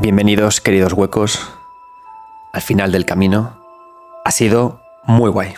Bienvenidos, queridos huecos, al final del camino. Ha sido muy guay,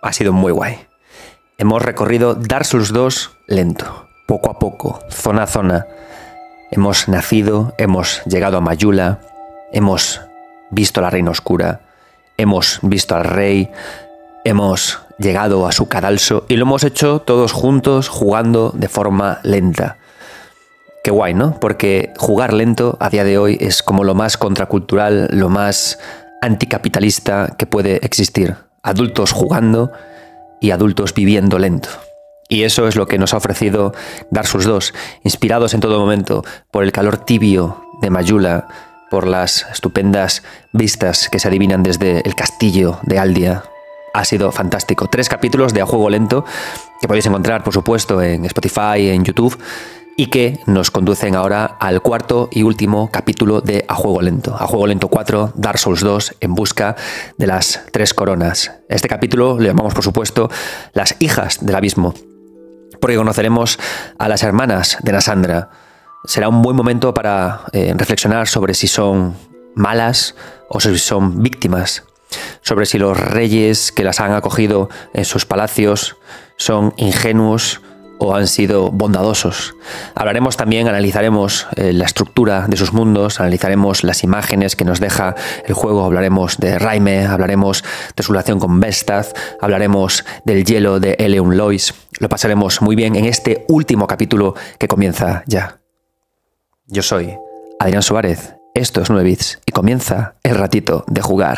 Hemos recorrido Dark Souls 2 lento, poco a poco, zona a zona. Hemos nacido, hemos llegado a Majula, hemos visto a la Reina Oscura, hemos visto al Rey, hemos llegado a su cadalso y lo hemos hecho todos juntos, jugando de forma lenta. Qué guay, ¿no? Porque jugar lento a día de hoy es como lo más contracultural, lo más anticapitalista que puede existir. Adultos jugando y adultos viviendo lento. Y eso es lo que nos ha ofrecido Dark Souls 2, inspirados en todo momento por el calor tibio de Majula, por las estupendas vistas que se adivinan desde el castillo de Aldia. Ha sido fantástico. 3 capítulos de A Juego Lento que podéis encontrar, por supuesto, en Spotify, en YouTube, y que nos conducen ahora al cuarto y último capítulo de A Juego Lento. A Juego Lento 4, Dark Souls 2, en busca de las 3 coronas. Este capítulo lo llamamos, por supuesto, Las hijas del abismo, porque conoceremos a las hermanas de Nasandra. Será un buen momento para reflexionar sobre si son malas o si son víctimas, sobre si los reyes que las han acogido en sus palacios son ingenuos o han sido bondadosos. Hablaremos también, analizaremos la estructura de sus mundos, analizaremos las imágenes que nos deja el juego, hablaremos de Raime, hablaremos de su relación con Vestath, hablaremos del hielo de Eleun Lois. Lo pasaremos muy bien en este último capítulo que comienza ya. Yo soy Adrián Suárez, esto es 9 Bits y comienza el ratito de jugar.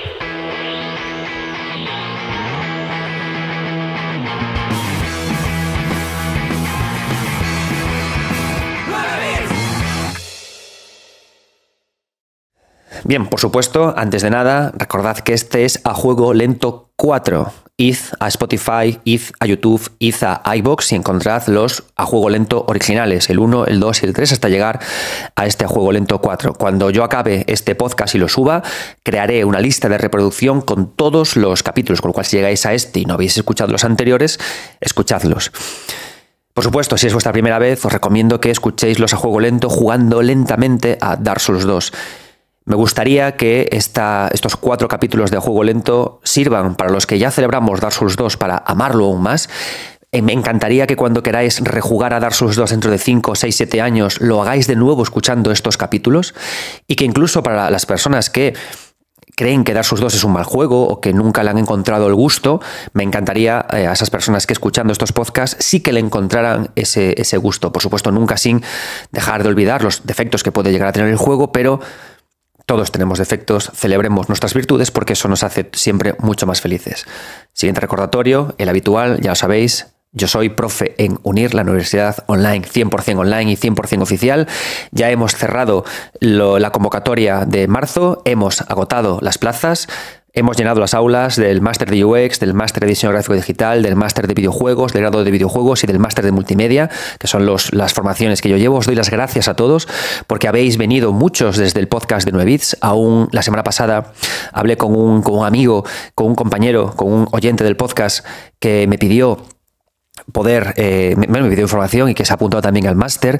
Bien, por supuesto, antes de nada, recordad que este es A Juego Lento 4. Id a Spotify, id a YouTube, id a iVoox y encontrad los A Juego Lento originales, el 1, el 2 y el 3, hasta llegar a este A Juego Lento 4. Cuando yo acabe este podcast y lo suba, crearé una lista de reproducción con todos los capítulos, con lo cual si llegáis a este y no habéis escuchado los anteriores, escuchadlos. Por supuesto, si es vuestra primera vez, os recomiendo que escuchéis los A Juego Lento jugando lentamente a Dark Souls 2. Me gustaría que estos 4 capítulos de Juego Lento sirvan para los que ya celebramos Dark Souls 2 para amarlo aún más. Me encantaría que cuando queráis rejugar a Dark Souls 2 dentro de 5, 6, 7 años lo hagáis de nuevo escuchando estos capítulos, y que incluso para las personas que creen que Dark Souls 2 es un mal juego o que nunca le han encontrado el gusto, me encantaría a esas personas que escuchando estos podcasts sí que le encontraran ese gusto. Por supuesto, nunca sin dejar de olvidar los defectos que puede llegar a tener el juego, pero todos tenemos defectos, celebremos nuestras virtudes porque eso nos hace siempre mucho más felices. Siguiente recordatorio, el habitual, ya lo sabéis, yo soy profe en Unir, la universidad online, 100% online y 100% oficial. Ya hemos cerrado la convocatoria de marzo, hemos agotado las plazas. Hemos llenado las aulas del máster de UX, del máster de diseño gráfico digital, del máster de videojuegos, del grado de videojuegos y del máster de multimedia, que son las formaciones que yo llevo. Os doy las gracias a todos porque habéis venido muchos desde el podcast de 9 Bits. Aún la semana pasada hablé con un amigo, con un compañero, con un oyente del podcast que me pidió poder, me pidió información y que se ha apuntado también al máster,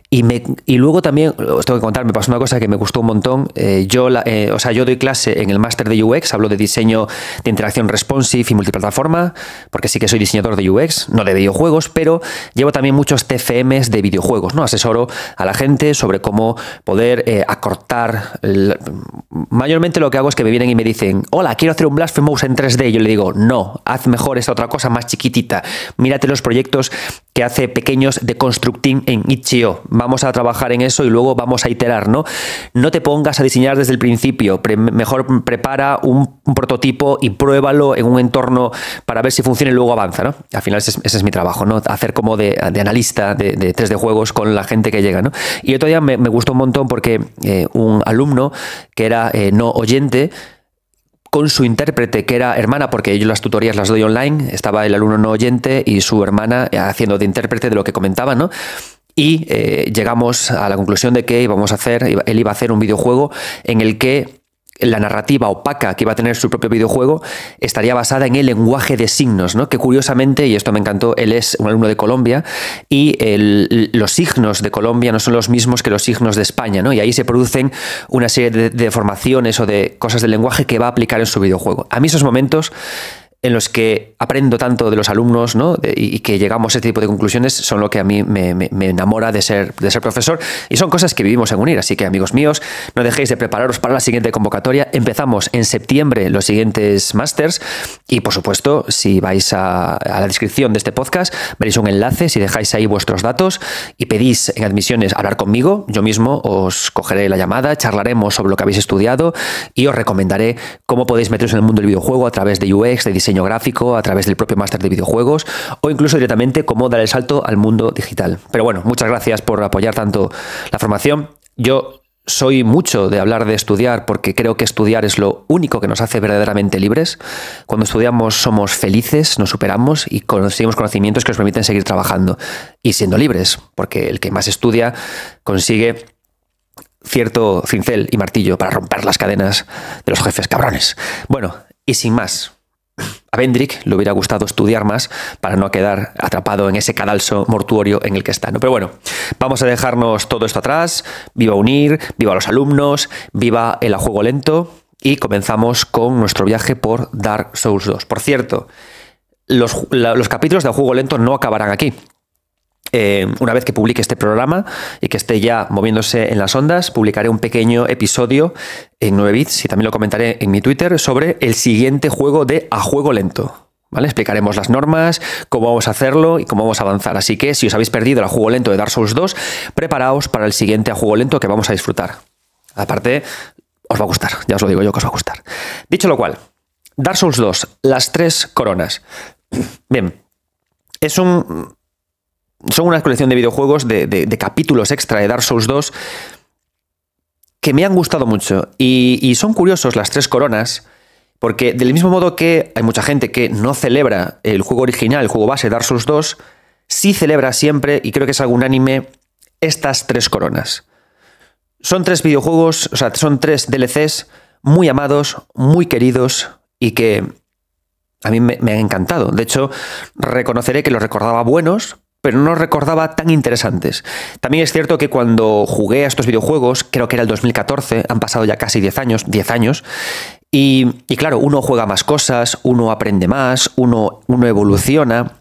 y luego también os tengo que contar, me pasó una cosa que me gustó un montón. Yo doy clase en el máster de UX, hablo de diseño de interacción responsive y multiplataforma, porque sí que soy diseñador de UX, no de videojuegos, pero llevo también muchos TFMs de videojuegos, ¿no? Asesoro a la gente sobre cómo poder acortar. Mayormente lo que hago es que me vienen y me dicen: hola, quiero hacer un Blasphemous en 3D, y yo le digo: no, haz mejor esta otra cosa más chiquitita, mírate los proyectos que hace pequeños de Constructing en itch.io. Vamos a trabajar en eso y luego vamos a iterar, ¿no? No te pongas a diseñar desde el principio. Mejor prepara un prototipo y pruébalo en un entorno para ver si funciona y luego avanza, ¿no? Al final ese es mi trabajo, ¿no? Hacer como de analista de 3D juegos con la gente que llega, ¿no? Y otro día me gustó un montón porque un alumno que era no oyente, con su intérprete, que era hermana, porque yo las tutorías las doy online, estaba el alumno no oyente y su hermana haciendo de intérprete de lo que comentaba, ¿no? Y llegamos a la conclusión de que él iba a hacer un videojuego en el que la narrativa opaca que iba a tener su propio videojuego estaría basada en el lenguaje de signos, ¿no? Que curiosamente, y esto me encantó, él es un alumno de Colombia y los signos de Colombia no son los mismos que los signos de España, ¿no? Y ahí se producen una serie de deformaciones o de cosas del lenguaje que va a aplicar en su videojuego. A mí esos momentos en los que aprendo tanto de los alumnos, ¿no? Y que llegamos a este tipo de conclusiones son lo que a mí me enamora de ser profesor, y son cosas que vivimos en UNIR. Así que, amigos míos, no dejéis de prepararos para la siguiente convocatoria. Empezamos en septiembre los siguientes másters y, por supuesto, si vais a la descripción de este podcast, veréis un enlace. Si dejáis ahí vuestros datos y pedís en admisiones hablar conmigo, yo mismo os cogeré la llamada, charlaremos sobre lo que habéis estudiado y os recomendaré cómo podéis meteros en el mundo del videojuego a través de UX, de diseño gráfico, a través del propio máster de videojuegos o incluso directamente cómo dar el salto al mundo digital. Pero bueno, muchas gracias por apoyar tanto la formación. Yo soy mucho de hablar de estudiar porque creo que estudiar es lo único que nos hace verdaderamente libres. Cuando estudiamos somos felices, nos superamos y conseguimos conocimientos que nos permiten seguir trabajando y siendo libres, porque el que más estudia consigue cierto cincel y martillo para romper las cadenas de los jefes cabrones. Bueno, y sin más, a Vendrick le hubiera gustado estudiar más para no quedar atrapado en ese cadalso mortuorio en el que está, ¿no? Pero bueno, vamos a dejarnos todo esto atrás. Viva UNIR, viva los alumnos, viva el A Juego Lento, y comenzamos con nuestro viaje por Dark Souls 2. Por cierto, los capítulos de A Juego Lento no acabarán aquí. Una vez que publique este programa y que esté ya moviéndose en las ondas, publicaré un pequeño episodio en 9 bits y también lo comentaré en mi Twitter sobre el siguiente juego de A Juego Lento. ¿Vale? Explicaremos las normas, cómo vamos a hacerlo y cómo vamos a avanzar. Así que si os habéis perdido el A Juego Lento de Dark Souls 2, preparaos para el siguiente A Juego Lento que vamos a disfrutar. Aparte, os va a gustar, ya os lo digo yo que os va a gustar. Dicho lo cual, Dark Souls 2, las 3 coronas. Bien, son una colección de videojuegos de capítulos extra de Dark Souls 2 que me han gustado mucho. Y son curiosos las 3 coronas, porque del mismo modo que hay mucha gente que no celebra el juego original, el juego base Dark Souls 2, sí celebra siempre, y creo que es algo unánime, estas 3 coronas. Son 3 videojuegos, o sea, son 3 DLCs muy amados, muy queridos y que a mí me han encantado. De hecho, reconoceré que los recordaba buenos, pero no los recordaba tan interesantes. También es cierto que cuando jugué a estos videojuegos, creo que era el 2014, han pasado ya casi 10 años, y claro, uno juega más cosas, uno aprende más, uno evoluciona,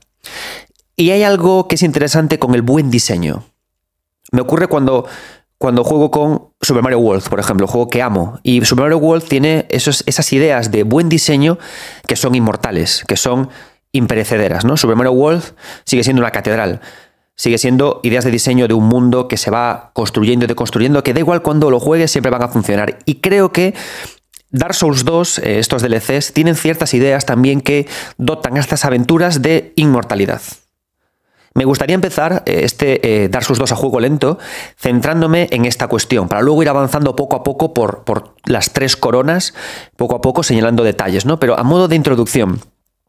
y hay algo que es interesante con el buen diseño. Me ocurre cuando juego con Super Mario World, por ejemplo, juego que amo, y Super Mario World tiene esas ideas de buen diseño que son inmortales, que son imperecederas, ¿no? Super Mario World sigue siendo una catedral, sigue siendo ideas de diseño de un mundo que se va construyendo y deconstruyendo, que da igual cuando lo juegues, siempre van a funcionar. Y creo que Dark Souls 2, estos DLCs, tienen ciertas ideas también que dotan a estas aventuras de inmortalidad. Me gustaría empezar Dark Souls 2 a juego lento centrándome en esta cuestión, para luego ir avanzando poco a poco por las 3 coronas, poco a poco señalando detalles, ¿no? Pero a modo de introducción,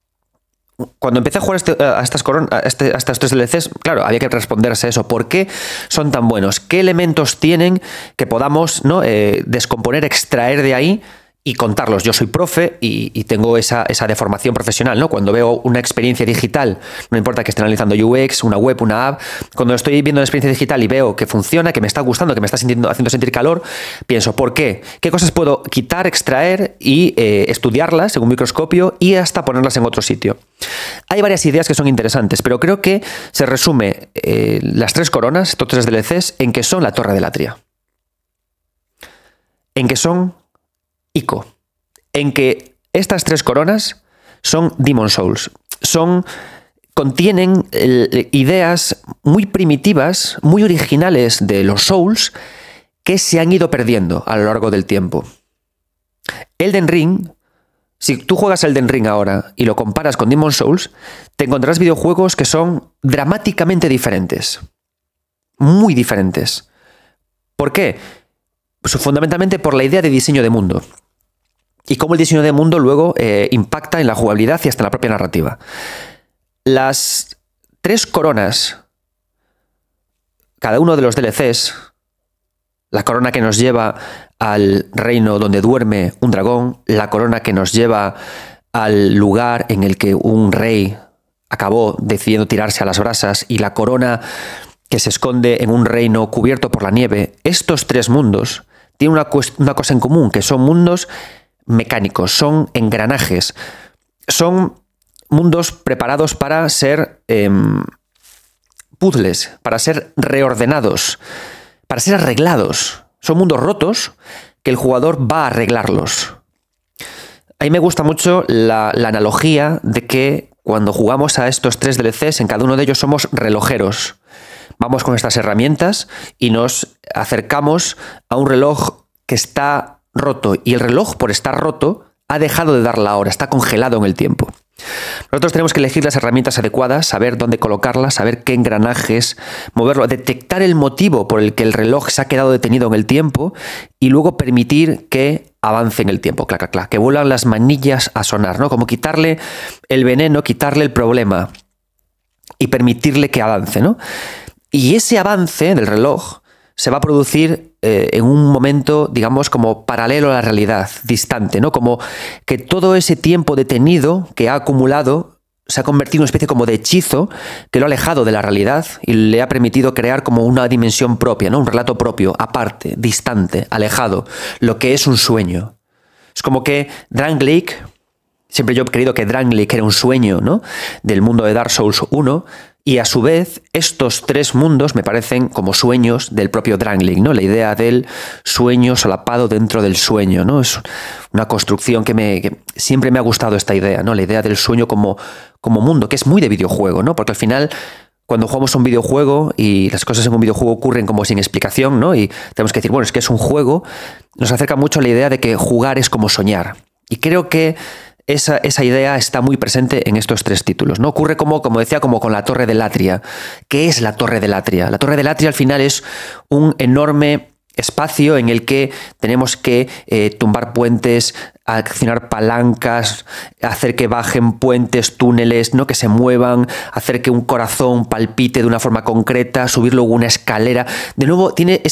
cuando empecé a jugar a estas 3 DLCs, claro, había que responderse a eso. ¿Por qué son tan buenos? ¿Qué elementos tienen que podamos, ¿no? Descomponer, extraer de ahí y contarlos? Yo soy profe y tengo esa deformación profesional, ¿no? Cuando veo una experiencia digital, no importa que esté analizando UX, una web, una app, cuando estoy viendo una experiencia digital y veo que funciona, que me está gustando, que me está haciendo sentir calor, pienso, ¿por qué? ¿Qué cosas puedo quitar, extraer y estudiarlas en un microscopio y hasta ponerlas en otro sitio? Hay varias ideas que son interesantes, pero creo que se resume las 3 coronas, estos 3 DLCs, en que son la Torre de Latria, en que son Ico, en que estas 3 coronas son Demon Souls, contienen ideas muy primitivas, muy originales de los Souls que se han ido perdiendo a lo largo del tiempo. Elden Ring, si tú juegas Elden Ring ahora y lo comparas con Demon Souls, te encontrarás videojuegos que son dramáticamente diferentes, muy diferentes. ¿Por qué? Pues fundamentalmente por la idea de diseño de mundo. Y cómo el diseño de mundo luego impacta en la jugabilidad y hasta en la propia narrativa. Las 3 coronas, cada uno de los DLCs, la corona que nos lleva al reino donde duerme un dragón, la corona que nos lleva al lugar en el que un rey acabó decidiendo tirarse a las brasas y la corona que se esconde en un reino cubierto por la nieve. Estos tres mundos tienen una cosa en común, que son mundos mecánicos, son engranajes, son mundos preparados para ser puzzles, para ser reordenados, para ser arreglados. Son mundos rotos que el jugador va a arreglarlos. A mí me gusta mucho la analogía de que cuando jugamos a estos 3 DLCs, en cada uno de ellos somos relojeros. Vamos con estas herramientas y nos acercamos a un reloj que está roto. Y el reloj, por estar roto, ha dejado de dar la hora, está congelado en el tiempo. Nosotros tenemos que elegir las herramientas adecuadas, saber dónde colocarlas, saber qué engranajes moverlo, detectar el motivo por el que el reloj se ha quedado detenido en el tiempo y luego permitir que avance en el tiempo, clac, clac, clac, que vuelvan las manillas a sonar, ¿no? Como quitarle el veneno, quitarle el problema y permitirle que avance, ¿no? Y ese avance del reloj se va a producir en un momento, digamos, como paralelo a la realidad, distante, ¿no? Como que todo ese tiempo detenido que ha acumulado se ha convertido en una especie como de hechizo que lo ha alejado de la realidad y le ha permitido crear como una dimensión propia, ¿no? Un relato propio, aparte, distante, alejado, lo que es un sueño. Es como que Drangleic, siempre yo he creído que Drangleic era un sueño, ¿no? Del mundo de Dark Souls 1, y a su vez estos 3 mundos me parecen como sueños del propio Drangleic, ¿no? La idea del sueño solapado dentro del sueño, ¿no? Es una construcción que siempre me ha gustado esta idea, ¿no? La idea del sueño como mundo, que es muy de videojuego, ¿no? Porque al final, cuando jugamos un videojuego y las cosas en un videojuego ocurren como sin explicación, ¿no? Y tenemos que decir, bueno, es que es un juego, nos acerca mucho a la idea de que jugar es como soñar. Y creo que esa idea está muy presente en estos 3 títulos, ¿no? Ocurre como decía, como con la Torre de Latria. ¿Qué es la Torre de Latria? La Torre de Latria al final es un enorme espacio en el que tenemos que tumbar puentes, accionar palancas, hacer que bajen puentes, túneles, ¿no? Que se muevan, hacer que un corazón palpite de una forma concreta, subir luego una escalera. De nuevo tiene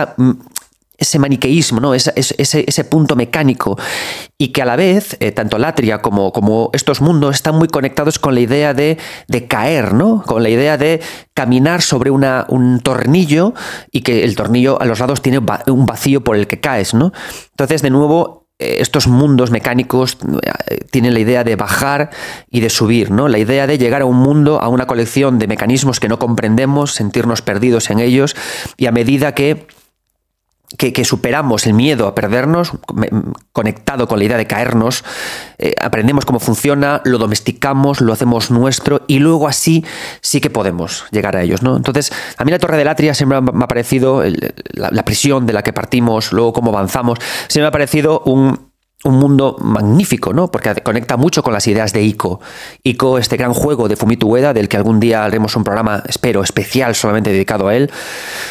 ese maniqueísmo, ¿no? Ese punto mecánico, y que a la vez, tanto Latria como estos mundos están muy conectados con la idea de caer, ¿no? Con la idea de caminar sobre un tornillo y que el tornillo a los lados tiene un vacío por el que caes, ¿no? Entonces, de nuevo, estos mundos mecánicos tienen la idea de bajar y de subir, ¿no? La idea de llegar a un mundo, a una colección de mecanismos que no comprendemos, sentirnos perdidos en ellos, y a medida que superamos el miedo a perdernos, conectado con la idea de caernos, aprendemos cómo funciona, lo domesticamos, lo hacemos nuestro, y luego así sí que podemos llegar a ellos, ¿no? Entonces, a mí la Torre de Latria siempre me ha parecido la prisión de la que partimos, luego cómo avanzamos, siempre me ha parecido un mundo magnífico, ¿no? Porque conecta mucho con las ideas de Ico. Ico, este gran juego de Fumito Ueda, del que algún día haremos un programa, espero, especial solamente dedicado a él.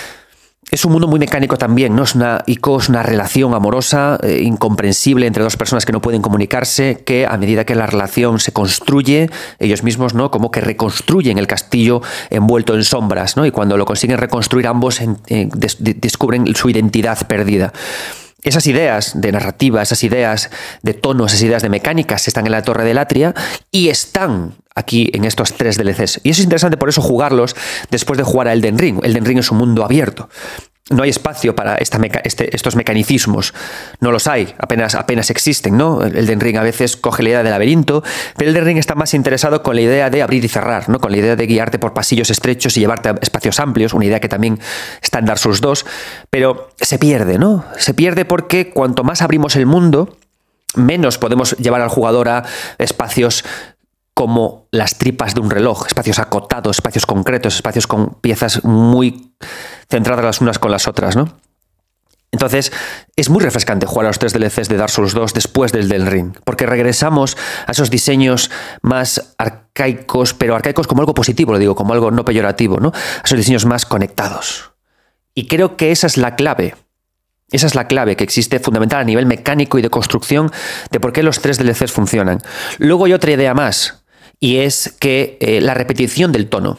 Es un mundo muy mecánico también, ¿no? Ico es una relación amorosa, incomprensible entre 2 personas que no pueden comunicarse, que a medida que la relación se construye, ellos mismos, ¿no? Como que reconstruyen el castillo envuelto en sombras, ¿no? Y cuando lo consiguen reconstruir, ambos descubren su identidad perdida. Esas ideas de narrativa, esas ideas de tono, esas ideas de mecánicas están en la Torre de Latria y están aquí en estos 3 DLCs. Y eso es interesante por eso jugarlos después de jugar a Elden Ring. Elden Ring es un mundo abierto. No hay espacio para estos mecanicismos. No los hay, apenas existen, ¿no? Elden Ring a veces coge la idea del laberinto, pero Elden Ring está más interesado con la idea de abrir y cerrar, ¿no? Con la idea de guiarte por pasillos estrechos y llevarte a espacios amplios, una idea que también está en Dark Souls 2, pero se pierde, ¿no? Se pierde porque cuanto más abrimos el mundo, menos podemos llevar al jugador a espacios como las tripas de un reloj, espacios acotados, espacios concretos, espacios con piezas muy centradas las unas con las otras, ¿no? Entonces, es muy refrescante jugar a los 3 DLCs de Dark Souls 2 después del Elden Ring, porque regresamos a esos diseños más arcaicos, pero arcaicos como algo positivo, lo digo, como algo no peyorativo, ¿no? A esos diseños más conectados. Y creo que esa es la clave. Esa es la clave que existe fundamental a nivel mecánico y de construcción de por qué los 3 DLCs funcionan. Luego hay otra idea más, y es que la repetición del tono,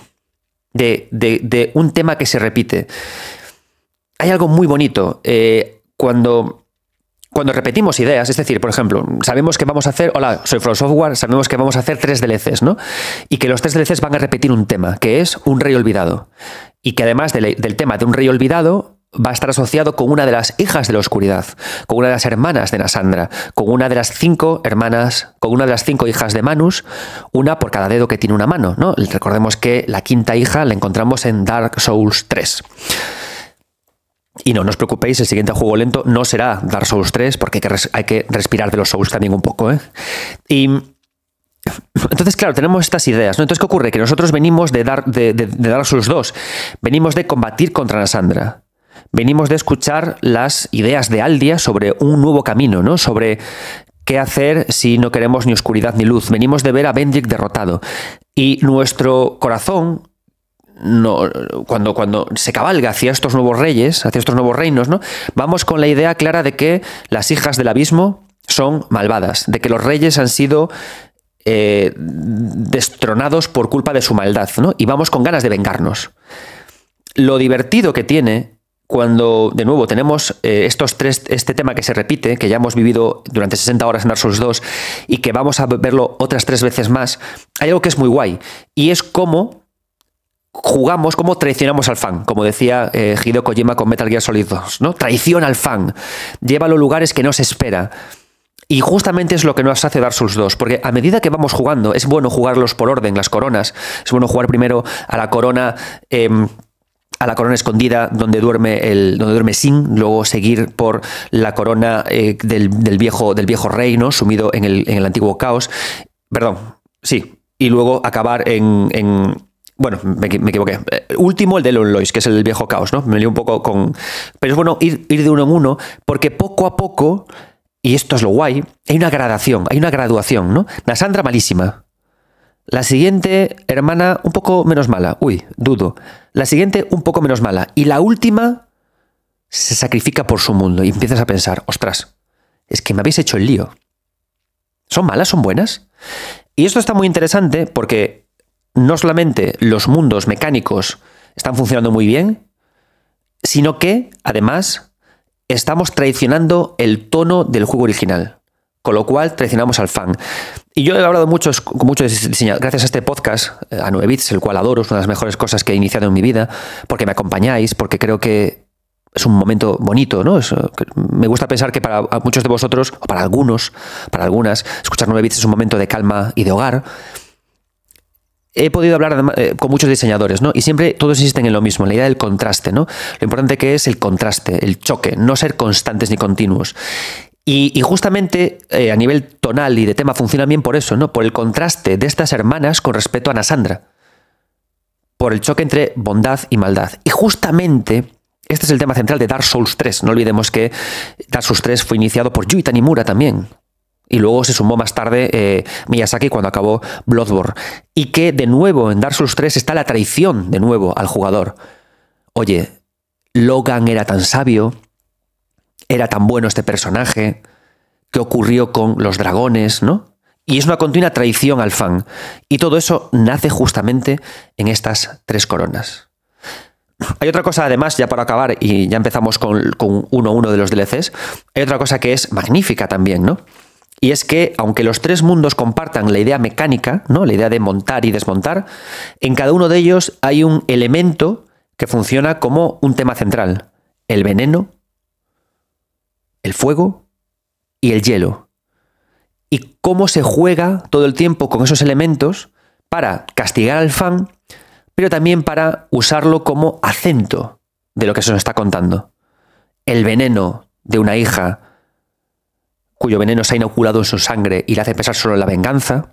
de un tema que se repite. Hay algo muy bonito cuando cuando repetimos ideas, es decir, por ejemplo, sabemos que vamos a hacer, hola, soy From Software, sabemos que vamos a hacer 3 DLCs, ¿no? Y que los 3 DLCs van a repetir un tema, que es un rey olvidado. Y que además del tema de un rey olvidado, va a estar asociado con una de las hijas de la oscuridad, con una de las hermanas de Nasandra, con una de las 5 hermanas, con una de las 5 hijas de Manus, una por cada dedo que tiene una mano, ¿no? Recordemos que la 5ª hija la encontramos en Dark Souls 3. Y no os preocupéis, el siguiente juego lento no será Dark Souls 3, porque hay que respirar de los Souls también un poco, ¿eh? Y entonces, claro, tenemos estas ideas, ¿no? Entonces, ¿qué ocurre? Que nosotros venimos de Dark Souls 2, venimos de combatir contra Nasandra, venimos de escuchar las ideas de Aldia sobre un nuevo camino, ¿no? Sobre qué hacer si no queremos ni oscuridad ni luz. Venimos de ver a Vendrick derrotado. Y nuestro corazón, cuando se cabalga hacia estos nuevos reyes, hacia estos nuevos reinos, ¿no? Vamos con la idea clara de que las hijas del abismo son malvadas, de que los reyes han sido destronados por culpa de su maldad, ¿no? Y vamos con ganas de vengarnos. Lo divertido que tiene cuando, de nuevo, tenemos este tema que se repite, que ya hemos vivido durante 60 horas en Dark Souls 2 y que vamos a verlo otras 3 veces más, hay algo que es muy guay, y es cómo jugamos, cómo traicionamos al fan, como decía Hideo Kojima con Metal Gear Solid 2, ¿no? Traiciona al fan, lleva a los lugares que no se espera. Y justamente es lo que nos hace Dark Souls 2, porque a medida que vamos jugando, es bueno jugarlos por orden, las coronas. Es bueno jugar primero a la corona escondida donde duerme Sin, luego seguir por la corona del viejo rey, ¿no? Sumido en el antiguo caos. Perdón, sí. Y luego acabar bueno, me equivoqué. Último, el de Elon Lois, que es el viejo caos, ¿no? Me lío un poco con... Pero es bueno ir de uno en uno, porque poco a poco, y esto es lo guay, hay una gradación, hay una graduación, ¿no? Nasandra malísima. La siguiente hermana un poco menos mala. Uy, dudo. La siguiente un poco menos mala. Y la última se sacrifica por su mundo. Y empiezas a pensar, ostras, es que me habéis hecho el lío. ¿Son malas? ¿Son buenas? Y esto está muy interesante porque no solamente los mundos mecánicos están funcionando muy bien, sino que, además, estamos traicionando el tono del juego original. Con lo cual, traicionamos al fan. Y yo he hablado con muchos diseñadores, gracias a este podcast, a 9 bits, el cual adoro, es una de las mejores cosas que he iniciado en mi vida, porque me acompañáis, porque creo que es un momento bonito, ¿no? Me gusta pensar que para muchos de vosotros, o para algunos, para algunas, escuchar 9 bits es un momento de calma y de hogar. He podido hablar con muchos diseñadores, ¿no? Y siempre todos insisten en lo mismo, en la idea del contraste, ¿no? Lo importante que es el contraste, el choque, no ser constantes ni continuos. Y justamente a nivel tonal y de tema funciona bien por eso, ¿no? Por el contraste de estas hermanas con respecto a Nasandra. Por el choque entre bondad y maldad. Y justamente este es el tema central de Dark Souls 3. No olvidemos que Dark Souls 3 fue iniciado por Yui Tanimura también. Y luego se sumó más tarde Miyazaki cuando acabó Bloodborne. Y que de nuevo en Dark Souls 3 está la traición de nuevo al jugador. Oye, Logan era tan sabio, era tan bueno este personaje, ¿qué ocurrió con los dragones, no? Y es una continua traición al fan. Y todo eso nace justamente en estas 3 coronas. Hay otra cosa, además, ya para acabar, y ya empezamos con uno de los DLCs, hay otra cosa que es magnífica también, ¿no? Y es que, aunque los 3 mundos compartan la idea mecánica, ¿no? La idea de montar y desmontar, en cada uno de ellos hay un elemento que funciona como un tema central. El veneno, el fuego y el hielo. Y cómo se juega todo el tiempo con esos elementos para castigar al fan, pero también para usarlo como acento de lo que se nos está contando. El veneno de una hija cuyo veneno se ha inoculado en su sangre y le hace pensar solo en la venganza.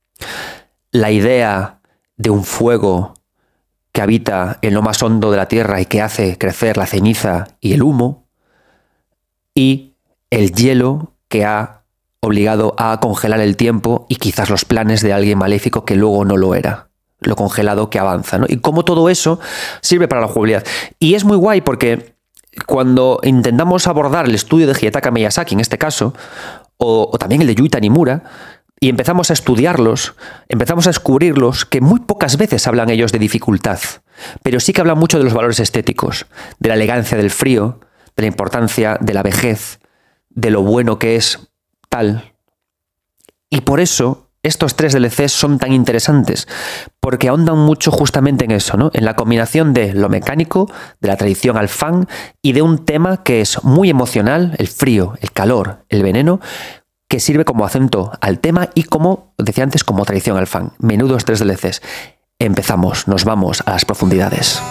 La idea de un fuego que habita en lo más hondo de la tierra y que hace crecer la ceniza y el humo. Y el hielo que ha obligado a congelar el tiempo y quizás los planes de alguien maléfico que luego no lo era. Lo congelado que avanza, ¿no? Y cómo todo eso sirve para la jugabilidad. Y es muy guay porque cuando intentamos abordar el estudio de Hidetaka Miyazaki, en este caso, o también el de Yui Tanimura, y empezamos a estudiarlos, empezamos a descubrirlos, que muy pocas veces hablan ellos de dificultad, pero sí que hablan mucho de los valores estéticos, de la elegancia del frío, de la importancia de la vejez, de lo bueno que es tal. Y por eso estos 3 DLCs son tan interesantes, porque ahondan mucho justamente en eso, ¿no? En la combinación de lo mecánico, de la tradición al fan y de un tema que es muy emocional, el frío, el calor, el veneno, que sirve como acento al tema y, como decía antes, como tradición al fan. Menudos 3 DLCs. Empezamos, nos vamos a las profundidades.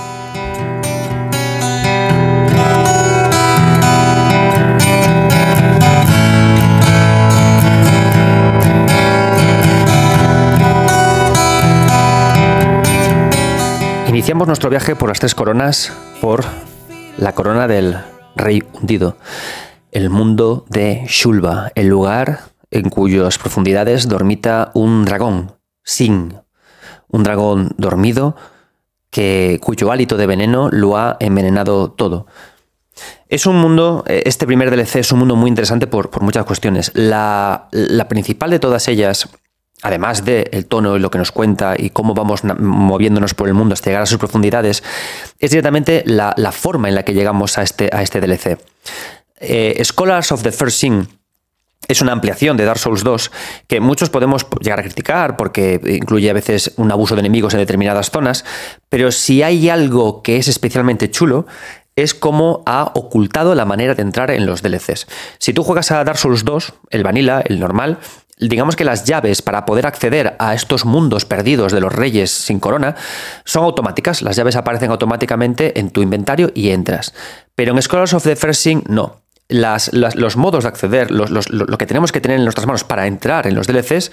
Iniciamos nuestro viaje por las 3 coronas, por la corona del Rey Hundido, el mundo de Shulva, el lugar en cuyas profundidades dormita un dragón, Sin, un dragón dormido cuyo hálito de veneno lo ha envenenado todo. Es un mundo, este primer DLC es un mundo muy interesante por muchas cuestiones. La principal de todas ellas, además del tono y lo que nos cuenta y cómo vamos moviéndonos por el mundo hasta llegar a sus profundidades, es directamente la forma en la que llegamos a este DLC. Scholars of the First Sin es una ampliación de Dark Souls 2 que muchos podemos llegar a criticar porque incluye a veces un abuso de enemigos en determinadas zonas, pero si hay algo que es especialmente chulo es cómo ha ocultado la manera de entrar en los DLCs. Si tú juegas a Dark Souls 2, el vanilla, el normal, digamos que las llaves para poder acceder a estos mundos perdidos de los reyes sin corona son automáticas. Las llaves aparecen automáticamente en tu inventario y entras. Pero en Scholars of the First Sin no. Los modos de acceder, lo que tenemos que tener en nuestras manos para entrar en los DLCs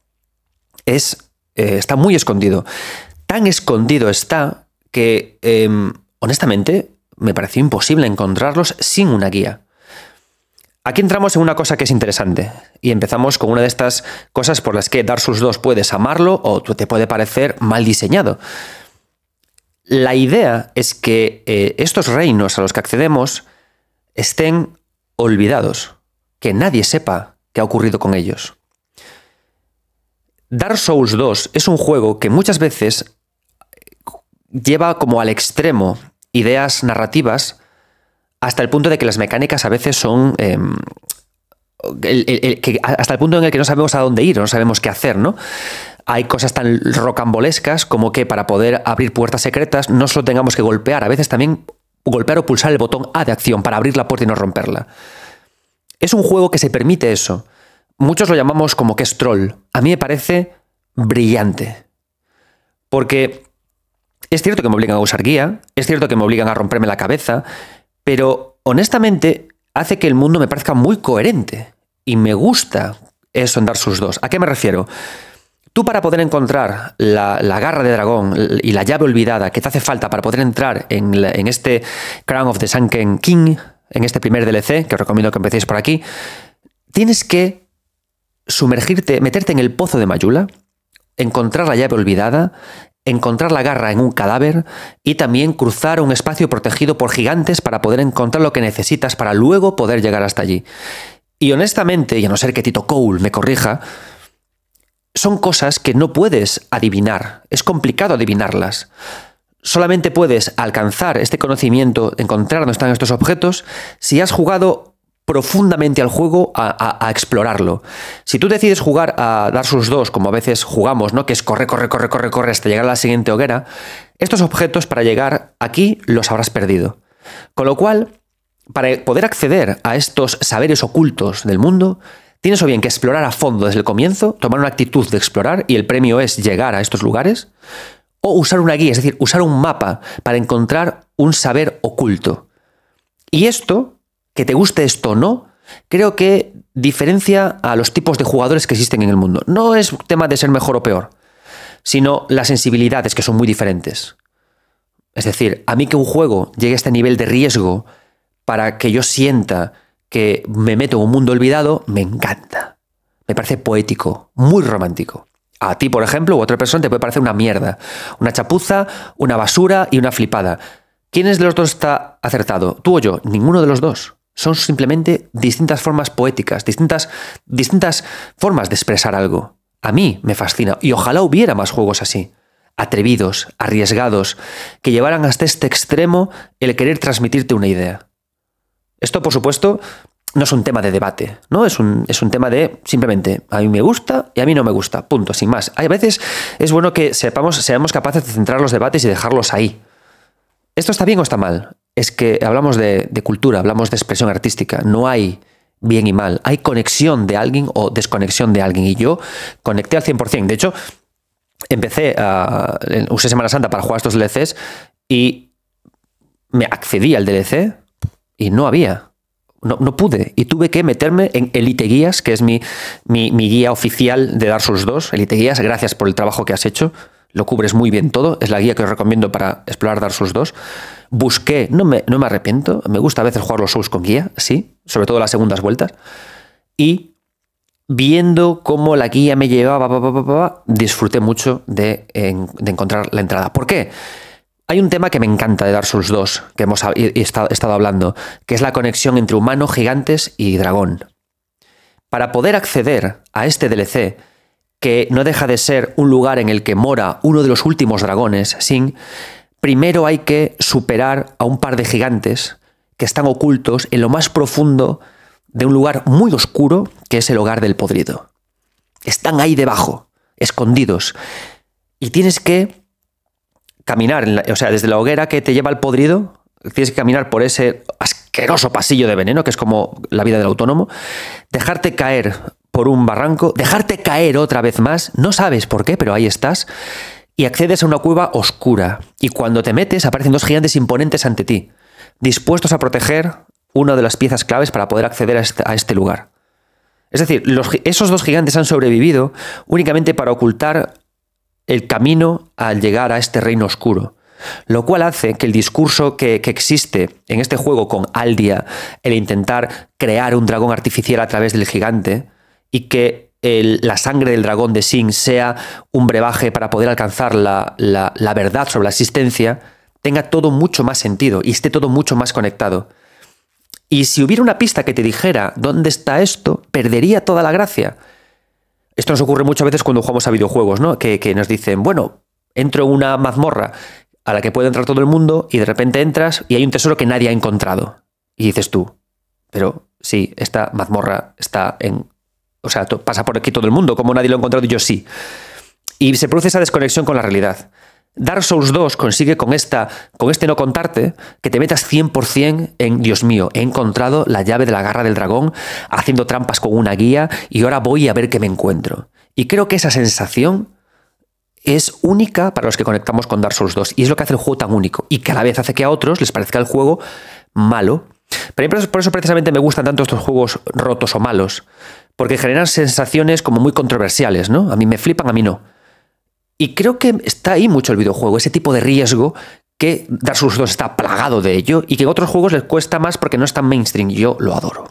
está muy escondido. Tan escondido está que, honestamente, me pareció imposible encontrarlos sin una guía. Aquí entramos en una cosa que es interesante y empezamos con una de estas cosas por las que Dark Souls 2 puedes amarlo o te puede parecer mal diseñado. La idea es que estos reinos a los que accedemos estén olvidados, que nadie sepa qué ha ocurrido con ellos. Dark Souls 2 es un juego que muchas veces lleva como al extremo ideas narrativas hasta el punto de que las mecánicas a veces son hasta el punto en el que no sabemos a dónde ir, no sabemos qué hacer, ¿no? Hay cosas tan rocambolescas como que para poder abrir puertas secretas no solo tengamos que golpear, a veces también golpear o pulsar el botón A de acción para abrir la puerta y no romperla. Es un juego que se permite eso. Muchos lo llamamos como que es troll. A mí me parece brillante. Porque es cierto que me obligan a usar guía, es cierto que me obligan a romperme la cabeza, pero honestamente hace que el mundo me parezca muy coherente. Y me gusta eso en Dark Souls 2. ¿A qué me refiero? Tú, para poder encontrar la garra de dragón y la llave olvidada que te hace falta para poder entrar en este Crown of the Sunken King, en este primer DLC, que os recomiendo que empecéis por aquí, tienes que sumergirte, meterte en el pozo de Majula, encontrar la llave olvidada, encontrar la garra en un cadáver y también cruzar un espacio protegido por gigantes para poder encontrar lo que necesitas para luego poder llegar hasta allí. Y honestamente, y a no ser que Tito Cole me corrija, son cosas que no puedes adivinar. Es complicado adivinarlas. Solamente puedes alcanzar este conocimiento, encontrar dónde están estos objetos, si has jugado profundamente al juego a explorarlo. Si tú decides jugar a Dark Souls 2, como a veces jugamos, ¿no? Que es corre hasta llegar a la siguiente hoguera, estos objetos para llegar aquí los habrás perdido. Con lo cual, para poder acceder a estos saberes ocultos del mundo, tienes o bien que explorar a fondo desde el comienzo, tomar una actitud de explorar y el premio es llegar a estos lugares, o usar una guía, es decir, usar un mapa para encontrar un saber oculto. Y esto, que te guste esto o no, creo que diferencia a los tipos de jugadores que existen en el mundo. No es tema de ser mejor o peor, sino las sensibilidades, que son muy diferentes. Es decir, a mí que un juego llegue a este nivel de riesgo para que yo sienta que me meto en un mundo olvidado, me encanta. Me parece poético, muy romántico. A ti, por ejemplo, u otra persona te puede parecer una mierda, una chapuza, una basura y una flipada. ¿Quién de los dos está acertado? ¿Tú o yo? Ninguno de los dos. Son simplemente distintas formas poéticas, distintas formas de expresar algo. A mí me fascina y ojalá hubiera más juegos así. Atrevidos, arriesgados, que llevaran hasta este extremo el querer transmitirte una idea. Esto, por supuesto, no es un tema de debate, ¿no? Es un tema de simplemente a mí me gusta y a mí no me gusta, punto, sin más. A veces es bueno que seamos capaces de centrar los debates y dejarlos ahí. ¿Esto está bien o está mal? Es que hablamos de cultura, hablamos de expresión artística, no hay bien y mal, hay conexión de alguien o desconexión de alguien, y yo conecté al 100%. De hecho, usé Semana Santa para jugar estos DLCs y me accedí al DLC y no había. No pude, y tuve que meterme en Elite Guías, que es mi guía oficial de Dark Souls 2. Elite Guías, gracias por el trabajo que has hecho, lo cubres muy bien todo, es la guía que os recomiendo para explorar Dark Souls 2. Busqué, no me arrepiento, me gusta a veces jugar los Souls con guía, sí, sobre todo las segundas vueltas, y viendo cómo la guía me llevaba, disfruté mucho de encontrar la entrada. ¿Por qué? Hay un tema que me encanta de Dark Souls 2, que hemos estado hablando, que es la conexión entre humano, gigantes y dragón. Para poder acceder a este DLC, que no deja de ser un lugar en el que mora uno de los últimos dragones, Sin, primero hay que superar a un par de gigantes que están ocultos en lo más profundo de un lugar muy oscuro, que es el Hogar del Podrido. Están ahí debajo, escondidos, y tienes que caminar, desde la hoguera que te lleva al podrido, tienes que caminar por ese asqueroso pasillo de veneno, que es como la vida del autónomo, dejarte caer por un barranco, dejarte caer otra vez más, no sabes por qué, pero ahí estás, y accedes a una cueva oscura, y cuando te metes aparecen dos gigantes imponentes ante ti, dispuestos a proteger una de las piezas claves para poder acceder a este lugar. Es decir, esos dos gigantes han sobrevivido únicamente para ocultar el camino al llegar a este reino oscuro, lo cual hace que el discurso que existe en este juego con Aldia, el intentar crear un dragón artificial a través del gigante, y que la sangre del dragón de Sin sea un brebaje para poder alcanzar la verdad sobre la existencia, tenga todo mucho más sentido y esté todo mucho más conectado. Y si hubiera una pista que te dijera dónde está esto, perdería toda la gracia. Esto nos ocurre muchas veces cuando jugamos a videojuegos, ¿no? Que nos dicen, bueno, entro en una mazmorra a la que puede entrar todo el mundo y de repente entras y hay un tesoro que nadie ha encontrado. Y dices tú, pero sí, esta mazmorra está en... O sea, pasa por aquí todo el mundo, como nadie lo ha encontrado y yo sí. Y se produce esa desconexión con la realidad. Dark Souls 2 consigue con este no contarte que te metas 100% en Dios mío, he encontrado la llave de la garra del dragón haciendo trampas con una guía y ahora voy a ver qué me encuentro. Y creo que esa sensación es única para los que conectamos con Dark Souls 2 y es lo que hace el juego tan único y que a la vez hace que a otros les parezca el juego malo. Pero por eso precisamente me gustan tanto estos juegos rotos o malos, porque generan sensaciones como muy controversiales, ¿no? A mí me flipan, a mí no. Y creo que está ahí mucho el videojuego, ese tipo de riesgo, que Dark Souls 2 está plagado de ello y que en otros juegos les cuesta más porque no es tan mainstream. Yo lo adoro.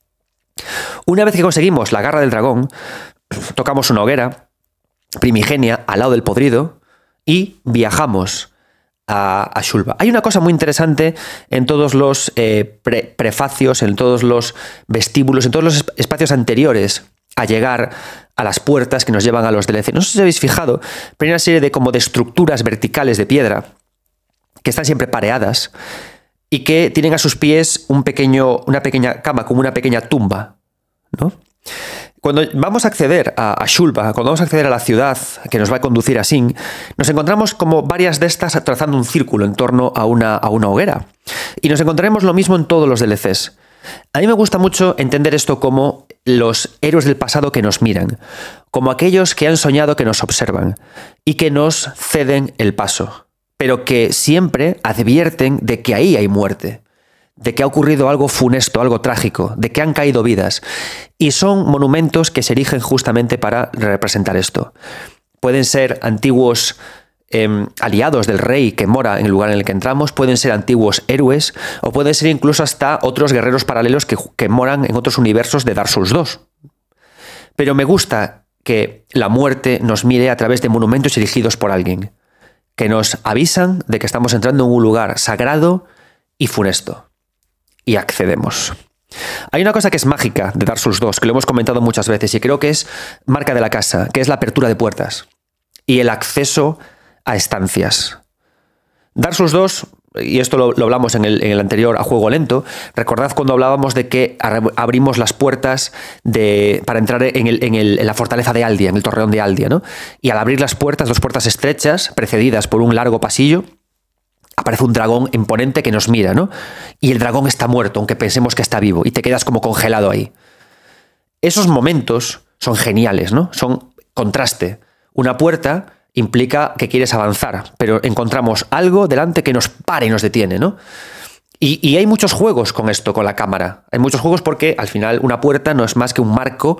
Una vez que conseguimos la garra del dragón, tocamos una hoguera primigenia al lado del podrido y viajamos a Shulba. Hay una cosa muy interesante en todos los prefacios, en todos los vestíbulos, en todos los espacios anteriores a llegar a las puertas que nos llevan a los DLC. No sé si os habéis fijado, pero hay una serie de estructuras verticales de piedra que están siempre pareadas y que tienen a sus pies una pequeña cama, como una pequeña tumba, ¿no? Cuando vamos a acceder a Shulba, cuando vamos a acceder a la ciudad que nos va a conducir a Sin, nos encontramos como varias de estas trazando un círculo en torno a una hoguera. Y nos encontraremos lo mismo en todos los DLCs. A mí me gusta mucho entender esto como los héroes del pasado que nos miran, como aquellos que han soñado que nos observan y que nos ceden el paso, pero que siempre advierten de que ahí hay muerte, de que ha ocurrido algo funesto, algo trágico, de que han caído vidas. Y son monumentos que se erigen justamente para representar esto. Pueden ser antiguos aliados del rey que mora en el lugar en el que entramos, pueden ser antiguos héroes, o pueden ser incluso hasta otros guerreros paralelos que moran en otros universos de Dark Souls 2. Pero me gusta que la muerte nos mire a través de monumentos erigidos por alguien, que nos avisan de que estamos entrando en un lugar sagrado y funesto. Y accedemos. Hay una cosa que es mágica de Dark Souls 2, que lo hemos comentado muchas veces y creo que es marca de la casa, que es la apertura de puertas y el acceso a estancias. Dark Souls 2 y esto lo hablamos en el anterior A Juego Lento, recordad cuando hablábamos de que abrimos las puertas para entrar en la fortaleza de Aldia, en el torreón de Aldia, ¿no? Y al abrir las puertas, 2 puertas estrechas, precedidas por un largo pasillo, aparece un dragón imponente que nos mira, ¿no? Y el dragón está muerto, aunque pensemos que está vivo, y te quedas como congelado ahí. Esos momentos son geniales, ¿no? Son contraste. Una puerta implica que quieres avanzar, pero encontramos algo delante que nos para y nos detiene, ¿no? Y hay muchos juegos con esto, con la cámara. Hay muchos juegos porque al final una puerta no es más que un marco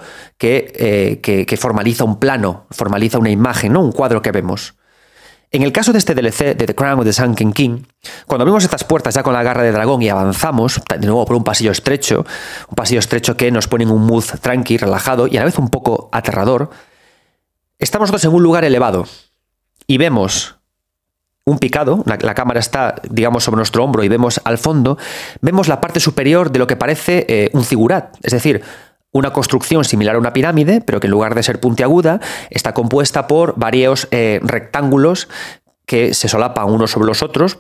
que formaliza un plano, formaliza una imagen, ¿no? Un cuadro que vemos. En el caso de este DLC de The Crown of the Sunken King, cuando abrimos estas puertas ya con la garra de dragón y avanzamos, de nuevo por un pasillo estrecho que nos pone en un mood tranqui, relajado y a la vez un poco aterrador, estamos nosotros en un lugar elevado y vemos un picado, la cámara está, digamos, sobre nuestro hombro y vemos al fondo, vemos la parte superior de lo que parece un zigurat, es decir, una construcción similar a una pirámide, pero que en lugar de ser puntiaguda, está compuesta por varios rectángulos que se solapan unos sobre los otros,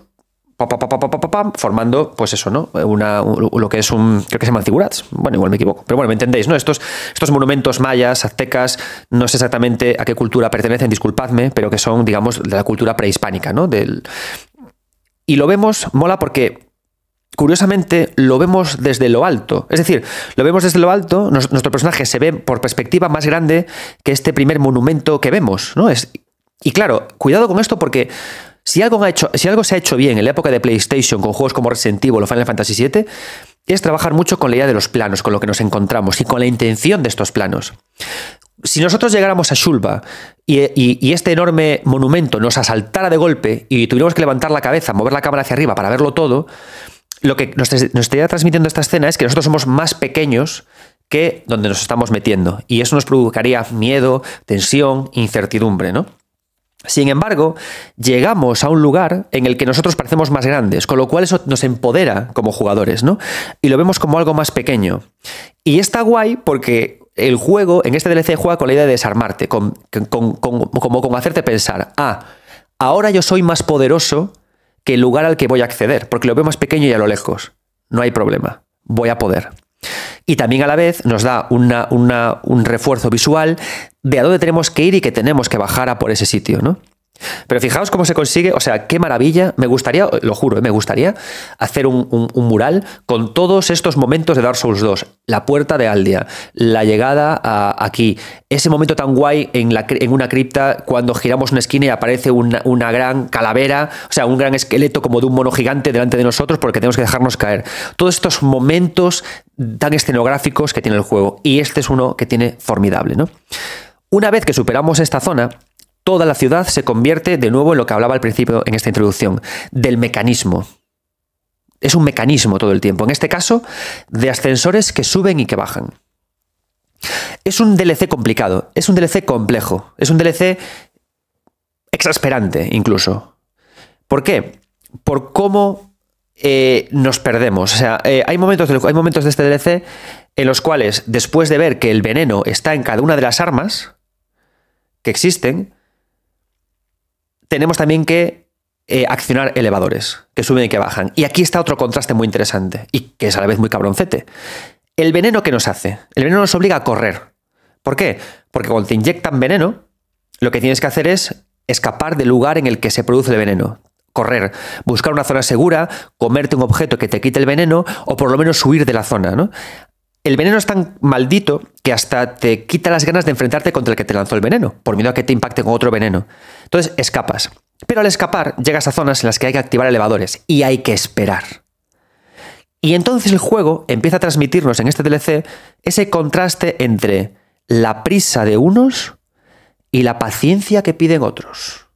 formando, pues eso, ¿no? Lo que es creo que se llaman zigurats. Bueno, igual me equivoco. Pero bueno, me entendéis, ¿no? Estos monumentos mayas, aztecas, no sé exactamente a qué cultura pertenecen, disculpadme, pero que son, digamos, de la cultura prehispánica, ¿no? Y lo vemos, mola porque curiosamente, lo vemos desde lo alto. Es decir, lo vemos desde lo alto, nuestro personaje se ve por perspectiva más grande que este primer monumento que vemos, ¿no? Y claro, cuidado con esto porque si algo se ha hecho bien en la época de PlayStation con juegos como Resident Evil o Final Fantasy VII, es trabajar mucho con la idea de los planos, con lo que nos encontramos y con la intención de estos planos. Si nosotros llegáramos a Shulba y este enorme monumento nos asaltara de golpe y tuviéramos que levantar la cabeza, mover la cámara hacia arriba para verlo todo, lo que nos estaría transmitiendo esta escena es que nosotros somos más pequeños que donde nos estamos metiendo. Y eso nos provocaría miedo, tensión, incertidumbre, ¿no? Sin embargo, llegamos a un lugar en el que nosotros parecemos más grandes, con lo cual eso nos empodera como jugadores, ¿no? Y lo vemos como algo más pequeño. Y está guay porque el juego, en este DLC, juega con la idea de desarmarte, como con hacerte pensar, ahora yo soy más poderoso que el lugar al que voy a acceder, porque lo veo más pequeño y a lo lejos. No hay problema, voy a poder. Y también a la vez nos da un refuerzo visual de a dónde tenemos que ir y que tenemos que bajar a por ese sitio, ¿no? Pero fijaos cómo se consigue, o sea, qué maravilla. Me gustaría, lo juro, me gustaría hacer un mural con todos estos momentos de Dark Souls 2. La puerta de Aldia, la llegada aquí, ese momento tan guay en una cripta cuando giramos una esquina y aparece una gran calavera, o sea, un gran esqueleto como de un mono gigante delante de nosotros porque tenemos que dejarnos caer. Todos estos momentos tan escenográficos que tiene el juego. Y este es uno que tiene formidable, ¿no? Una vez que superamos esta zona, toda la ciudad se convierte de nuevo en lo que hablaba al principio en esta introducción, del mecanismo. Es un mecanismo todo el tiempo. En este caso, de ascensores que suben y que bajan. Es un DLC complicado, es un DLC complejo, es un DLC exasperante incluso. ¿Por qué? Por cómo nos perdemos. O sea, hay momentos de este DLC en los cuales, después de ver que el veneno está en cada una de las armas que existen, tenemos también que accionar elevadores, que suben y que bajan. Y aquí está otro contraste muy interesante, y que es a la vez muy cabroncete. El veneno, ¿qué nos hace? El veneno nos obliga a correr. ¿Por qué? Porque cuando te inyectan veneno, lo que tienes que hacer es escapar del lugar en el que se produce el veneno. Correr, buscar una zona segura, comerte un objeto que te quite el veneno, o por lo menos huir de la zona, ¿no? El veneno es tan maldito que hasta te quita las ganas de enfrentarte contra el que te lanzó el veneno, por miedo a que te impacte con otro veneno. Entonces escapas. Pero al escapar llegas a zonas en las que hay que activar elevadores y hay que esperar. Y entonces el juego empieza a transmitirnos en este DLC ese contraste entre la prisa de unos y la paciencia que piden otros.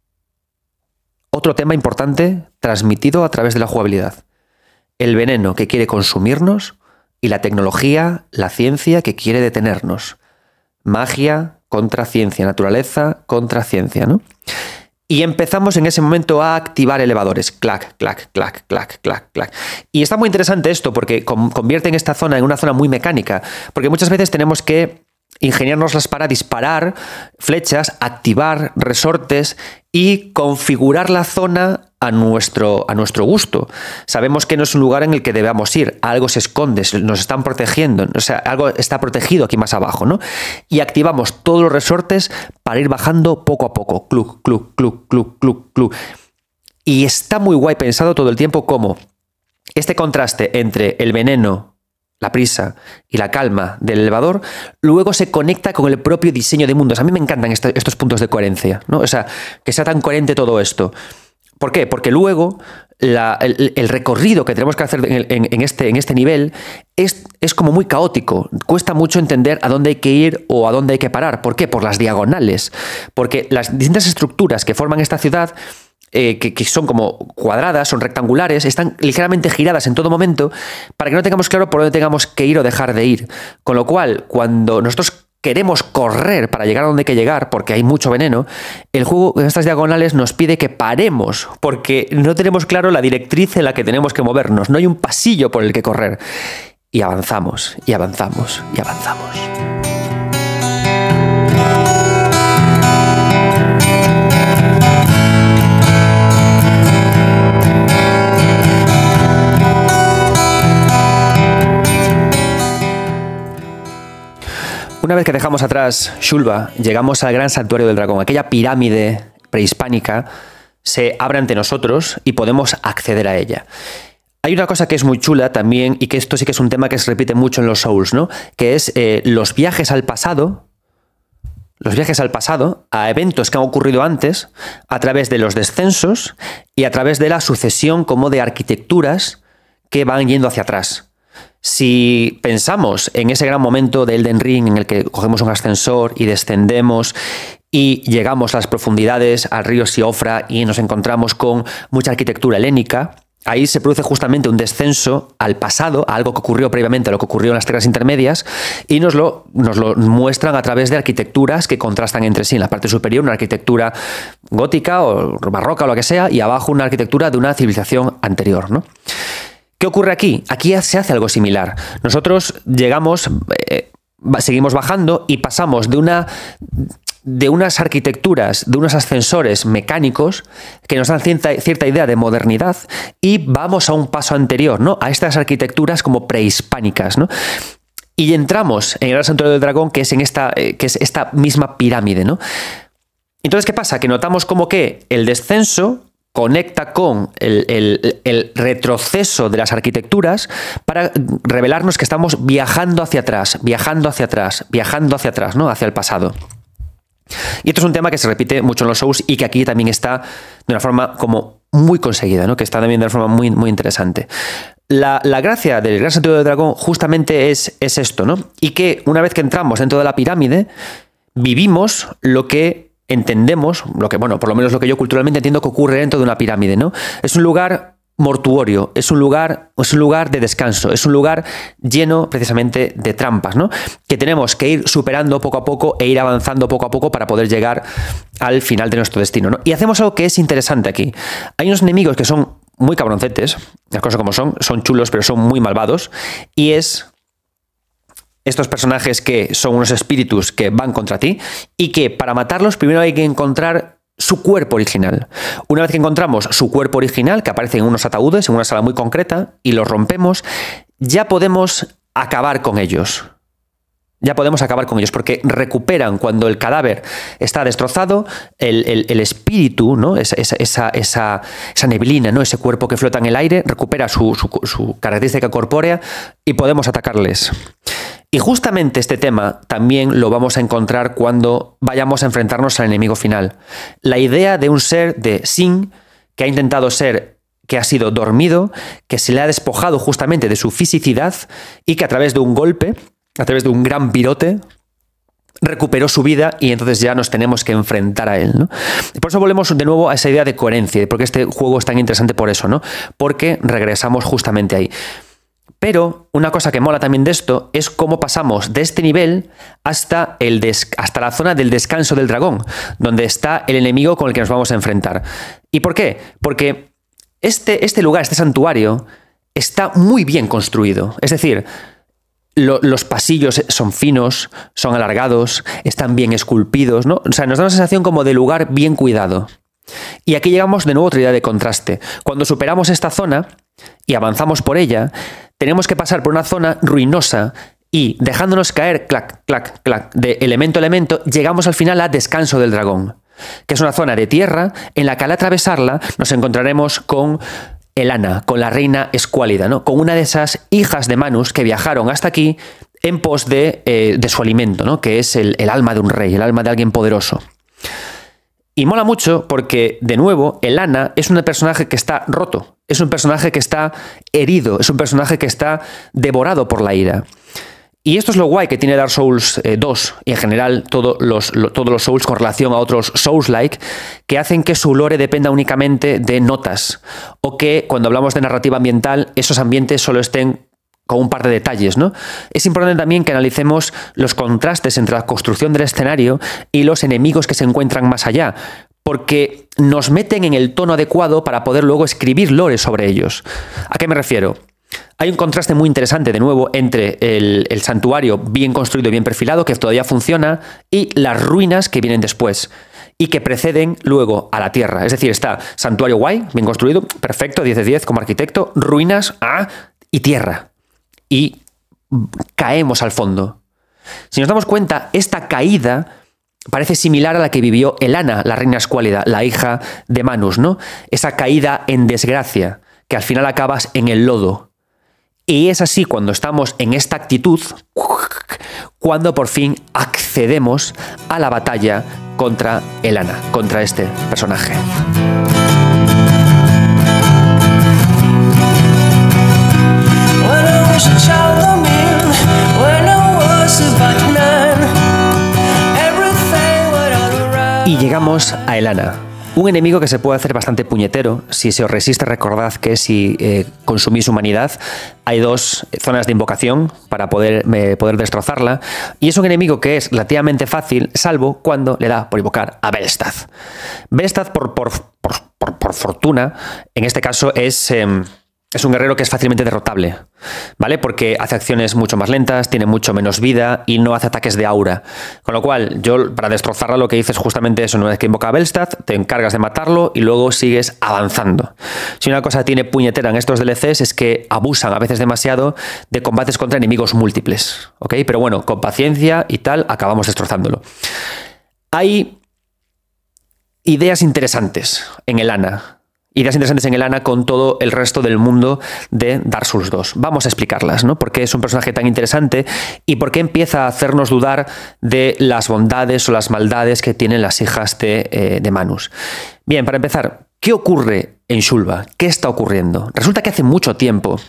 Otro tema importante transmitido a través de la jugabilidad. El veneno que quiere consumirnos y la tecnología, la ciencia que quiere detenernos. Magia contra ciencia, naturaleza contra ciencia, ¿no? Y empezamos en ese momento a activar elevadores. Clac, clac, clac, clac, clac, clac. Y está muy interesante esto porque convierte en esta zona en una zona muy mecánica. Porque muchas veces tenemos que ingeniárnoslas para disparar flechas, activar resortes y configurar la zona a nuestro gusto. Sabemos que no es un lugar en el que debamos ir, algo se esconde, nos están protegiendo, o sea, algo está protegido aquí más abajo, ¿no? Y activamos todos los resortes para ir bajando poco a poco, cluc, cluc, cluc, cluc, cluc, cluc. Y está muy guay pensado todo el tiempo como este contraste entre el veneno, la prisa y la calma del elevador, luego se conecta con el propio diseño de mundos. A mí me encantan estos puntos de coherencia, ¿no? O sea, que sea tan coherente todo esto. ¿Por qué? Porque luego el recorrido que tenemos que hacer en este nivel es como muy caótico. Cuesta mucho entender a dónde hay que ir o a dónde hay que parar. ¿Por qué? Por las diagonales. Porque las distintas estructuras que forman esta ciudad, que son como cuadradas, son rectangulares, están ligeramente giradas en todo momento para que no tengamos claro por dónde tengamos que ir o dejar de ir. Con lo cual, cuando nosotros queremos correr para llegar a donde hay que llegar, porque hay mucho veneno, el juego en estas diagonales nos pide que paremos, porque no tenemos claro la directriz en la que tenemos que movernos, no hay un pasillo por el que correr. Y avanzamos, y avanzamos, y avanzamos. Una vez que dejamos atrás Xulva, llegamos al gran santuario del dragón. Aquella pirámide prehispánica se abre ante nosotros y podemos acceder a ella. Hay una cosa que es muy chula también, y que esto sí que es un tema que se repite mucho en los Souls, ¿no? Que es los viajes al pasado, a eventos que han ocurrido antes, a través de los descensos y a través de la sucesión como de arquitecturas que van yendo hacia atrás. Si pensamos en ese gran momento de Elden Ring en el que cogemos un ascensor y descendemos y llegamos a las profundidades, al río Siofra, y nos encontramos con mucha arquitectura helénica, ahí se produce justamente un descenso al pasado, a algo que ocurrió previamente a lo que ocurrió en las tierras intermedias, y nos lo muestran a través de arquitecturas que contrastan entre sí. En la parte superior una arquitectura gótica o barroca o lo que sea, y abajo una arquitectura de una civilización anterior, ¿no? ¿Qué ocurre aquí? Aquí se hace algo similar. Nosotros llegamos, seguimos bajando y pasamos de unas arquitecturas, de unos ascensores mecánicos que nos dan cierta idea de modernidad, y vamos a un paso anterior, ¿no? A estas arquitecturas como prehispánicas, ¿no? Y entramos en el Gran Santuario del Dragón, que es esta misma pirámide, ¿no? Entonces, ¿qué pasa? Que notamos como que el descenso conecta con el retroceso de las arquitecturas para revelarnos que estamos viajando hacia atrás, ¿no? Hacia el pasado. Y esto es un tema que se repite mucho en los Souls y que aquí también está de una forma como muy conseguida, ¿no? Que está también de una forma muy, muy interesante. La gracia del Gran Santuario del Dragón justamente es esto, ¿no? Y que una vez que entramos dentro de la pirámide, vivimos lo que entendemos, por lo menos lo que yo culturalmente entiendo que ocurre dentro de una pirámide, ¿no? Es un lugar mortuorio, es un lugar de descanso, es un lugar lleno precisamente de trampas, ¿no? Que tenemos que ir superando poco a poco e ir avanzando poco a poco para poder llegar al final de nuestro destino, ¿no? Y hacemos algo que es interesante aquí. Hay unos enemigos que son muy cabroncetes, las cosas como son chulos, pero son muy malvados, y es estos personajes que son unos espíritus que van contra ti y que para matarlos primero hay que encontrar su cuerpo original. Una vez que encontramos su cuerpo original, que aparece en unos ataúdes, en una sala muy concreta, y los rompemos, ya podemos acabar con ellos. Porque recuperan, cuando el cadáver está destrozado, el espíritu, ¿no? Esa neblina, ¿no? Ese cuerpo que flota en el aire, recupera su característica corpórea y podemos atacarles. Y justamente este tema también lo vamos a encontrar cuando vayamos a enfrentarnos al enemigo final. La idea de un ser de Sin que ha intentado ser, que ha sido dormido, que se le ha despojado justamente de su fisicidad y que a través de un golpe, a través de un gran virote, recuperó su vida, y entonces ya nos tenemos que enfrentar a él, ¿no? Y por eso volvemos de nuevo a esa idea de coherencia, porque este juego es tan interesante por eso, ¿no? Porque regresamos justamente ahí. Pero una cosa que mola también de esto es cómo pasamos de este nivel hasta la zona del descanso del dragón, donde está el enemigo con el que nos vamos a enfrentar. ¿Y por qué? Porque este lugar, este santuario, está muy bien construido. Es decir, los pasillos son finos, son alargados, están bien esculpidos, ¿no? O sea, nos da una sensación como de lugar bien cuidado. Y aquí llegamos de nuevo a otra idea de contraste. Cuando superamos esta zona y avanzamos por ella, tenemos que pasar por una zona ruinosa y dejándonos caer, clac, clac, clac, de elemento a elemento, llegamos al final a Descanso del Dragón, que es una zona de tierra en la que al atravesarla nos encontraremos con Elana, con la reina escuálida, ¿no? Con una de esas hijas de Manus que viajaron hasta aquí en pos de su alimento, ¿no? Que es el alma de un rey, el alma de alguien poderoso. Y mola mucho porque, de nuevo, Elana es un personaje que está roto, es un personaje que está herido, es un personaje que está devorado por la ira. Y esto es lo guay que tiene Dark Souls 2 y en general todos los Souls con relación a otros Souls-like, que hacen que su lore dependa únicamente de notas, o que cuando hablamos de narrativa ambiental esos ambientes solo estén con un par de detalles, ¿no? Es importante también que analicemos los contrastes entre la construcción del escenario y los enemigos que se encuentran más allá, porque nos meten en el tono adecuado para poder luego escribir lore sobre ellos. ¿A qué me refiero? Hay un contraste muy interesante, de nuevo, entre el santuario bien construido y bien perfilado, que todavía funciona, y las ruinas que vienen después y que preceden luego a la tierra. Es decir, está santuario guay, bien construido, perfecto, 10 de 10 como arquitecto, ruinas y tierra. Y caemos al fondo. Si nos damos cuenta, esta caída parece similar a la que vivió Elana, la reina escuálida, la hija de Manus, ¿no? Esa caída en desgracia, que al final acabas en el lodo. Y es así cuando estamos en esta actitud, cuando por fin accedemos a la batalla contra Elana, contra este personaje. Y llegamos a Elana. Un enemigo que se puede hacer bastante puñetero. Si se os resiste, recordad que si consumís humanidad, hay dos zonas de invocación para poder destrozarla. Y es un enemigo que es relativamente fácil, salvo cuando le da por invocar a Belstath. Belstath, por fortuna, en este caso es un guerrero que es fácilmente derrotable, ¿vale? Porque hace acciones mucho más lentas, tiene mucho menos vida y no hace ataques de aura. Con lo cual, yo para destrozarla lo que hice es justamente eso. Una vez que invoca a Belstath, te encargas de matarlo y luego sigues avanzando. Si una cosa tiene puñetera en estos DLCs es que abusan a veces demasiado de combates contra enemigos múltiples, ¿ok? Pero bueno, con paciencia y tal, acabamos destrozándolo. Hay ideas interesantes en Elana. Ideas interesantes en Elana con todo el resto del mundo de Dark Souls 2. Vamos a explicarlas, ¿no? ¿Por qué es un personaje tan interesante y por qué empieza a hacernos dudar de las bondades o las maldades que tienen las hijas de Manus? Bien, para empezar, ¿qué ocurre en Shulva? ¿Qué está ocurriendo? Resulta que hace mucho tiempo,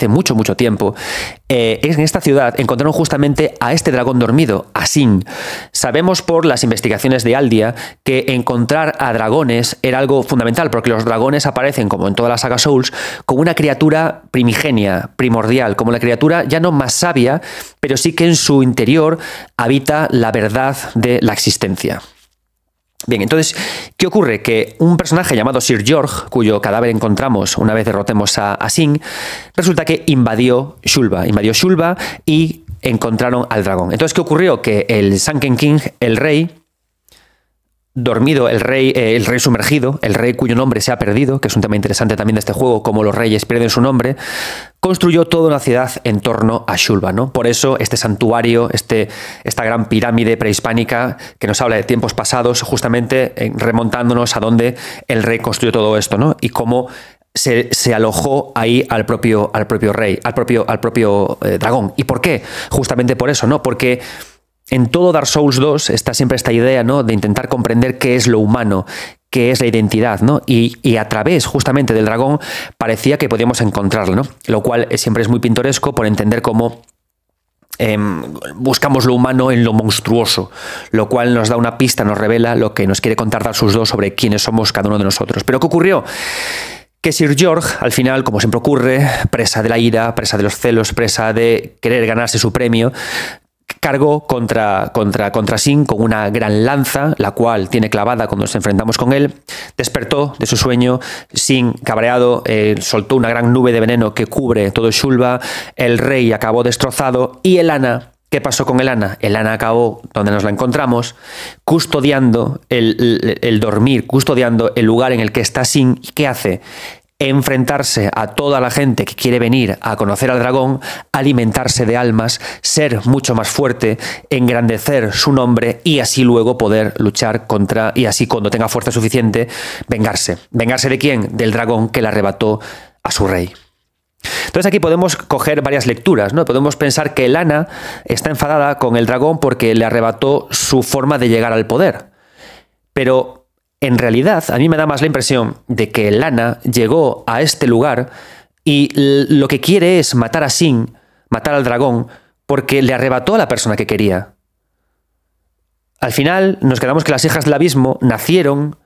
en esta ciudad encontraron justamente a este dragón dormido, a Sin. Sabemos por las investigaciones de Aldia que encontrar a dragones era algo fundamental, porque los dragones aparecen, como en toda la saga Souls, como una criatura primigenia, primordial, como la criatura ya no más sabia, pero sí que en su interior habita la verdad de la existencia. Bien, entonces, ¿qué ocurre? Que un personaje llamado Sir George, cuyo cadáver encontramos una vez derrotemos a Sin, resulta que invadió Shulva y encontraron al dragón. Entonces, ¿qué ocurrió? Que el Sunken King, el rey dormido, el rey sumergido, el rey cuyo nombre se ha perdido, que es un tema interesante también de este juego, cómo los reyes pierden su nombre, construyó toda una ciudad en torno a Shulva, ¿no? Por eso este santuario, esta gran pirámide prehispánica que nos habla de tiempos pasados, justamente remontándonos a donde el rey construyó todo esto, ¿no? Y cómo se alojó ahí al propio rey, al propio dragón. ¿Y por qué? Justamente por eso, ¿no? Porque en todo Dark Souls 2 está siempre esta idea, ¿no? De intentar comprender qué es lo humano, qué es la identidad, ¿no? Y a través justamente del dragón parecía que podíamos encontrarlo, ¿no? Lo cual siempre es muy pintoresco por entender cómo buscamos lo humano en lo monstruoso, lo cual nos da una pista, nos revela lo que nos quiere contar Dark Souls 2 sobre quiénes somos cada uno de nosotros. Pero ¿qué ocurrió? Que Sir George, al final, como siempre ocurre, presa de la ira, presa de los celos, presa de querer ganarse su premio, cargó contra Sin con una gran lanza, la cual tiene clavada cuando nos enfrentamos con él. Despertó de su sueño. Sin, cabreado, soltó una gran nube de veneno que cubre todo Shulva. El rey acabó destrozado. Y Elanna, ¿qué pasó con Elanna? Elanna acabó donde nos la encontramos, custodiando el dormir, custodiando el lugar en el que está Sin. ¿Y qué hace? Enfrentarse a toda la gente que quiere venir a conocer al dragón, alimentarse de almas, ser mucho más fuerte, engrandecer su nombre y así luego poder luchar contra, y así cuando tenga fuerza suficiente, vengarse. ¿Vengarse de quién? Del dragón que le arrebató a su rey. Entonces aquí podemos coger varias lecturas, ¿no? Podemos pensar que Elanna está enfadada con el dragón porque le arrebató su forma de llegar al poder. Pero en realidad, a mí me da más la impresión de que Elanna llegó a este lugar y lo que quiere es matar a Sin, matar al dragón, porque le arrebató a la persona que quería. Al final nos quedamos que las hijas del abismo nacieron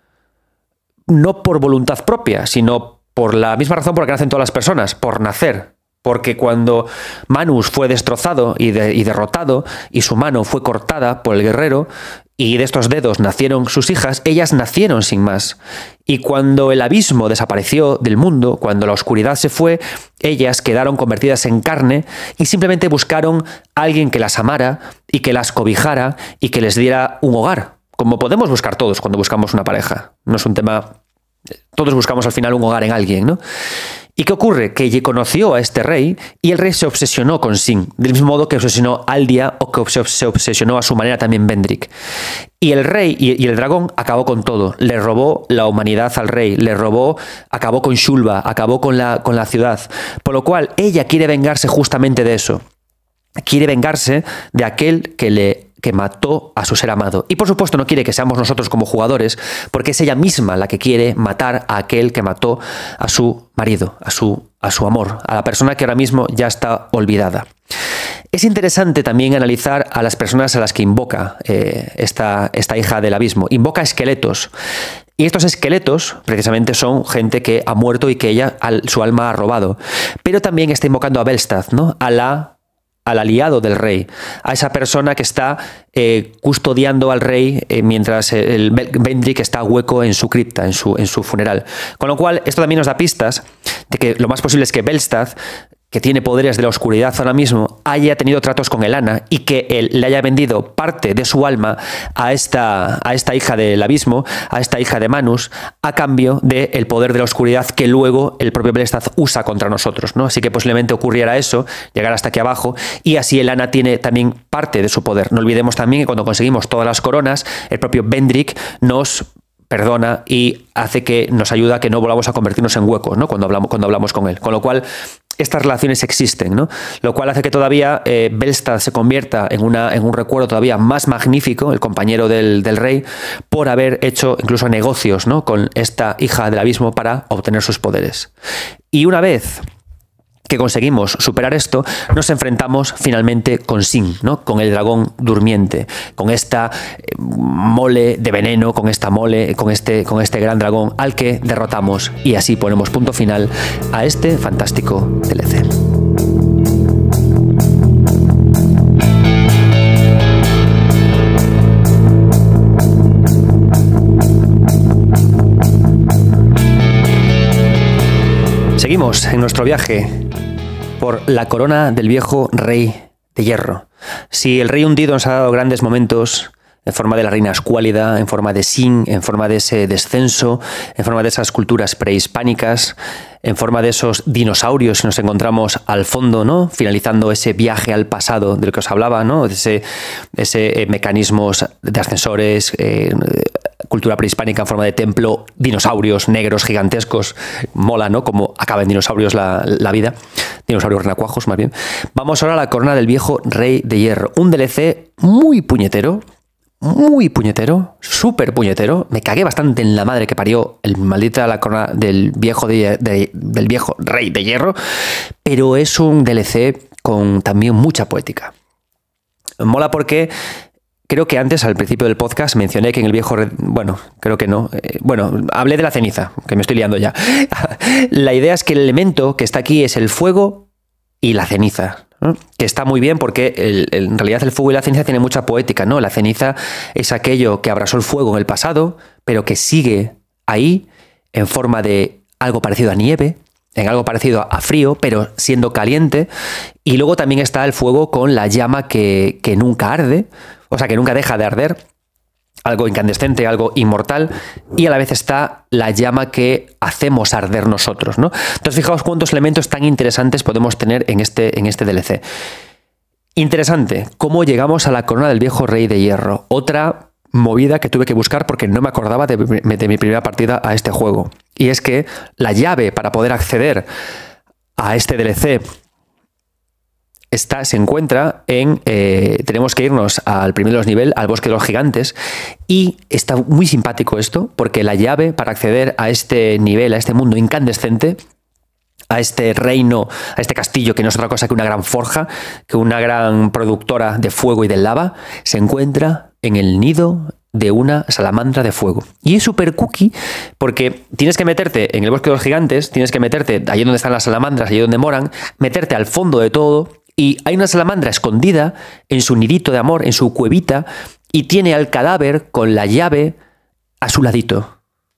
no por voluntad propia, sino por la misma razón por la que nacen todas las personas, por nacer. Porque cuando Manus fue destrozado y derrotado y su mano fue cortada por el guerrero y de estos dedos nacieron sus hijas, ellas nacieron sin más. Y cuando el abismo desapareció del mundo, cuando la oscuridad se fue, ellas quedaron convertidas en carne y simplemente buscaron a alguien que las amara y que las cobijara y que les diera un hogar, como podemos buscar todos cuando buscamos una pareja. No es un tema... Todos buscamos al final un hogar en alguien, ¿no? ¿Y qué ocurre? Que conoció a este rey y el rey se obsesionó con Sin, del mismo modo que obsesionó a Aldia o que se obsesionó a su manera también Vendrick. Y el rey y el dragón acabó con todo. Le robó la humanidad al rey, acabó con Shulva, acabó con la ciudad. Por lo cual ella quiere vengarse justamente de eso. Quiere vengarse de aquel que mató a su ser amado. Y por supuesto no quiere que seamos nosotros como jugadores, porque es ella misma la que quiere matar a aquel que mató a su marido, a su amor, a la persona que ahora mismo ya está olvidada. Es interesante también analizar a las personas a las que invoca esta hija del abismo. Invoca esqueletos. Y estos esqueletos precisamente son gente que ha muerto y que su alma ha robado. Pero también está invocando a Belstath, ¿no? Al aliado del rey, a esa persona que está custodiando al rey mientras el Vendrick está hueco en su cripta, en su funeral. Con lo cual, esto también nos da pistas de que lo más posible es que Belstath, que tiene poderes de la oscuridad ahora mismo, haya tenido tratos con Elanna y que él le haya vendido parte de su alma a esta hija del abismo, a esta hija de Manus, a cambio del poder de la oscuridad que luego el propio Belstath usa contra nosotros, ¿no? Así que posiblemente ocurriera eso, llegar hasta aquí abajo, y así Elanna tiene también parte de su poder. No olvidemos también que cuando conseguimos todas las coronas, el propio Vendrick nos perdona y hace que nos ayuda a que no volvamos a convertirnos en huecos, ¿no? Cuando hablamos con él. Con lo cual, estas relaciones existen, ¿no? Lo cual hace que todavía Belstath se convierta en un recuerdo todavía más magnífico, el compañero del rey, por haber hecho incluso negocios, ¿no? Con esta hija del abismo para obtener sus poderes. Y una vez que conseguimos superar esto, nos enfrentamos finalmente con Sin, ¿no? Con el dragón durmiente, con esta mole de veneno, con este gran dragón al que derrotamos, y así ponemos punto final a este fantástico DLC. Seguimos en nuestro viaje por la corona del viejo rey de hierro. Si el rey hundido nos ha dado grandes momentos en forma de la reina escuálida, en forma de Sin, en forma de ese descenso, en forma de esas culturas prehispánicas, en forma de esos dinosaurios que nos encontramos al fondo, ¿no? Finalizando ese viaje al pasado del que os hablaba, ¿no? Ese mecanismos de ascensores, cultura prehispánica en forma de templo, dinosaurios negros gigantescos. Mola, ¿no? Como acaba en dinosaurios la vida. Dinosaurios renacuajos, más bien. Vamos ahora a la corona del viejo rey de hierro. Un DLC muy puñetero, súper puñetero. Me cagué bastante en la madre que parió el maldita la corona del viejo del viejo rey de hierro, pero es un DLC con también mucha poética. Mola porque creo que antes, al principio del podcast, mencioné que en el viejo... Bueno, creo que no. Hablé de la ceniza, que me estoy liando ya. La idea es que el elemento que está aquí es el fuego y la ceniza. ¿no? Que está muy bien porque en realidad el fuego y la ceniza tienen mucha poética, ¿no? La ceniza es aquello que abrasó el fuego en el pasado, pero que sigue ahí en forma de algo parecido a nieve, en algo parecido a frío, pero siendo caliente. Y luego también está el fuego con la llama que nunca arde, o sea, que nunca deja de arder, algo incandescente, algo inmortal, y a la vez está la llama que hacemos arder nosotros, ¿no? Entonces, fijaos cuántos elementos tan interesantes podemos tener en este DLC. Interesante, cómo llegamos a la corona del viejo rey de hierro. Otra movida que tuve que buscar porque no me acordaba de mi primera partida a este juego. Y es que la llave para poder acceder a este DLC se encuentra en... tenemos que irnos al primero de los niveles, al bosque de los gigantes, y está muy simpático esto, porque la llave para acceder a este nivel, a este mundo incandescente, a este reino, a este castillo que no es otra cosa que una gran forja, que una gran productora de fuego y de lava, se encuentra en el nido de una salamandra de fuego. Y es súper cookie porque tienes que meterte en el bosque de los gigantes, tienes que meterte allí donde están las salamandras, allí donde moran, meterte al fondo de todo, y hay una salamandra escondida en su nidito de amor, en su cuevita, y tiene al cadáver con la llave a su ladito.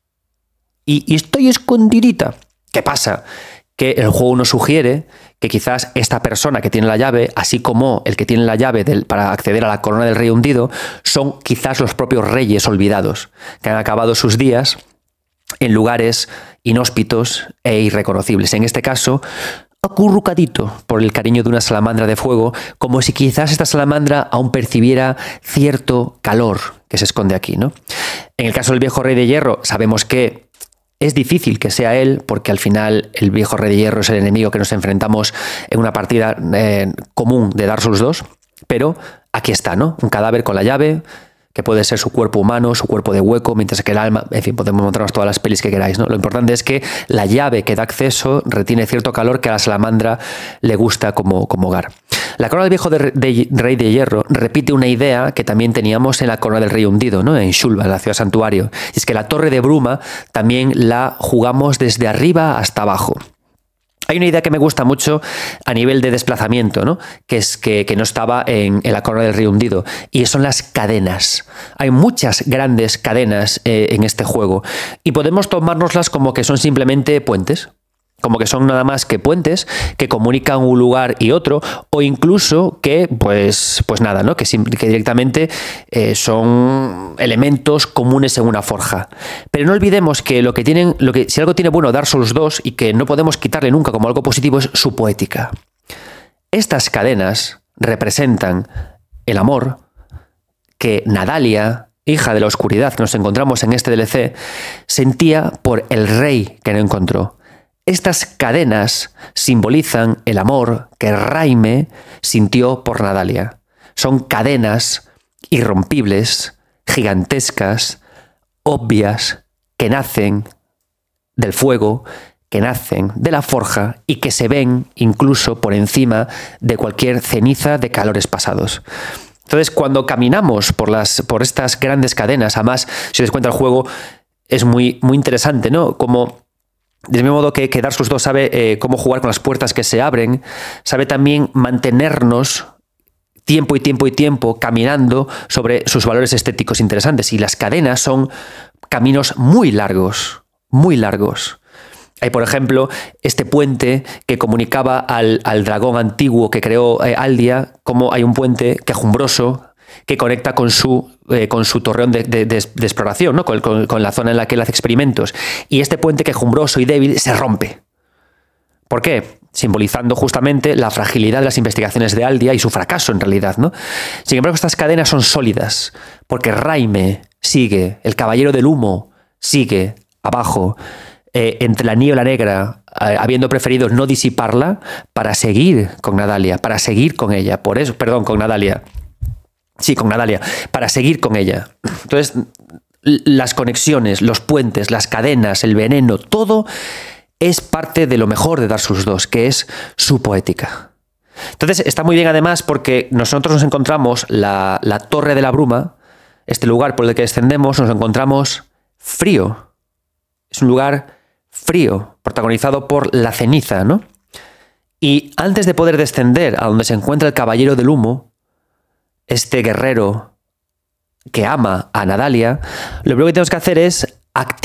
Y estoy escondidita. ¿Qué pasa? Que el juego nos sugiere que quizás esta persona que tiene la llave, así como el que tiene la llave para acceder a la corona del rey hundido, son quizás los propios reyes olvidados, que han acabado sus días en lugares inhóspitos e irreconocibles. En este caso, acurrucadito por el cariño de una salamandra de fuego, como si quizás esta salamandra aún percibiera cierto calor que se esconde aquí, ¿no? En el caso del viejo rey de hierro, sabemos que es difícil que sea él, porque al final el viejo rey de hierro es el enemigo que nos enfrentamos en una partida común de Dark Souls 2, pero aquí está, ¿no? Un cadáver con la llave, que puede ser su cuerpo humano, su cuerpo de hueco, mientras que el alma, en fin, podemos montarnos todas las pelis que queráis, ¿no? Lo importante es que la llave que da acceso retiene cierto calor que a la salamandra le gusta como hogar. La corona del viejo rey de hierro repite una idea que también teníamos en la corona del rey hundido, ¿no? En Shulva, la ciudad santuario. Y es que la torre de bruma también la jugamos desde arriba hasta abajo. Hay una idea que me gusta mucho a nivel de desplazamiento, ¿no? Que es que no estaba en la corona del rey hundido, y son las cadenas. Hay muchas grandes cadenas en este juego, y podemos tomárnoslas como que son simplemente puentes. Como que son nada más que puentes que comunican un lugar y otro, o incluso que, pues nada, ¿no? Que directamente son elementos comunes en una forja. Pero no olvidemos que si algo tiene bueno Dark Souls 2 y que no podemos quitarle nunca como algo positivo es su poética. Estas cadenas representan el amor que Nadalia, hija de la oscuridad que nos encontramos en este DLC, sentía por el rey que no encontró. Estas cadenas simbolizan el amor que Raime sintió por Nadalia. Son cadenas irrompibles, gigantescas, obvias, que nacen del fuego, que nacen de la forja y que se ven incluso por encima de cualquier ceniza de calores pasados. Entonces, cuando caminamos por estas grandes cadenas, además, si os das cuenta, el juego es muy interesante, ¿no? Como del mismo modo que Dark Souls 2 sabe cómo jugar con las puertas que se abren, sabe también mantenernos tiempo y tiempo y tiempo caminando sobre sus valores estéticos interesantes. Y las cadenas son caminos muy largos, muy largos. Hay, por ejemplo, este puente que comunicaba al dragón antiguo que creó Aldia, como hay un puente quejumbroso que conecta con su torreón de exploración, ¿no? con la zona en la que él hace experimentos. Y este puente quejumbroso y débil se rompe. ¿Por qué? Simbolizando justamente la fragilidad de las investigaciones de Aldia y su fracaso en realidad, ¿no? Sin embargo, estas cadenas son sólidas, porque Raime sigue, el caballero del humo sigue abajo, entre la niebla negra, habiendo preferido no disiparla para seguir con Nadalia, para seguir con ella. Por eso, perdón, con Nadalia. Sí, con Nadalia, para seguir con ella. Entonces, las conexiones, los puentes, las cadenas, el veneno, todo es parte de lo mejor de Dark Souls 2, que es su poética. Entonces, está muy bien además porque nosotros nos encontramos la Torre de la Bruma, este lugar por el que descendemos, nos encontramos frío. Es un lugar frío, protagonizado por la ceniza, ¿no? Y antes de poder descender a donde se encuentra el Caballero del Humo, este guerrero que ama a Nadalia, lo primero que tenemos que hacer es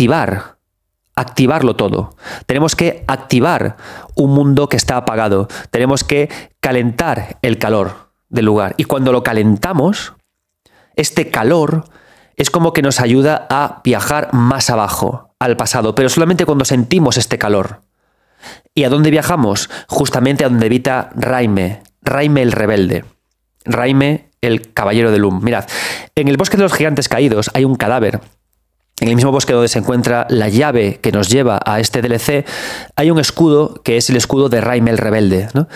activarlo todo. Tenemos que activar un mundo que está apagado. Tenemos que calentar el calor del lugar. Y cuando lo calentamos, este calor es como que nos ayuda a viajar más abajo, al pasado, pero solamente cuando sentimos este calor. ¿Y a dónde viajamos? Justamente a donde habita Raime el rebelde, Raime el caballero del Humo. Mirad, en el bosque de los gigantes caídos hay un cadáver. En el mismo bosque donde se encuentra la llave que nos lleva a este DLC, hay un escudo que es el escudo de Raime el rebelde, ¿no?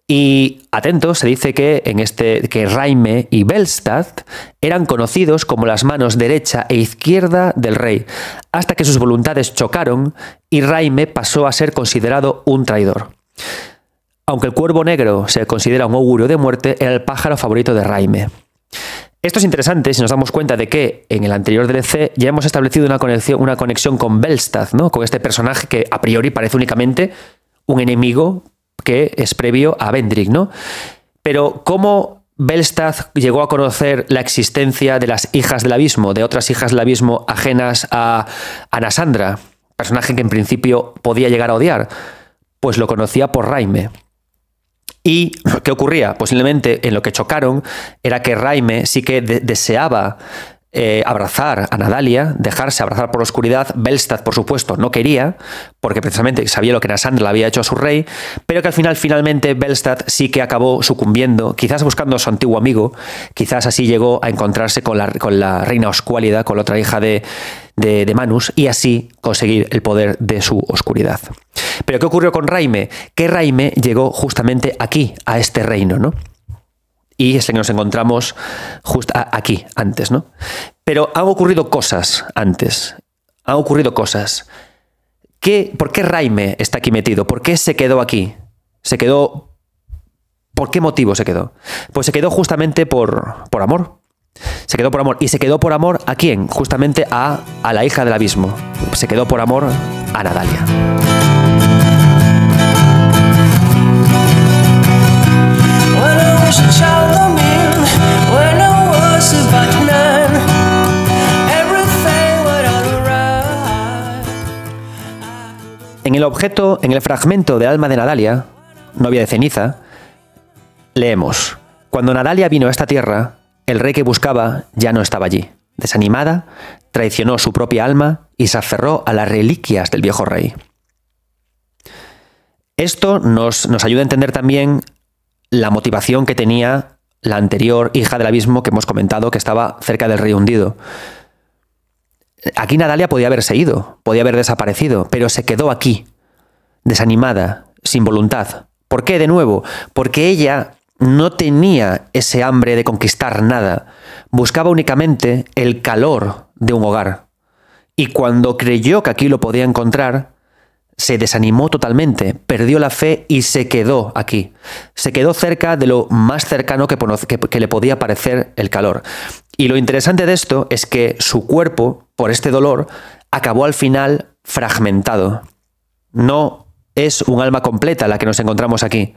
Y atento, se dice que que Raime y Belstad eran conocidos como las manos derecha e izquierda del rey, hasta que sus voluntades chocaron y Raime pasó a ser considerado un traidor. Aunque el cuervo negro se considera un augurio de muerte, era el pájaro favorito de Raime. Esto es interesante si nos damos cuenta de que en el anterior DLC ya hemos establecido una conexión con Belstad, ¿no? Con este personaje que a priori parece únicamente un enemigo que es previo a Vendrick, ¿no? Pero ¿cómo Belstad llegó a conocer la existencia de las hijas del abismo, de otras hijas del abismo ajenas a Nasandra, personaje que en principio podía llegar a odiar? Pues lo conocía por Raime. ¿Y qué ocurría? Posiblemente en lo que chocaron era que Raime sí que deseaba abrazar a Nadalia, dejarse abrazar por la oscuridad. Belstad, por supuesto, no quería, porque precisamente sabía lo que Nasandra le había hecho a su rey, pero que al final, finalmente, Belstad sí que acabó sucumbiendo, quizás buscando a su antiguo amigo, quizás así llegó a encontrarse con la reina Oscuálida, con la otra hija de Manus, y así conseguir el poder de su oscuridad. Pero ¿qué ocurrió con Raime? Que Raime llegó justamente aquí, a este reino, ¿no? Y es el que nos encontramos justo aquí, antes, ¿no? Pero han ocurrido cosas antes. Han ocurrido cosas. ¿Por qué Raime está aquí metido? ¿Por qué se quedó aquí? ¿Por qué motivo se quedó? Pues se quedó justamente por amor. Se quedó por amor. ¿Y se quedó por amor a quién? Justamente a la hija del abismo. Se quedó por amor a Nadalia. En el fragmento del alma de Nadalia, novia de ceniza, leemos: cuando Nadalia vino a esta tierra, el rey que buscaba ya no estaba allí. Desanimada, traicionó su propia alma y se aferró a las reliquias del viejo rey. Esto nos ayuda a entender también la motivación que tenía la anterior hija del abismo que hemos comentado, que estaba cerca del rey hundido. Aquí Nadalia podía haberse ido, podía haber desaparecido, pero se quedó aquí, desanimada, sin voluntad. ¿Por qué de nuevo? Porque ella no tenía ese hambre de conquistar nada, buscaba únicamente el calor de un hogar. Y cuando creyó que aquí lo podía encontrar, se desanimó totalmente, perdió la fe y se quedó aquí. Se quedó cerca de lo más cercano que le podía parecer el calor. Y lo interesante de esto es que su cuerpo, por este dolor, acabó al final fragmentado. No es un alma completa la que nos encontramos aquí.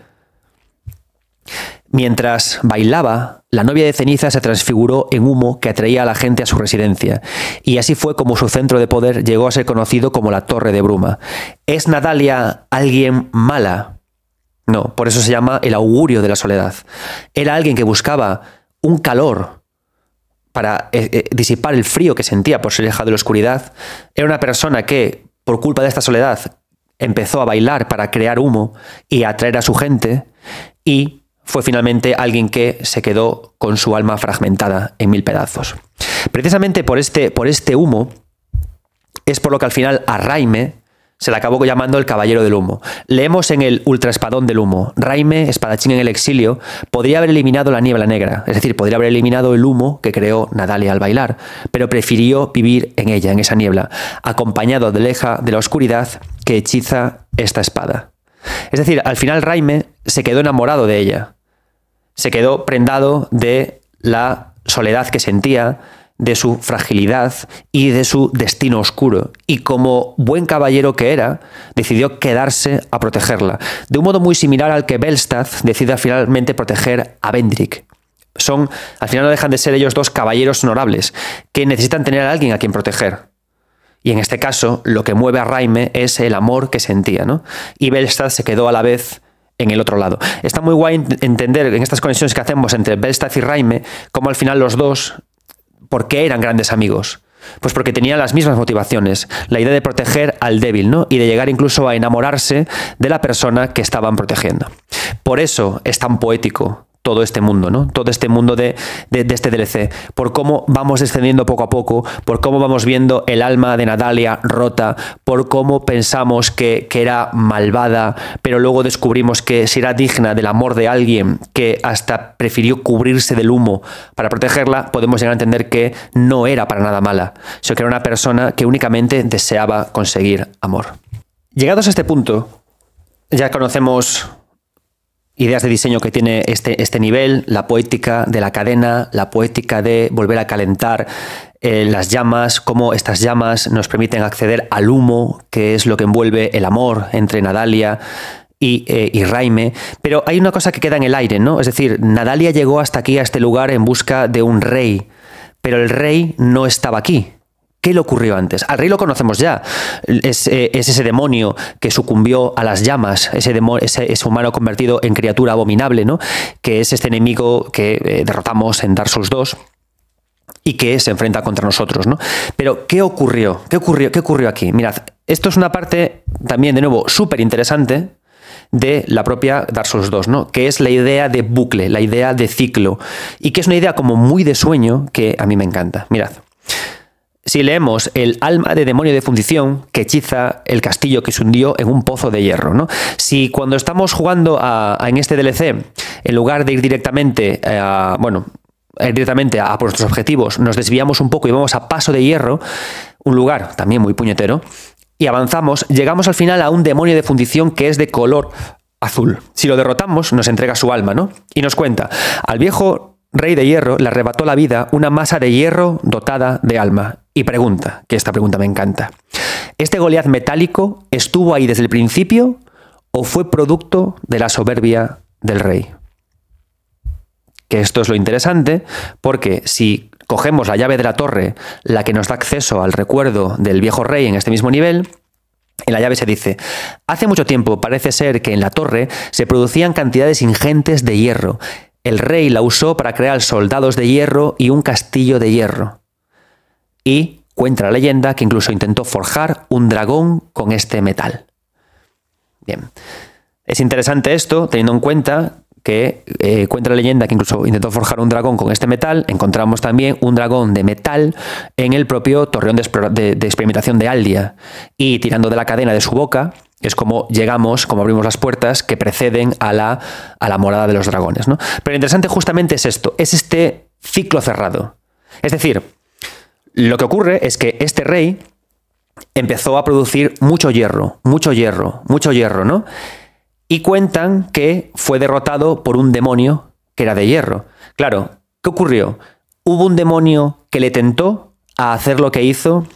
Mientras bailaba, la novia de ceniza se transfiguró en humo que atraía a la gente a su residencia, y así fue como su centro de poder llegó a ser conocido como la Torre de Bruma. ¿Es Nadalia alguien mala? No, por eso se llama el augurio de la soledad. Era alguien que buscaba un calor para disipar el frío que sentía por ser hija de la oscuridad. Era una persona que, por culpa de esta soledad, empezó a bailar para crear humo y atraer a su gente, y fue finalmente alguien que se quedó con su alma fragmentada en 1000 pedazos. Precisamente por este humo es por lo que al final a Raime se le acabó llamando el Caballero del Humo. Leemos en el Ultraespadón del Humo: Raime, espadachín en el exilio, podría haber eliminado la niebla negra, es decir, podría haber eliminado el humo que creó Nadalia al bailar, pero prefirió vivir en ella, en esa niebla, acompañado de la oscuridad que hechiza esta espada. Es decir, al final Raime se quedó enamorado de ella, se quedó prendado de la soledad que sentía de su fragilidad y de su destino oscuro. Y como buen caballero que era, decidió quedarse a protegerla, de un modo muy similar al que Belstad decide finalmente proteger a Vendrick. Al final no dejan de ser ellos dos caballeros honorables, que necesitan tener a alguien a quien proteger. Y en este caso, lo que mueve a Raime es el amor que sentía, ¿no? Y Belstad se quedó a la vez en el otro lado. Está muy guay entender en estas conexiones que hacemos entre Belstad y Raime, cómo al final los dos, ¿por qué eran grandes amigos? Pues porque tenían las mismas motivaciones, la idea de proteger al débil, ¿no? Y de llegar incluso a enamorarse de la persona que estaban protegiendo. Por eso es tan poético todo este mundo, ¿no? Todo este mundo de este DLC, por cómo vamos descendiendo poco a poco, por cómo vamos viendo el alma de Nadalia rota, por cómo pensamos que era malvada, pero luego descubrimos que si era digna del amor de alguien que hasta prefirió cubrirse del humo para protegerla, podemos llegar a entender que no era para nada mala, sino que era una persona que únicamente deseaba conseguir amor. Llegados a este punto, ya conocemos ideas de diseño que tiene este nivel, la poética de la cadena, la poética de volver a calentar las llamas, cómo estas llamas nos permiten acceder al humo, que es lo que envuelve el amor entre Nadalia y Raime. Pero hay una cosa que queda en el aire, ¿no? Es decir, Nadalia llegó hasta aquí, a este lugar, en busca de un rey, pero el rey no estaba aquí. ¿Qué le ocurrió antes? Al rey lo conocemos ya. Es ese demonio que sucumbió a las llamas, ese humano convertido en criatura abominable, ¿no? Que es este enemigo que derrotamos en Dark Souls 2 y que se enfrenta contra nosotros, ¿no? Pero ¿qué ocurrió? ¿Qué ocurrió aquí? Mirad, esto es una parte también, de nuevo, súper interesante de la propia Dark Souls 2, ¿no? Que es la idea de bucle, la idea de ciclo, y que es una idea como muy de sueño que a mí me encanta. Mirad. Si leemos el alma de demonio de fundición que hechiza el castillo que se hundió en un pozo de hierro, ¿no? Si cuando estamos jugando en este DLC, en lugar de ir directamente a por nuestros objetivos, nos desviamos un poco y vamos a Paso de Hierro, un lugar también muy puñetero, y avanzamos, llegamos al final a un demonio de fundición que es de color azul. Si lo derrotamos, nos entrega su alma, ¿no? Y nos cuenta, al viejo rey de hierro le arrebató la vida una masa de hierro dotada de alma. Y pregunta, que esta pregunta me encanta, ¿este Goliat metálico estuvo ahí desde el principio o fue producto de la soberbia del rey? Que esto es lo interesante, porque si cogemos la llave de la torre, la que nos da acceso al recuerdo del viejo rey en este mismo nivel, en la llave se dice, hace mucho tiempo parece ser que en la torre se producían cantidades ingentes de hierro. El rey la usó para crear soldados de hierro y un castillo de hierro. Y cuenta la leyenda que incluso intentó forjar un dragón con este metal. Bien, es interesante esto, teniendo en cuenta que cuenta la leyenda que incluso intentó forjar un dragón con este metal. Encontramos también un dragón de metal en el propio torreón de experimentación de Aldia. Y tirando de la cadena de su boca, es como llegamos, como abrimos las puertas que preceden a la morada de los dragones, ¿no? Pero lo interesante justamente es esto, es este ciclo cerrado. Es decir, lo que ocurre es que este rey empezó a producir mucho hierro, ¿no? Y cuentan que fue derrotado por un demonio que era de hierro. Claro, ¿qué ocurrió? Hubo un demonio que le tentó a hacer lo que hizo,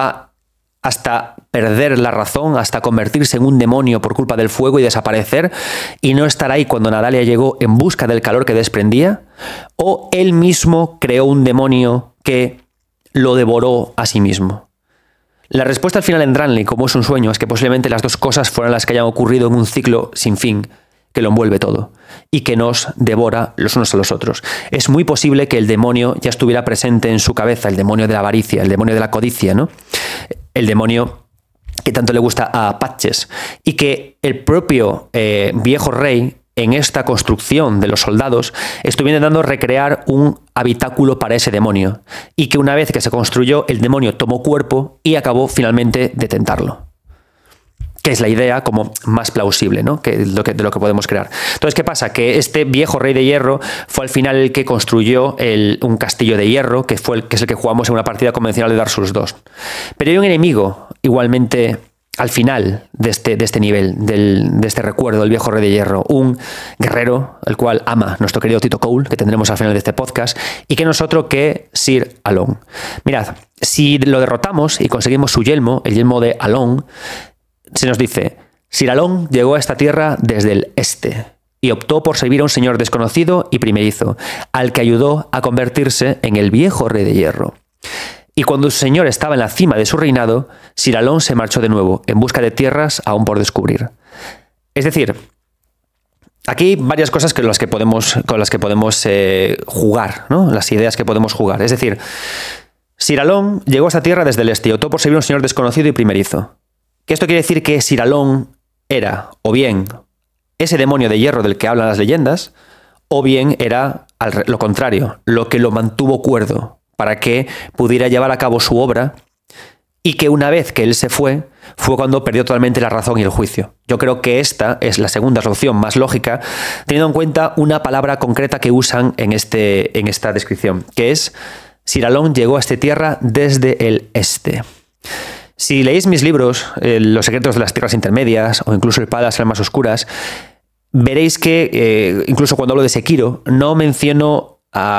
hasta perder la razón, hasta convertirse en un demonio por culpa del fuego y desaparecer, y no estar ahí cuando Nadalia llegó en busca del calor que desprendía, o él mismo creó un demonio que lo devoró a sí mismo. La respuesta al final en Dranley, como es un sueño, es que posiblemente las dos cosas fueran las que hayan ocurrido en un ciclo sin fin, que lo envuelve todo, y que nos devora los unos a los otros. Es muy posible que el demonio ya estuviera presente en su cabeza, el demonio de la avaricia, el demonio de la codicia, ¿no? El demonio que tanto le gusta a Patches, y que el propio viejo rey, en esta construcción de los soldados, estuvo intentando recrear un habitáculo para ese demonio, y que una vez que se construyó, el demonio tomó cuerpo y acabó finalmente de tentarlo. Que es la idea como más plausible, ¿no? De lo que podemos crear. Entonces, ¿qué pasa? Que este viejo rey de hierro fue al final el que construyó un castillo de hierro, que es el que jugamos en una partida convencional de Dark Souls 2. Pero hay un enemigo igualmente al final de este nivel, de este recuerdo del viejo rey de hierro, un guerrero, el cual ama nuestro querido Tito Cole, que tendremos al final de este podcast, y que no es otro que Sir Alon. Mirad, si lo derrotamos y conseguimos su yelmo, el yelmo de Alon, se nos dice: Sir Alon llegó a esta tierra desde el este y optó por servir a un señor desconocido y primerizo, al que ayudó a convertirse en el viejo rey de hierro. Y cuando su señor estaba en la cima de su reinado, Sir Alon se marchó de nuevo, en busca de tierras aún por descubrir. Es decir, aquí hay varias cosas con las que podemos jugar, ¿no? Las ideas que podemos jugar. Es decir, Sir Alon llegó a esta tierra desde el este y optó por servir a un señor desconocido y primerizo. Que esto quiere decir que Sir Alon era, o bien, ese demonio de hierro del que hablan las leyendas, o bien era lo contrario, lo que lo mantuvo cuerdo, para que pudiera llevar a cabo su obra, y que una vez que él se fue cuando perdió totalmente la razón y el juicio. Yo creo que esta es la segunda opción más lógica, teniendo en cuenta una palabra concreta que usan en esta descripción, que es: Sir Alon llegó a esta tierra desde el este. Si leéis mis libros, Los secretos de las tierras intermedias, o incluso El Padre de las almas oscuras, veréis que, incluso cuando hablo de Sekiro, no menciono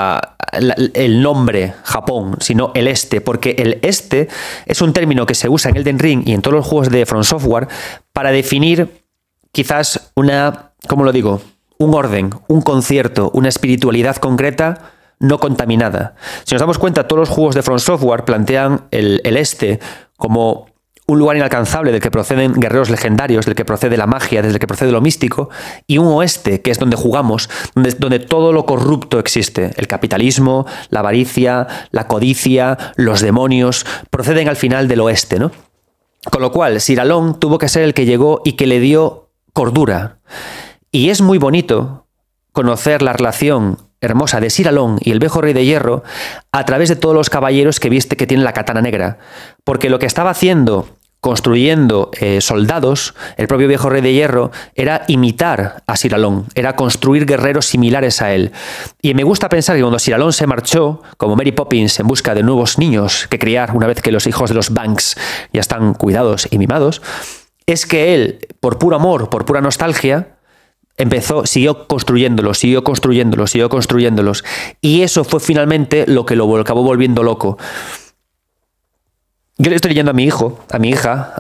el nombre Japón, sino el este, porque el este es un término que se usa en Elden Ring y en todos los juegos de From Software para definir quizás ¿cómo lo digo? Un orden, un concierto, una espiritualidad concreta no contaminada. Si nos damos cuenta, todos los juegos de From Software plantean el este como un lugar inalcanzable del que proceden guerreros legendarios, del que procede la magia, desde el que procede lo místico, y un oeste, que es donde jugamos, donde todo lo corrupto existe. El capitalismo, la avaricia, la codicia, los demonios, proceden al final del oeste, ¿no? Con lo cual, Sir Alon tuvo que ser el que llegó y que le dio cordura. Y es muy bonito conocer la relación hermosa de Sir Alon y el viejo rey de hierro a través de todos los caballeros que viste que tienen la katana negra, porque lo que estaba haciendo, construyendo soldados, el propio viejo rey de hierro, era imitar a Sir Alon, era construir guerreros similares a él. Y me gusta pensar que cuando Sir Alon se marchó, como Mary Poppins, en busca de nuevos niños que criar una vez que los hijos de los Banks ya están cuidados y mimados, es que él, por puro amor, por pura nostalgia, siguió construyéndolos, y eso fue finalmente lo que lo acabó volviendo loco. Yo le estoy leyendo a mi hija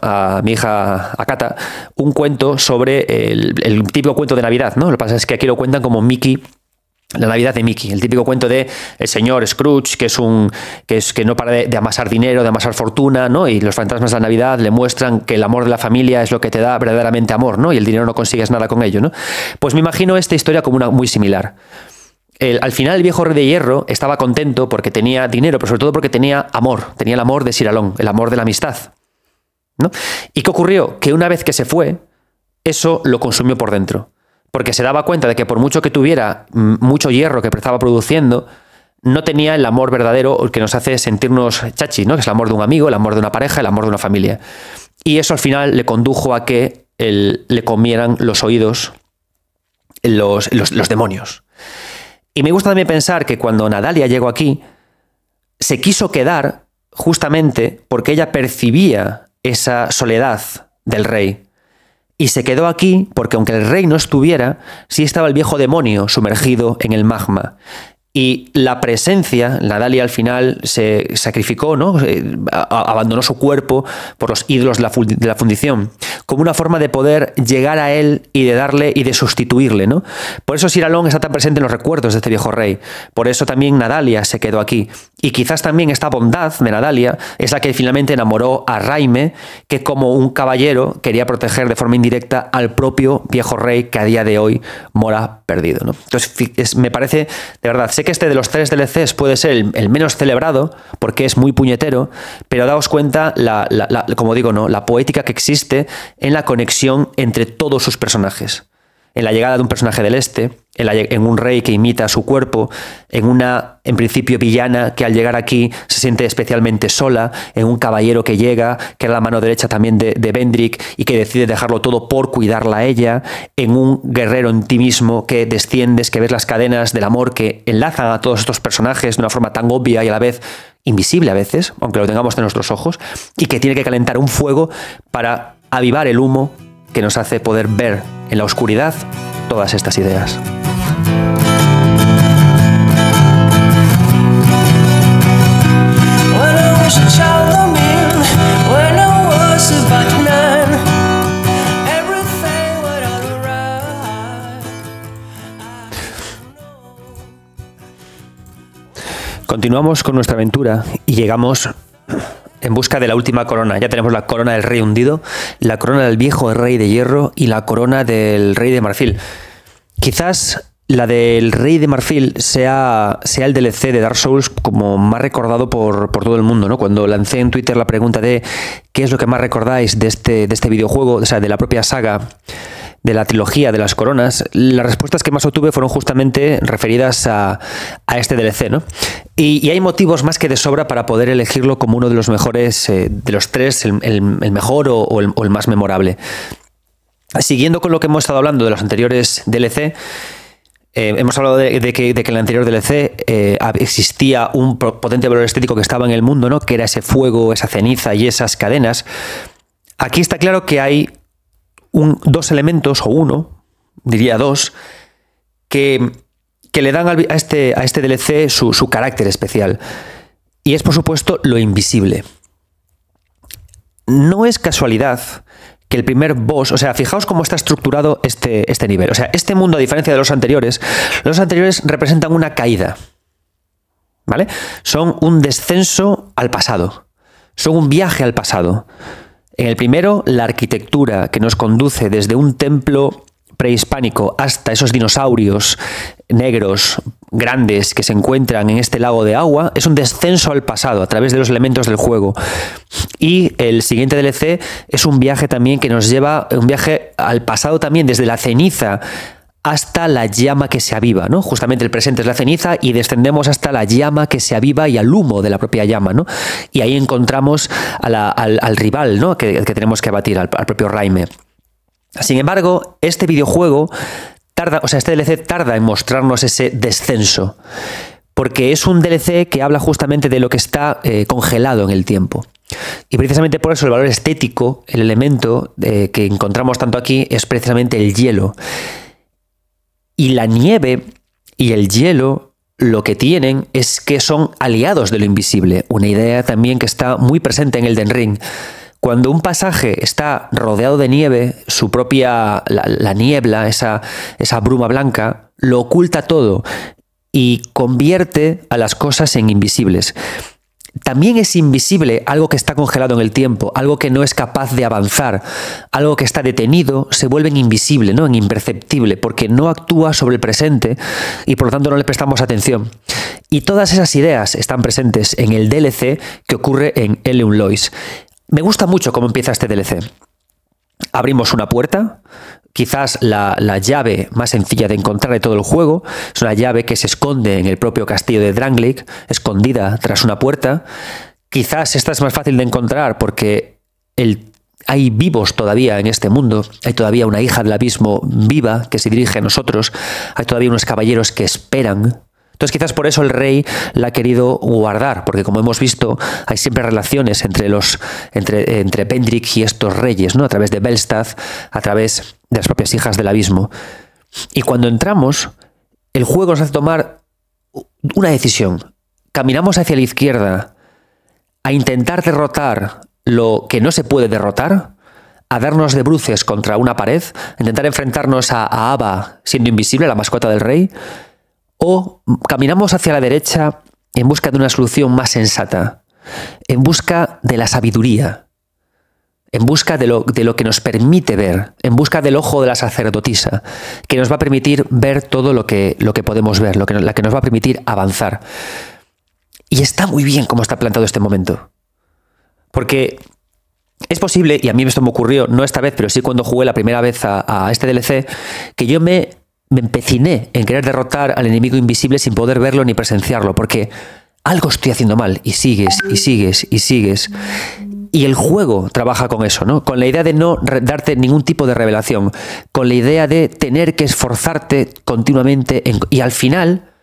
Akata, un cuento sobre el típico cuento de Navidad, ¿no? Lo que pasa es que aquí lo cuentan como Mickey, la Navidad de Mickey, el típico cuento de el señor Scrooge, que no para de amasar dinero, de amasar fortuna, ¿no? Y los fantasmas de la Navidad le muestran que el amor de la familia es lo que te da verdaderamente amor, ¿no? Y el dinero no consigues nada con ello, ¿no? Pues me imagino esta historia como una muy similar. Al final el viejo rey de hierro estaba contento porque tenía dinero, pero sobre todo porque tenía amor, tenía el amor de Sir Alon, el amor de la amistad, ¿no? ¿Y qué ocurrió? Que una vez que se fue, eso lo consumió por dentro. Porque se daba cuenta de que por mucho que tuviera mucho hierro que estaba produciendo, no tenía el amor verdadero que nos hace sentirnos chachis, ¿no? Que es el amor de un amigo, el amor de una pareja, el amor de una familia. Y eso al final le condujo a que le comieran los oídos los demonios. Y me gusta también pensar que cuando Nadalia llegó aquí, se quiso quedar justamente porque ella percibía esa soledad del rey. Y se quedó aquí porque aunque el rey no estuviera, sí estaba el viejo demonio sumergido en el magma. Y la presencia, Nadalia al final se sacrificó, ¿no? Abandonó su cuerpo por los ídolos de la fundición, como una forma de poder llegar a él y de darle y de sustituirle, ¿no? Por eso Sir Alon está tan presente en los recuerdos de este viejo rey. Por eso también Nadalia se quedó aquí. Y quizás también esta bondad de Nadalia es la que finalmente enamoró a Raime, que como un caballero quería proteger de forma indirecta al propio viejo rey que a día de hoy mora perdido, ¿no? Entonces me parece, de verdad, sé que este de los 3 DLCs puede ser el menos celebrado porque es muy puñetero, pero daos cuenta, como digo, ¿no? La poética que existe en la conexión entre todos sus personajes. En la llegada de un personaje del este, en un rey que imita su cuerpo, en principio villana que al llegar aquí se siente especialmente sola, en un caballero que llega, que era la mano derecha también de Vendrick y que decide dejarlo todo por cuidarla a ella, en un guerrero en ti mismo que desciendes, que ves las cadenas del amor que enlazan a todos estos personajes de una forma tan obvia y a la vez invisible a veces, aunque lo tengamos en nuestros ojos, y que tiene que calentar un fuego para avivar el humo que nos hace poder ver en la oscuridad todas estas ideas. Continuamos con nuestra aventura y llegamos en busca de la última corona. Ya tenemos la corona del rey hundido, la corona del viejo rey de hierro y la corona del rey de marfil. Quizás la del rey de marfil sea el DLC de Dark Souls como más recordado por todo el mundo, ¿no? Cuando lancé en Twitter la pregunta de qué es lo que más recordáis de este videojuego, o sea, de la propia saga, de la trilogía de las coronas, las respuestas que más obtuve fueron justamente referidas a este DLC, ¿no? Y hay motivos más que de sobra para poder elegirlo como uno de los mejores, de los tres, el mejor o el más memorable. Siguiendo con lo que hemos estado hablando de los anteriores DLC, hemos hablado de que en el anterior DLC existía un potente valor estético que estaba en el mundo, ¿no? Que era ese fuego, esa ceniza y esas cadenas. Aquí está claro que hay dos elementos, o uno, diría dos, que le dan a este DLC su carácter especial. Y es, por supuesto, lo invisible. No es casualidad que el primer boss, o sea, fijaos cómo está estructurado este nivel. O sea, este mundo, a diferencia de los anteriores representan una caída, ¿vale? Son un descenso al pasado, son un viaje al pasado. En el primero, la arquitectura que nos conduce desde un templo prehispánico hasta esos dinosaurios negros grandes que se encuentran en este lago de agua, es un descenso al pasado a través de los elementos del juego. Y el siguiente DLC es un viaje también que nos lleva, un viaje al pasado también, desde la ceniza hasta la llama que se aviva, ¿no? Justamente el presente es la ceniza y descendemos hasta la llama que se aviva y al humo de la propia llama, ¿no? Y ahí encontramos al rival, ¿no? que tenemos que abatir, al propio Raime. Sin embargo, este videojuego este DLC tarda en mostrarnos ese descenso, porque es un DLC que habla justamente de lo que está congelado en el tiempo. Y precisamente por eso el valor estético, el elemento que encontramos tanto aquí, es precisamente el hielo. Y la nieve y el hielo lo que tienen es que son aliados de lo invisible, una idea también que está muy presente en Elden Ring. Cuando un pasaje está rodeado de nieve, su propia la niebla, esa bruma blanca, lo oculta todo y convierte a las cosas en invisibles. También es invisible algo que está congelado en el tiempo, algo que no es capaz de avanzar, algo que está detenido, se vuelve invisible, ¿no? En imperceptible, porque no actúa sobre el presente y por lo tanto no le prestamos atención. Y todas esas ideas están presentes en el DLC que ocurre en Elun Lois. Me gusta mucho cómo empieza este DLC. Abrimos una puerta, quizás la llave más sencilla de encontrar de todo el juego. Es una llave que se esconde en el propio castillo de Drangleic, escondida tras una puerta. Quizás esta es más fácil de encontrar porque hay vivos todavía en este mundo. Hay todavía una hija del abismo viva que se dirige a nosotros. Hay todavía unos caballeros que esperan. Entonces quizás por eso el rey la ha querido guardar, porque como hemos visto hay siempre relaciones entre Pendrick y estos reyes, ¿no? A través de Belstadt, a través de las propias hijas del abismo. Y cuando entramos, el juego nos hace tomar una decisión. Caminamos hacia la izquierda a intentar derrotar lo que no se puede derrotar, a darnos de bruces contra una pared, a intentar enfrentarnos a Ava siendo invisible, la mascota del rey, o caminamos hacia la derecha en busca de una solución más sensata, en busca de la sabiduría, en busca de lo que nos permite ver, en busca del ojo de la sacerdotisa, que nos va a permitir ver todo lo que podemos ver, la que nos va a permitir avanzar. Y está muy bien cómo está plantado este momento. Porque es posible, y a mí esto me ocurrió, no esta vez, pero sí cuando jugué la primera vez a este DLC, que yo me empeciné en querer derrotar al enemigo invisible sin poder verlo ni presenciarlo, porque algo estoy haciendo mal, y sigues, y sigues, y sigues. Y el juego trabaja con eso, ¿no? Con la idea de no darte ningún tipo de revelación, con la idea de tener que esforzarte continuamente y al final,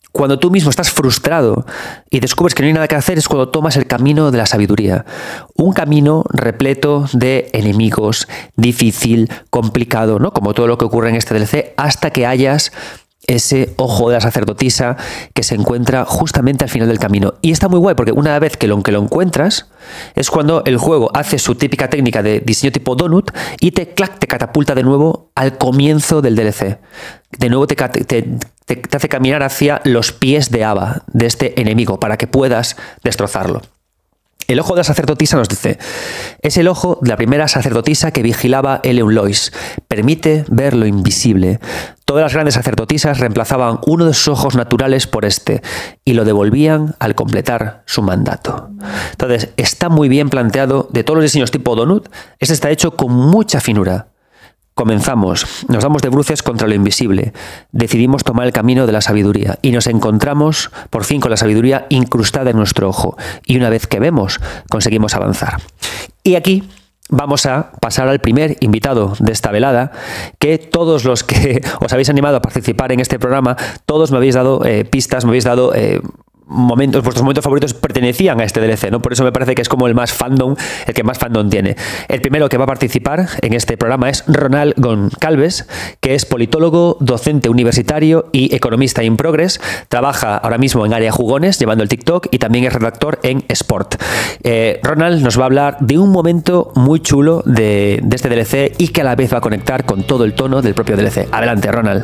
Cuando tú mismo estás frustrado y descubres que no hay nada que hacer, es cuando tomas el camino de la sabiduría. Un camino repleto de enemigos, difícil, complicado, ¿no? Como todo lo que ocurre en este DLC, hasta que hayas ese ojo de la sacerdotisa que se encuentra justamente al final del camino. Y está muy guay porque una vez que lo encuentras, es cuando el juego hace su típica técnica de diseño tipo donut y te catapulta de nuevo al comienzo del DLC. De nuevo te hace caminar hacia los pies de Ava, de este enemigo, para que puedas destrozarlo. El ojo de la sacerdotisa nos dice, es el ojo de la primera sacerdotisa que vigilaba Eleun Lois. Permite ver lo invisible. Todas las grandes sacerdotisas reemplazaban uno de sus ojos naturales por este y lo devolvían al completar su mandato. Entonces, está muy bien planteado. De todos los diseños tipo donut, este está hecho con mucha finura. Comenzamos, nos damos de bruces contra lo invisible, decidimos tomar el camino de la sabiduría y nos encontramos por fin con la sabiduría incrustada en nuestro ojo y una vez que vemos, conseguimos avanzar. Y aquí vamos a pasar al primer invitado de esta velada, que todos los que os habéis animado a participar en este programa, todos me habéis dado pistas, me habéis dado vuestros momentos favoritos pertenecían a este DLC, ¿no? Por eso me parece que es como el que más fandom tiene. El primero que va a participar en este programa es Ronald Goncalves, que es politólogo, docente universitario y economista in progress. Trabaja ahora mismo en Área Jugones, llevando el TikTok, y también es redactor en Sport. Ronald nos va a hablar de un momento muy chulo de este DLC y que a la vez va a conectar con todo el tono del propio DLC. Adelante, Ronald.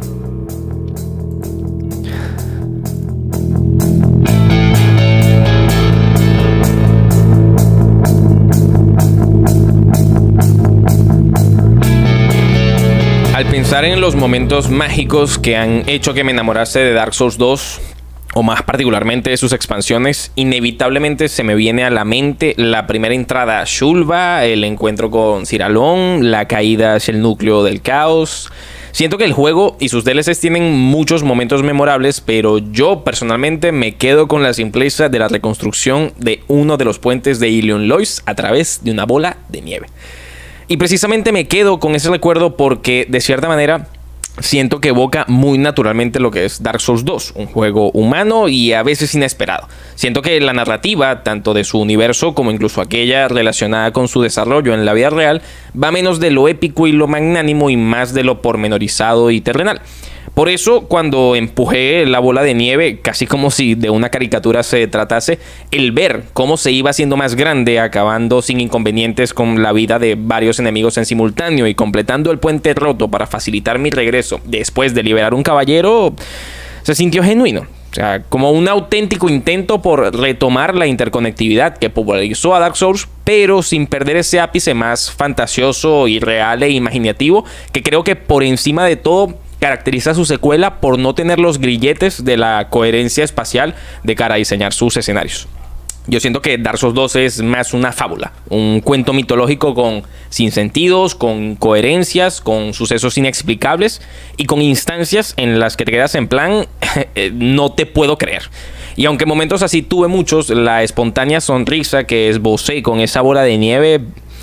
Al pensar en los momentos mágicos que han hecho que me enamorase de Dark Souls 2, o más particularmente de sus expansiones, inevitablemente se me viene a la mente la primera entrada a Shulva, el encuentro con Ciralón, la caída hacia el núcleo del caos. Siento que el juego y sus DLCs tienen muchos momentos memorables, pero yo personalmente me quedo con la simpleza de la reconstrucción de uno de los puentes de Eleun Lois a través de una bola de nieve. Y precisamente me quedo con ese recuerdo porque, de cierta manera, siento que evoca muy naturalmente lo que es Dark Souls 2, un juego humano y a veces inesperado. Siento que la narrativa, tanto de su universo como incluso aquella relacionada con su desarrollo en la vida real, va menos de lo épico y lo magnánimo y más de lo pormenorizado y terrenal. Por eso, cuando empujé la bola de nieve, casi como si de una caricatura se tratase, el ver cómo se iba haciendo más grande, acabando sin inconvenientes con la vida de varios enemigos en simultáneo y completando el puente roto para facilitar mi regreso después de liberar un caballero, se sintió genuino. O sea, como un auténtico intento por retomar la interconectividad que popularizó a Dark Souls, pero sin perder ese ápice más fantasioso, irreal e imaginativo que creo que por encima de todo caracteriza a su secuela por no tener los grilletes de la coherencia espacial de cara a diseñar sus escenarios. Yo siento que Dark Souls 2 es más una fábula, un cuento mitológico con sinsentidos, con coherencias, con sucesos inexplicables y con instancias en las que te quedas en plan no te puedo creer. Y aunque momentos así tuve muchos, la espontánea sonrisa que esbocé con esa bola de nieve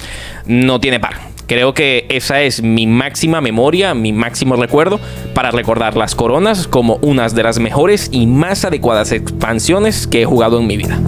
no tiene par. Creo que esa es mi máxima memoria, mi máximo recuerdo para recordar las coronas como unas de las mejores y más adecuadas expansiones que he jugado en mi vida.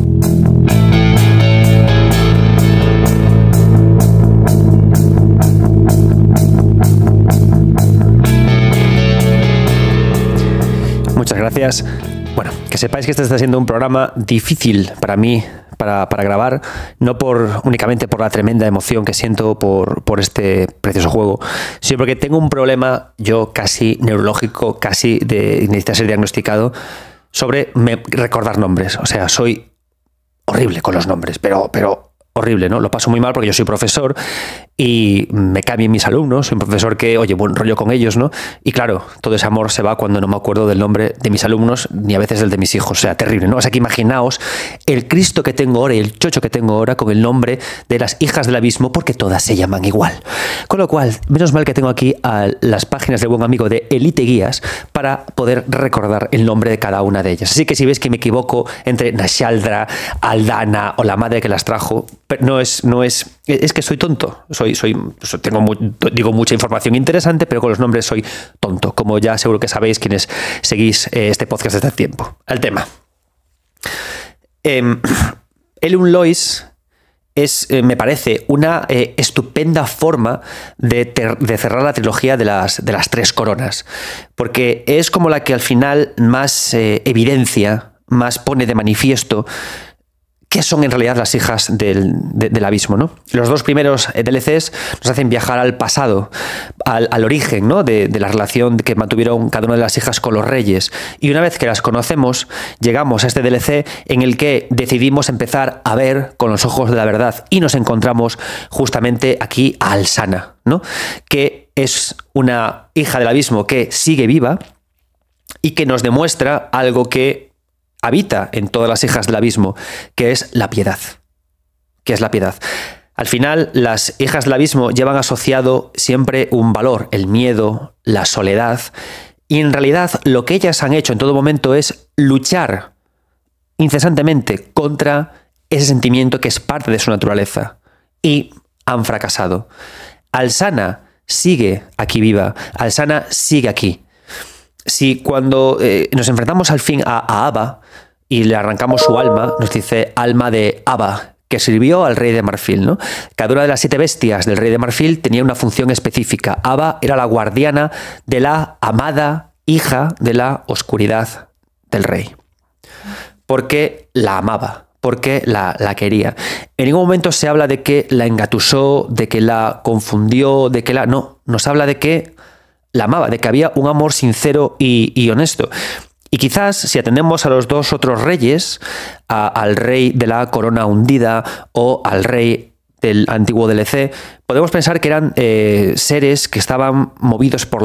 Muchas gracias. Bueno, que sepáis que este está siendo un programa difícil para mí, para grabar, no únicamente por la tremenda emoción que siento por este precioso juego, sino porque tengo un problema yo casi neurológico, casi necesita ser diagnosticado, sobre recordar nombres. O sea, soy horrible con los nombres, pero horrible, ¿no? Lo paso muy mal porque yo soy profesor y me caen bien mis alumnos, soy un profesor que, oye, buen rollo con ellos, ¿no? Y claro, todo ese amor se va cuando no me acuerdo del nombre de mis alumnos ni a veces del de mis hijos, o sea, terrible, ¿no? O sea, que imaginaos el Cristo que tengo ahora y el chocho que tengo ahora con el nombre de las hijas del abismo, porque todas se llaman igual. Con lo cual, menos mal que tengo aquí a las páginas del buen amigo de Elite Guías para poder recordar el nombre de cada una de ellas. Así que si ves que me equivoco entre Nashaldra, Aldana o la madre que las trajo, es que soy tonto, soy digo mucha información interesante, pero con los nombres soy tonto, como ya seguro que sabéis quienes seguís este podcast desde hace tiempo. El tema. Elun Lois me parece una estupenda forma de cerrar la trilogía de las tres coronas, porque es como la que al final más evidencia, más pone de manifiesto qué son en realidad las hijas del abismo, ¿no? Los dos primeros DLCs nos hacen viajar al pasado, al origen, ¿no? de la relación que mantuvieron cada una de las hijas con los reyes. Y una vez que las conocemos, llegamos a este DLC en el que decidimos empezar a ver con los ojos de la verdad y nos encontramos justamente aquí a Alsana, ¿no? Que es una hija del abismo que sigue viva y que nos demuestra algo que habita en todas las hijas del abismo, que es la piedad. ¿Qué es la piedad? Al final, las hijas del abismo llevan asociado siempre un valor, el miedo, la soledad, y en realidad lo que ellas han hecho en todo momento es luchar incesantemente contra ese sentimiento que es parte de su naturaleza, y han fracasado. Alsana sigue aquí viva, Alsana sigue aquí. Si cuando nos enfrentamos al fin a Aba y le arrancamos su alma, nos dice alma de Aba, que sirvió al rey de Marfil, ¿no? Cada una de las 7 bestias del rey de Marfil tenía una función específica. Aba era la guardiana de la amada hija de la oscuridad del rey. Porque la amaba, porque la quería. En ningún momento se habla de que la engatusó, de que la confundió, de que la... No, nos habla de que la amaba, de que había un amor sincero y honesto. Y quizás, si atendemos a los dos otros reyes, al rey de la corona hundida o al rey del antiguo DLC, podemos pensar que eran seres que estaban movidos por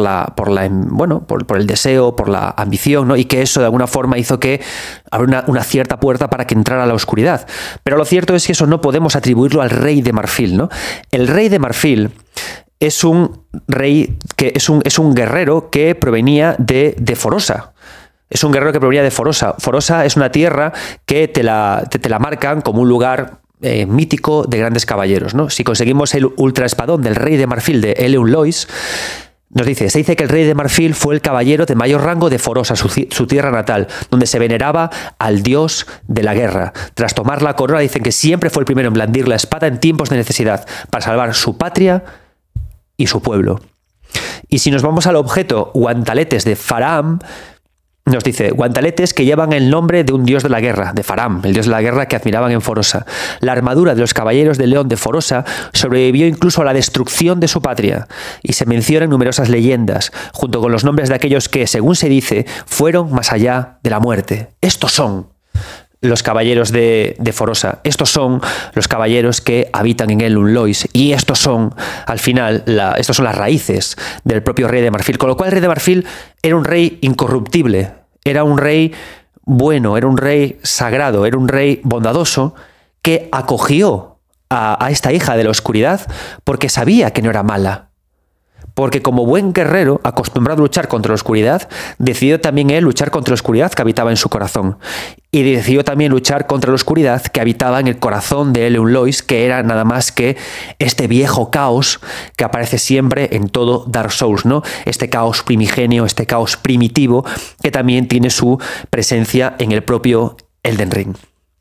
el deseo, por la ambición, ¿no? Y que eso de alguna forma hizo que abriera una cierta puerta para que entrara la oscuridad. Pero lo cierto es que eso no podemos atribuirlo al rey de Marfil, ¿no? El rey de Marfil es un rey que es un guerrero que provenía de Forosa. Es un guerrero que provenía de Forosa. Forosa es una tierra que te la marcan como un lugar mítico de grandes caballeros, ¿no? Si conseguimos el ultra espadón del rey de Marfil de Elun Lois, se dice que el rey de Marfil fue el caballero de mayor rango de Forosa, su tierra natal, donde se veneraba al dios de la guerra. Tras tomar la corona, dicen que siempre fue el primero en blandir la espada en tiempos de necesidad para salvar su patria y su pueblo. Y si nos vamos al objeto guantaletes de Faram, nos dice, guantaletes que llevan el nombre de un dios de la guerra, de Faram, el dios de la guerra que admiraban en Forosa. La armadura de los caballeros del león de Forosa sobrevivió incluso a la destrucción de su patria, y se mencionan numerosas leyendas, junto con los nombres de aquellos que, según se dice, fueron más allá de la muerte. Estos son los caballeros de Forosa, estos son los caballeros que habitan en Elun Lois, y estos son, al final, estos son las raíces del propio rey de Marfil, con lo cual el rey de Marfil era un rey incorruptible, era un rey bueno, era un rey sagrado, era un rey bondadoso que acogió a esta hija de la oscuridad porque sabía que no era mala. Porque como buen guerrero, acostumbrado a luchar contra la oscuridad, decidió también él luchar contra la oscuridad que habitaba en su corazón. Y decidió también luchar contra la oscuridad que habitaba en el corazón de Elun Lois, que era nada más que este viejo caos que aparece siempre en todo Dark Souls, ¿no? Este caos primigenio, este caos primitivo, que también tiene su presencia en el propio Elden Ring.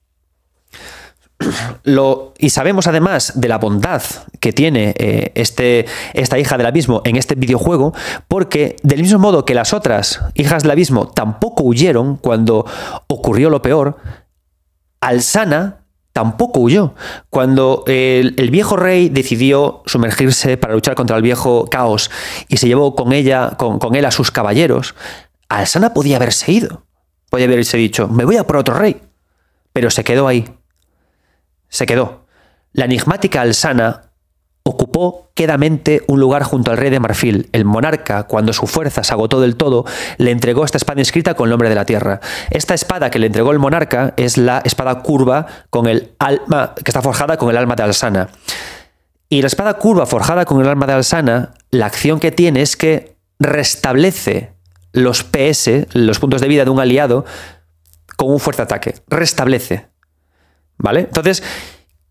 Y sabemos además de la bondad que tiene esta hija del abismo en este videojuego, porque del mismo modo que las otras hijas del abismo tampoco huyeron cuando ocurrió lo peor, Alsana tampoco huyó. Cuando el viejo rey decidió sumergirse para luchar contra el viejo caos y se llevó con él a sus caballeros, Alsana podía haberse ido, podía haberse dicho, me voy a por otro rey, pero se quedó ahí. Se quedó. La enigmática Alsana ocupó quedamente un lugar junto al rey de Marfil. El monarca, cuando su fuerza se agotó del todo, le entregó esta espada inscrita con el nombre de la tierra. Esta espada que le entregó el monarca es la espada curva con el alma, que está forjada con el alma de Alsana. Y la espada curva forjada con el alma de Alsana, la acción que tiene es que restablece los PS, los puntos de vida de un aliado, con un fuerte ataque. Restablece. ¿Vale? Entonces,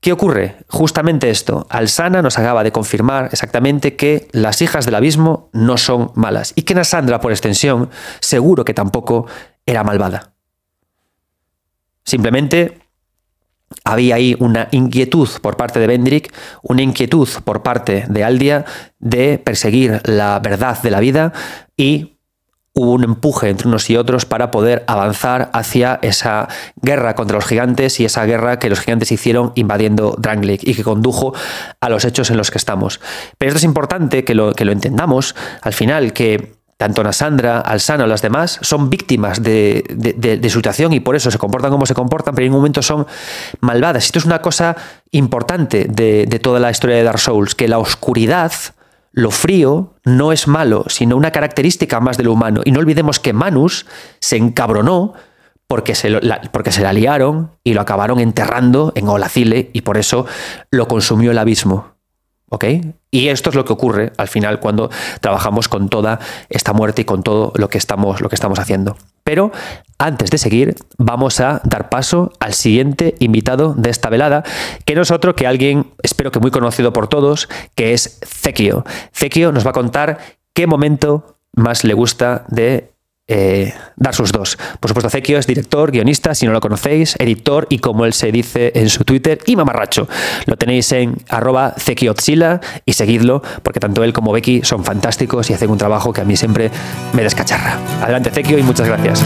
¿Qué ocurre? Justamente esto. Alsana nos acaba de confirmar exactamente que las hijas del abismo no son malas y que Nassandra, por extensión, seguro que tampoco era malvada. Simplemente había ahí una inquietud por parte de Vendrick, una inquietud por parte de Aldia de perseguir la verdad de la vida, y hubo un empuje entre unos y otros para poder avanzar hacia esa guerra contra los gigantes y esa guerra que los gigantes hicieron invadiendo Drangleic y que condujo a los hechos en los que estamos. Pero esto es importante que lo entendamos al final, que tanto Nassandra, Alsana o las demás son víctimas de su situación y por eso se comportan como se comportan, pero en ningún momento son malvadas. Esto es una cosa importante de toda la historia de Dark Souls, que la oscuridad, lo frío, no es malo, sino una característica más de lo humano. Y no olvidemos que Manus se encabronó porque se la liaron y lo acabaron enterrando en Olazile y por eso lo consumió el abismo. ¿Ok? Y esto es lo que ocurre al final cuando trabajamos con toda esta muerte y con todo lo que estamos haciendo. Pero antes de seguir, vamos a dar paso al siguiente invitado de esta velada, que no es otro que alguien, espero que muy conocido por todos, que es Zekio. Zekio nos va a contar qué momento más le gusta de Dark Souls 2. Por supuesto, Zekio es director, guionista, si no lo conocéis, editor y, como él se dice en su Twitter, y mamarracho. Lo tenéis en @ZekioZilla y seguidlo, porque tanto él como Becky son fantásticos y hacen un trabajo que a mí siempre me descacharra. Adelante, Zekio, y muchas gracias.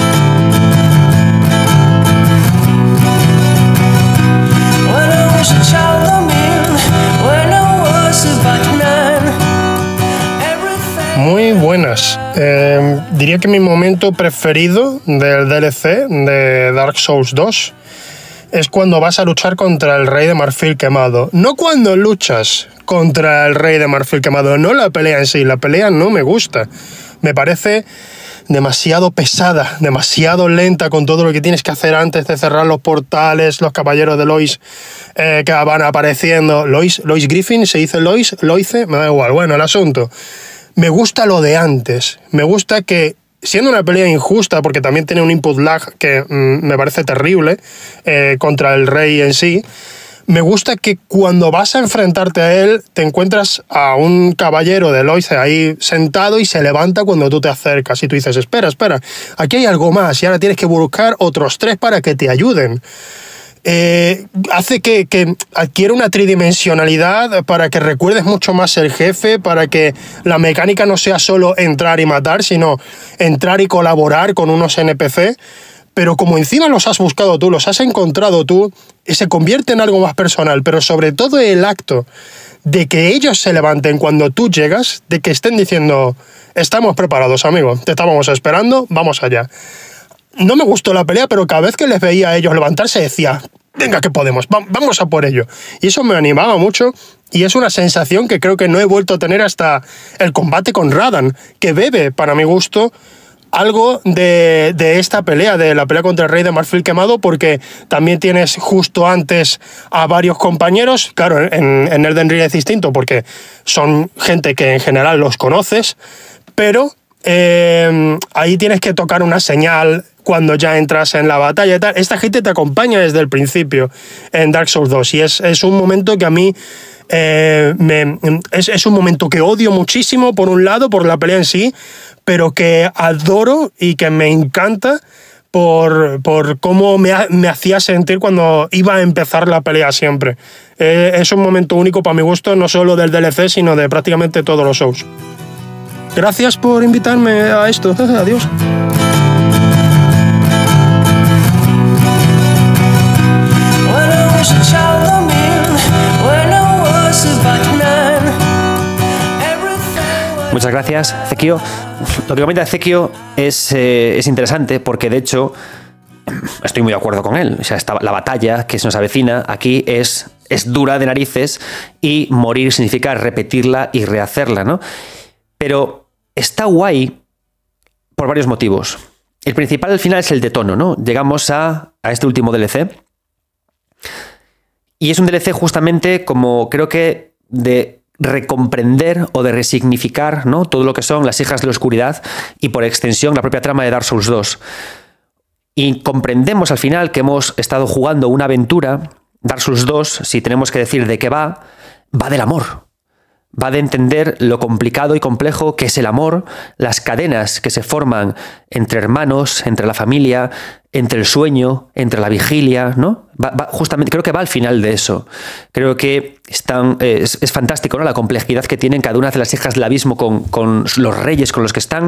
Muy buenas. Diría que mi momento preferido del DLC de Dark Souls 2 es cuando vas a luchar contra el Rey de Marfil Quemado. No cuando luchas contra el Rey de Marfil Quemado, no la pelea en sí. La pelea no me gusta. Me parece demasiado pesada, demasiado lenta con todo lo que tienes que hacer antes de cerrar los portales, los caballeros de Lois que van apareciendo. Lois Griffin, ¿se dice Lois? Loice, me da igual. Bueno, el asunto. Me gusta lo de antes. Me gusta que, siendo una pelea injusta, porque también tiene un input lag que me parece terrible contra el rey en sí, me gusta que cuando vas a enfrentarte a él te encuentras a un caballero de Loice ahí sentado y se levanta cuando tú te acercas y tú dices, espera, aquí hay algo más y ahora tienes que buscar otros 3 para que te ayuden. Hace que adquiera una tridimensionalidad para que recuerdes mucho más el jefe, para que la mecánica no sea solo entrar y matar, sino entrar y colaborar con unos NPC, pero como encima los has buscado tú, los has encontrado tú, se convierte en algo más personal, pero sobre todo el acto de que ellos se levanten cuando tú llegas, de que estén diciendo, estamos preparados, amigo, te estábamos esperando, vamos allá. No me gustó la pelea, pero cada vez que les veía a ellos levantarse decía, venga que podemos, vamos a por ello. Y eso me animaba mucho y es una sensación que creo que no he vuelto a tener hasta el combate con Radan, que bebe, para mi gusto, algo de esta pelea, de la pelea contra el Rey de Marfil Quemado, porque también tienes justo antes a varios compañeros, claro, en Elden Ring es distinto porque son gente que en general los conoces, pero ahí tienes que tocar una señal cuando ya entras en la batalla y tal. Esta gente te acompaña desde el principio en Dark Souls 2 y es un momento que a mí es un momento que odio muchísimo, por un lado, por la pelea en sí, pero que adoro y que me encanta por cómo me hacía sentir cuando iba a empezar la pelea siempre. Es un momento único para mi gusto, no solo del DLC, sino de prácticamente todos los Souls. Gracias por invitarme a esto. Adiós. Muchas gracias, Zekio. Lo que comenta Zekio es interesante porque, de hecho, estoy muy de acuerdo con él. O sea, la batalla que se nos avecina aquí es dura de narices y morir significa repetirla y rehacerla, ¿no? Pero está guay por varios motivos. El principal al final es el de tono, ¿no? Llegamos a este último DLC y es un DLC justamente como creo que de recomprender o de resignificar, ¿no?, todo lo que son las hijas de la oscuridad y por extensión la propia trama de Dark Souls 2. Y comprendemos al final que hemos estado jugando una aventura Dark Souls 2, si tenemos que decir de qué va del amor. Va de entender lo complicado y complejo que es el amor, las cadenas que se forman entre hermanos, entre la familia, entre el sueño, entre la vigilia, ¿no? Justamente, creo que va al final de eso. Creo que es fantástico, ¿no? La complejidad que tienen cada una de las hijas del abismo con los reyes con los que están.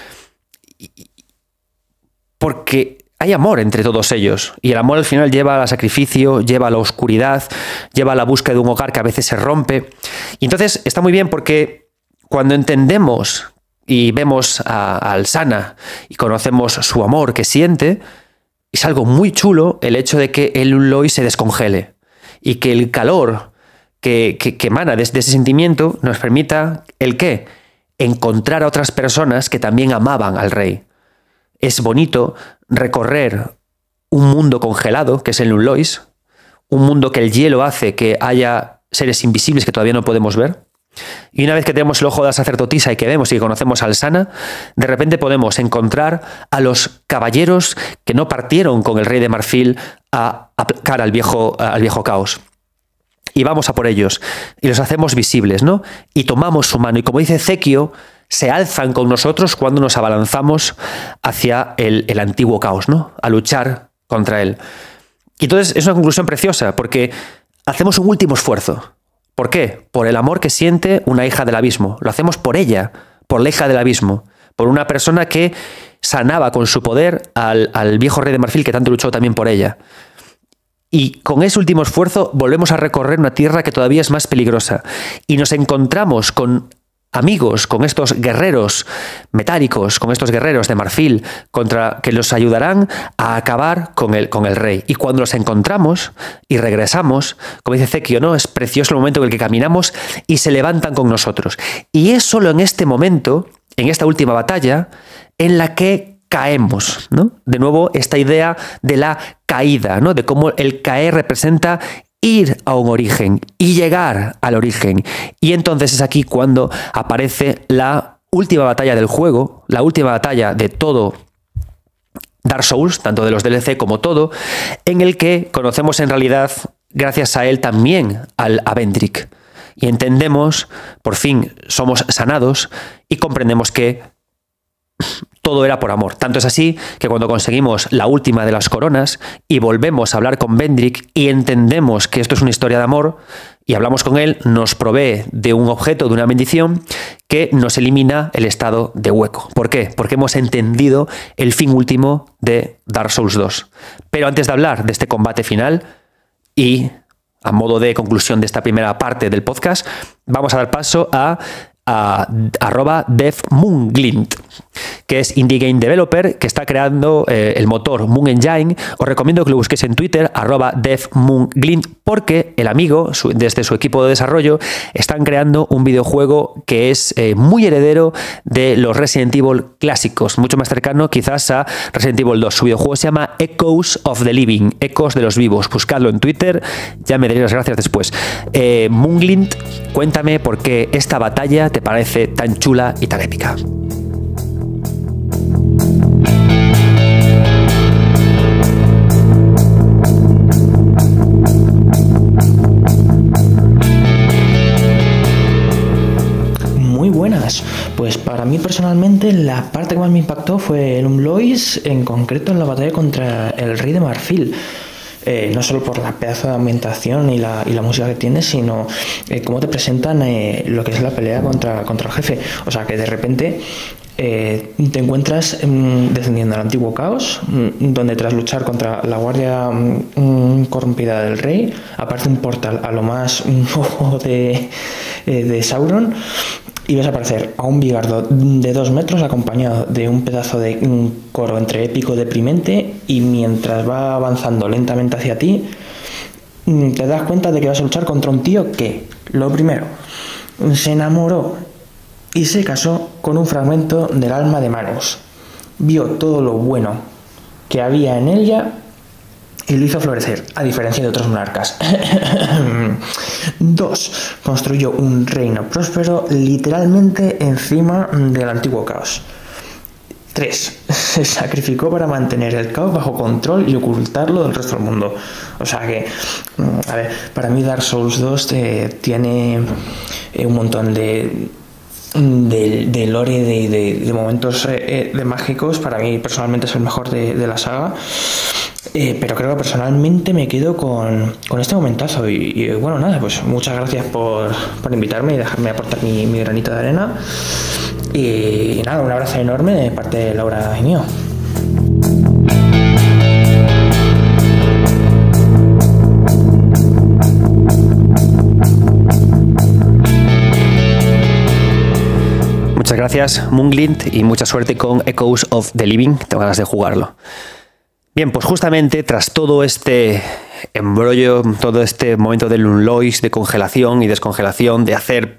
Porque hay amor entre todos ellos, y el amor al final lleva al sacrificio, lleva a la oscuridad, lleva a la búsqueda de un hogar que a veces se rompe. Y entonces está muy bien porque cuando entendemos y vemos a Alzana y conocemos su amor que siente, es algo muy chulo el hecho de que el Unloy se descongele y que el calor que emana desde ese sentimiento nos permita ¿el qué? Encontrar a otras personas que también amaban al rey. Es bonito recorrer un mundo congelado, que es el Unlois, un mundo que el hielo hace que haya seres invisibles que todavía no podemos ver. Y una vez que tenemos el ojo de la sacerdotisa y que vemos y que conocemos a Alzana, de repente podemos encontrar a los caballeros que no partieron con el rey de marfil a aplacar al viejo caos. Y vamos a por ellos, y los hacemos visibles, ¿no? Y tomamos su mano, y como dice Ezekio, se alzan con nosotros cuando nos abalanzamos hacia el antiguo caos, ¿no? A luchar contra él. Y entonces es una conclusión preciosa, porque hacemos un último esfuerzo. ¿Por qué? Por el amor que siente una hija del abismo. Lo hacemos por ella, por la hija del abismo, por una persona que sanaba con su poder al viejo rey de marfil que tanto luchó también por ella. Y con ese último esfuerzo volvemos a recorrer una tierra que todavía es más peligrosa. Y nos encontramos con amigos, con estos guerreros metálicos, con estos guerreros de marfil, que los ayudarán a acabar con el rey. Y cuando los encontramos y regresamos, como dice Ezekio, ¿no? Es precioso el momento en el que caminamos y se levantan con nosotros. Y es solo en este momento, en esta última batalla, en la que caemos, ¿no? De nuevo, esta idea de la caída, ¿no? De cómo el caer representa ir a un origen y llegar al origen. Y entonces es aquí cuando aparece la última batalla del juego, la última batalla de todo Dark Souls, tanto de los DLC como todo, en el que conocemos en realidad, gracias a él también, a Vendrick. Y entendemos, por fin somos sanados y comprendemos que todo era por amor. Tanto es así que cuando conseguimos la última de las coronas y volvemos a hablar con Vendrick y entendemos que esto es una historia de amor y hablamos con él, nos provee de un objeto, de una bendición que nos elimina el estado de hueco. ¿Por qué? Porque hemos entendido el fin último de Dark Souls 2. Pero antes de hablar de este combate final y a modo de conclusión de esta primera parte del podcast, vamos a dar paso a @devmoonglint, que es indie game developer que está creando el motor Moon Engine. Os recomiendo que lo busquéis en Twitter, @devmoonglint, porque el amigo, desde su equipo de desarrollo, están creando un videojuego que es muy heredero de los Resident Evil clásicos, mucho más cercano quizás a Resident Evil 2. Su videojuego se llama Echoes of the Living, Ecos de los Vivos. Buscadlo en Twitter, ya me daréis las gracias después. Moonglint, cuéntame por qué esta batalla te parece tan chula y tan épica. Muy buenas. Pues para mí personalmente la parte que más me impactó fue el Unlois, en concreto en la batalla contra el rey de marfil. No solo por la pedazo de ambientación y la música que tiene, sino cómo te presentan lo que es la pelea contra el jefe. O sea, que de repente te encuentras descendiendo al antiguo caos, donde tras luchar contra la guardia corrompida del rey, aparece un portal a lo más ojo de Sauron, y ves aparecer a un Vigardo de 2 metros acompañado de un pedazo de coro entre épico y deprimente, y mientras va avanzando lentamente hacia ti te das cuenta de que vas a luchar contra un tío que, lo primero, se enamoró y se casó con un fragmento del alma de Manus. Vio todo lo bueno que había en ella y lo hizo florecer, a diferencia de otros monarcas. 2. Construyó un reino próspero literalmente encima del antiguo caos. 3 se sacrificó para mantener el caos bajo control y ocultarlo del resto del mundo. O sea que, a ver, para mí Dark Souls 2 tiene un montón de lore, de momentos de mágicos. Para mí personalmente es el mejor de la saga. Pero creo que personalmente me quedo con este momentazo y bueno, nada, pues muchas gracias por invitarme y dejarme aportar mi granito de arena y nada, un abrazo enorme de parte de Laura y mío. Muchas gracias, Moonglint, y mucha suerte con Echoes of the Living. Tengo ganas de jugarlo. Bien, pues justamente tras todo este embrollo, todo este momento del Unlois, de congelación y descongelación, de hacer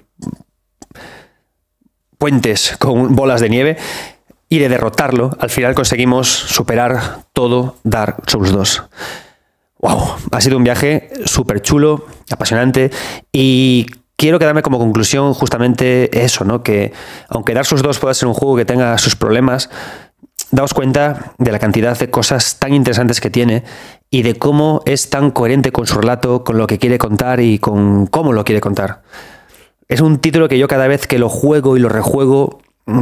puentes con bolas de nieve y de derrotarlo, al final conseguimos superar todo Dark Souls 2. ¡Wow! Ha sido un viaje súper chulo, apasionante, y quiero quedarme como conclusión justamente eso, ¿no? Que aunque Dark Souls 2 pueda ser un juego que tenga sus problemas, daos cuenta de la cantidad de cosas tan interesantes que tiene y de cómo es tan coherente con su relato, con lo que quiere contar y con cómo lo quiere contar. Es un título que yo cada vez que lo juego y lo rejuego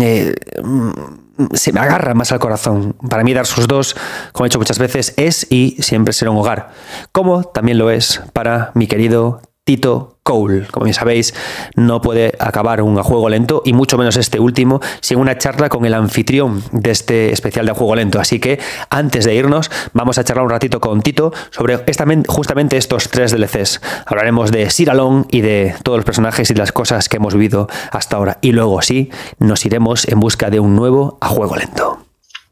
se me agarra más al corazón. Para mí Dark Souls 2, como he dicho muchas veces, es y siempre será un hogar. Como también lo es para mi querido Tito Cole. Como bien sabéis, no puede acabar un A Juego Lento, y mucho menos este último, sin una charla con el anfitrión de este especial de A Juego Lento. Así que, antes de irnos, vamos a charlar un ratito con Tito sobre justamente estos 3 DLCs. Hablaremos de Sir Alon y de todos los personajes y las cosas que hemos vivido hasta ahora. Y luego, sí, nos iremos en busca de un nuevo A Juego Lento.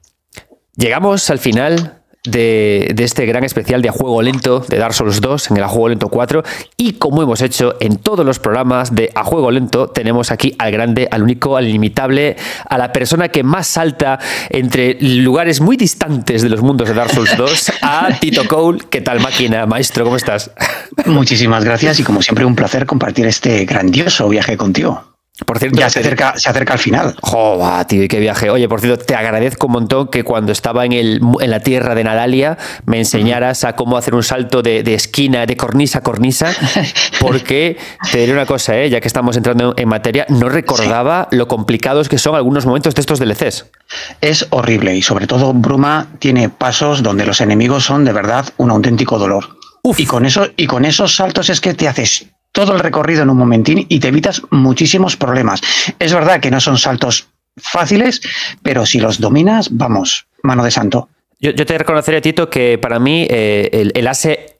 Llegamos al final de este gran especial de A Juego Lento de Dark Souls 2 en el A Juego Lento 4, y como hemos hecho en todos los programas de A Juego Lento, tenemos aquí al grande, al único, al inimitable, a la persona que más salta entre lugares muy distantes de los mundos de Dark Souls 2, a Tito Cole. ¿Qué tal, máquina? Maestro, ¿cómo estás? Muchísimas gracias, y como siempre un placer compartir este grandioso viaje contigo. Por cierto, ya se acerca al final. ¡Joder, tío! ¡Qué viaje! Oye, por cierto, te agradezco un montón que cuando estaba en la tierra de Nadalia me enseñaras a cómo hacer un salto de esquina, de cornisa a cornisa, porque te diré una cosa, ya que estamos entrando en materia, no recordaba lo complicados que son algunos momentos de estos DLCs. Es horrible, y sobre todo Bruma tiene pasos donde los enemigos son de verdad un auténtico dolor. Uf. Y con esos saltos es que te haces todo el recorrido en un momentín y te evitas muchísimos problemas. Es verdad que no son saltos fáciles, pero si los dominas, vamos, mano de santo. Yo te reconoceré, Tito, que para mí el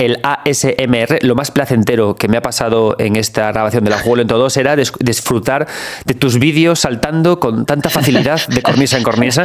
ASMR, lo más placentero que me ha pasado en esta grabación de La Juego Lento 2 era disfrutar de tus vídeos saltando con tanta facilidad de cornisa en cornisa.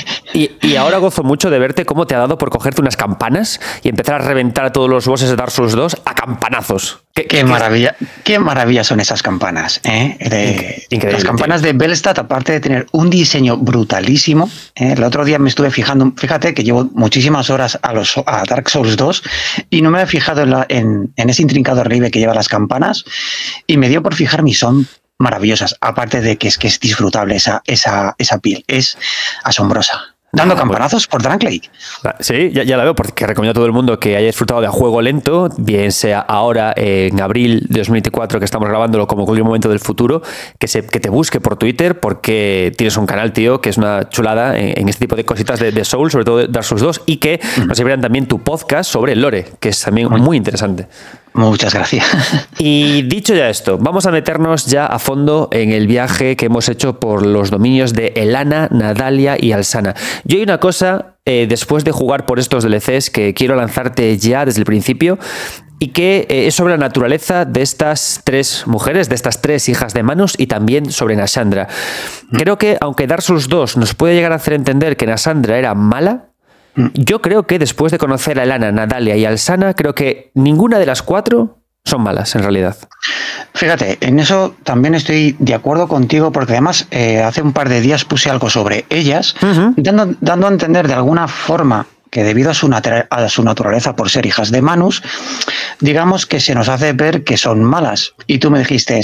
Y ahora gozo mucho de verte cómo te ha dado por cogerte unas campanas y empezar a reventar a todos los bosses de Dark Souls 2 a campanazos. Qué maravilla son esas campanas, ¿eh? Increíble, las campanas de Belstadt, aparte de tener un diseño brutalísimo, el otro día me estuve fijando, fíjate que llevo muchísimas horas a Dark Souls 2 y no me he fijado en ese intrincado relieve que lleva las campanas, y me dio por fijarme y son maravillosas, aparte de que es disfrutable esa piel, es asombrosa. Dando campanazos por Drangleic. Sí, ya la veo, porque recomiendo a todo el mundo que haya disfrutado de A Juego Lento, bien sea ahora en abril de 2024, que estamos grabándolo, como cualquier momento del futuro, que te busque por Twitter, porque tienes un canal, tío, que es una chulada en este tipo de cositas de Souls, sobre todo de Dark Souls 2, y que nos sirven también tu podcast sobre el lore, que es también muy interesante. Muchas gracias. Y dicho ya esto, vamos a meternos ya a fondo en el viaje que hemos hecho por los dominios de Elana, Nadalia y Alsana. Yo hay una cosa, después de jugar por estos DLCs, que quiero lanzarte ya desde el principio, y que es sobre la naturaleza de estas 3 mujeres, de estas 3 hijas de Manus, y también sobre Nasandra. Creo que, aunque Dark Souls 2 nos puede llegar a hacer entender que Nasandra era mala, yo creo que después de conocer a Elana, Nadalia y Alsana, creo que ninguna de las 4 son malas, en realidad. Fíjate, en eso también estoy de acuerdo contigo, porque además hace un par de días puse algo sobre ellas, dando a entender de alguna forma que debido a su naturaleza por ser hijas de Manus, digamos que se nos hace ver que son malas. Y tú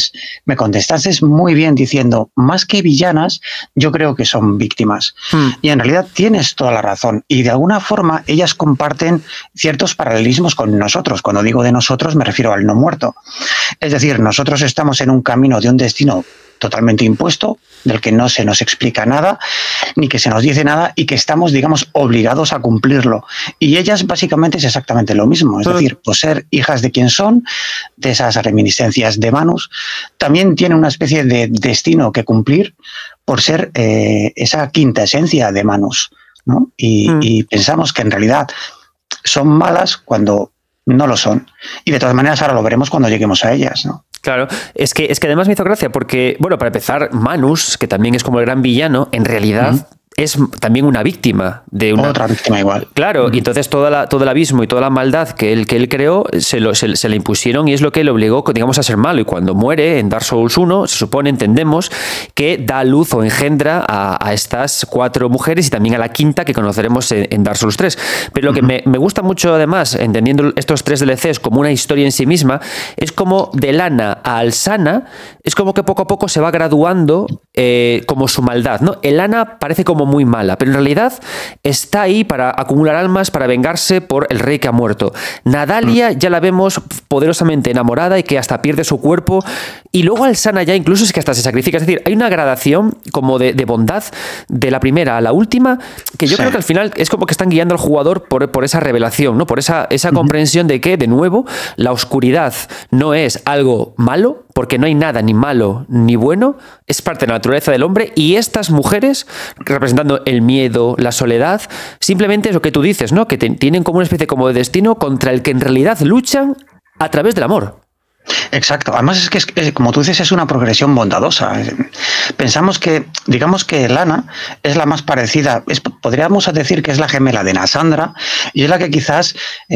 me contestaste muy bien diciendo, más que villanas, yo creo que son víctimas. Y en realidad tienes toda la razón. Y de alguna forma ellas comparten ciertos paralelismos con nosotros. Cuando digo de nosotros me refiero al no muerto. Es decir, nosotros estamos en un camino de un destino totalmente impuesto, del que no se nos explica nada, ni que se nos dice nada, y que estamos, digamos, obligados a cumplirlo. Y ellas básicamente es exactamente lo mismo, es decir, por ser hijas de quien son, de esas reminiscencias de Manus, también tienen una especie de destino que cumplir por ser esa quinta esencia de Manus, ¿no? Y pensamos que en realidad son malas cuando no lo son. Y de todas maneras ahora lo veremos cuando lleguemos a ellas, ¿no? Claro, es que además me hizo gracia porque, bueno, para empezar, Manus, que también es como el gran villano, en realidad es también una víctima de una... Otra víctima igual. Claro, y entonces todo el abismo y toda la maldad que él creó se le impusieron y es lo que le obligó, digamos, a ser malo. Y cuando muere en Dark Souls 1, se supone, entendemos, que da luz o engendra a estas 4 mujeres y también a la quinta que conoceremos en Dark Souls 3. Pero lo que me gusta mucho, además, entendiendo estos 3 DLCs como una historia en sí misma, es como de Lana a Alzana, es como que poco a poco se va graduando como su maldad, ¿no? Lana parece como muy mala, pero en realidad está ahí para acumular almas, para vengarse por el rey que ha muerto. Nadalia ya la vemos poderosamente enamorada y que hasta pierde su cuerpo, y luego Alzana ya incluso es que hasta se sacrifica. Es decir, hay una gradación como de bondad de la primera a la última, que yo creo que al final es como que están guiando al jugador por esa revelación, ¿no? Por esa comprensión de que, de nuevo, la oscuridad no es algo malo, porque no hay nada ni malo ni bueno, es parte de la naturaleza del hombre, y estas mujeres, representando el miedo, la soledad, simplemente es lo que tú dices, ¿no? Que tienen como una especie como de destino contra el que en realidad luchan a través del amor. Exacto. Además es que, como tú dices, es una progresión bondadosa. Pensamos que, digamos que Lana es la más parecida, podríamos decir que es la gemela de Nasandra, y es la que quizás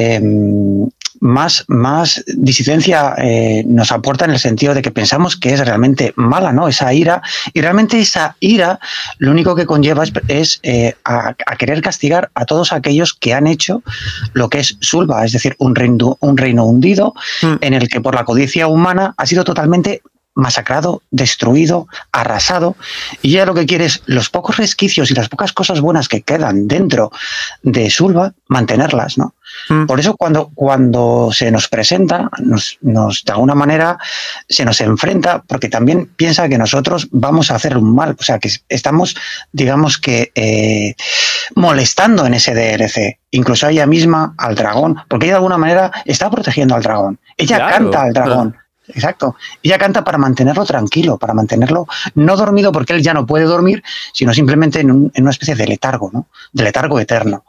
más disidencia nos aporta en el sentido de que pensamos que es realmente mala, ¿no? Esa ira, y realmente esa ira lo único que conlleva es a querer castigar a todos aquellos que han hecho lo que es Sulva, es decir, un reino hundido en el que por la codicia humana ha sido totalmente masacrado, destruido, arrasado, y ella lo que quiere es los pocos resquicios y las pocas cosas buenas que quedan dentro de Sulva, mantenerlas, ¿no? Por eso cuando se nos presenta, de alguna manera se nos enfrenta, porque también piensa que nosotros vamos a hacer un mal, o sea, que estamos, digamos que, molestando en ese DLC, incluso a ella misma, al dragón, porque ella de alguna manera está protegiendo al dragón. Ella canta al dragón. Exacto. Ella canta para mantenerlo tranquilo, para mantenerlo no dormido, porque él ya no puede dormir, sino simplemente en una especie de letargo, ¿no? De letargo eterno.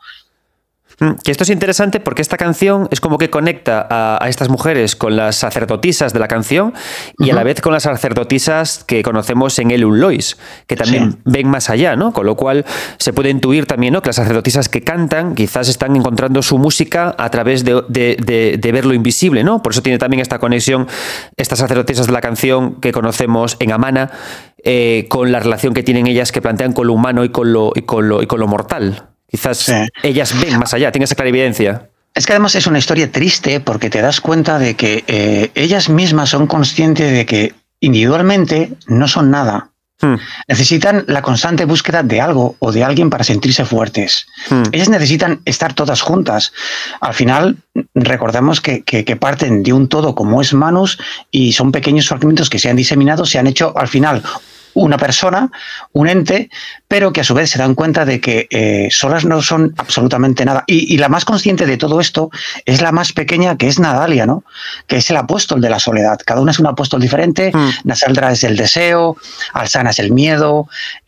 Que esto es interesante porque esta canción es como que conecta a estas mujeres con las sacerdotisas de la canción y a la vez con las sacerdotisas que conocemos en Elun Lois, que también ven más allá, ¿no? Con lo cual se puede intuir también, ¿no?, que las sacerdotisas que cantan quizás están encontrando su música a través de ver lo invisible, ¿no? Por eso tiene también esta conexión estas sacerdotisas de la canción que conocemos en Amana, con la relación que tienen ellas, que plantean con lo humano y con lo mortal. Quizás ellas ven más allá, tienen esa clarividencia. Es que además es una historia triste porque te das cuenta de que ellas mismas son conscientes de que individualmente no son nada. Necesitan la constante búsqueda de algo o de alguien para sentirse fuertes. Ellas necesitan estar todas juntas. Al final, recordemos que parten de un todo como es Manus, y son pequeños fragmentos que se han diseminado, se han hecho al final una persona, un ente, pero que a su vez se dan cuenta de que solas no son absolutamente nada. Y la más consciente de todo esto es la más pequeña, que es Nadalia, ¿no? Que es el apóstol de la soledad. Cada una es un apóstol diferente. Nasandra es el deseo, Alzana es el miedo,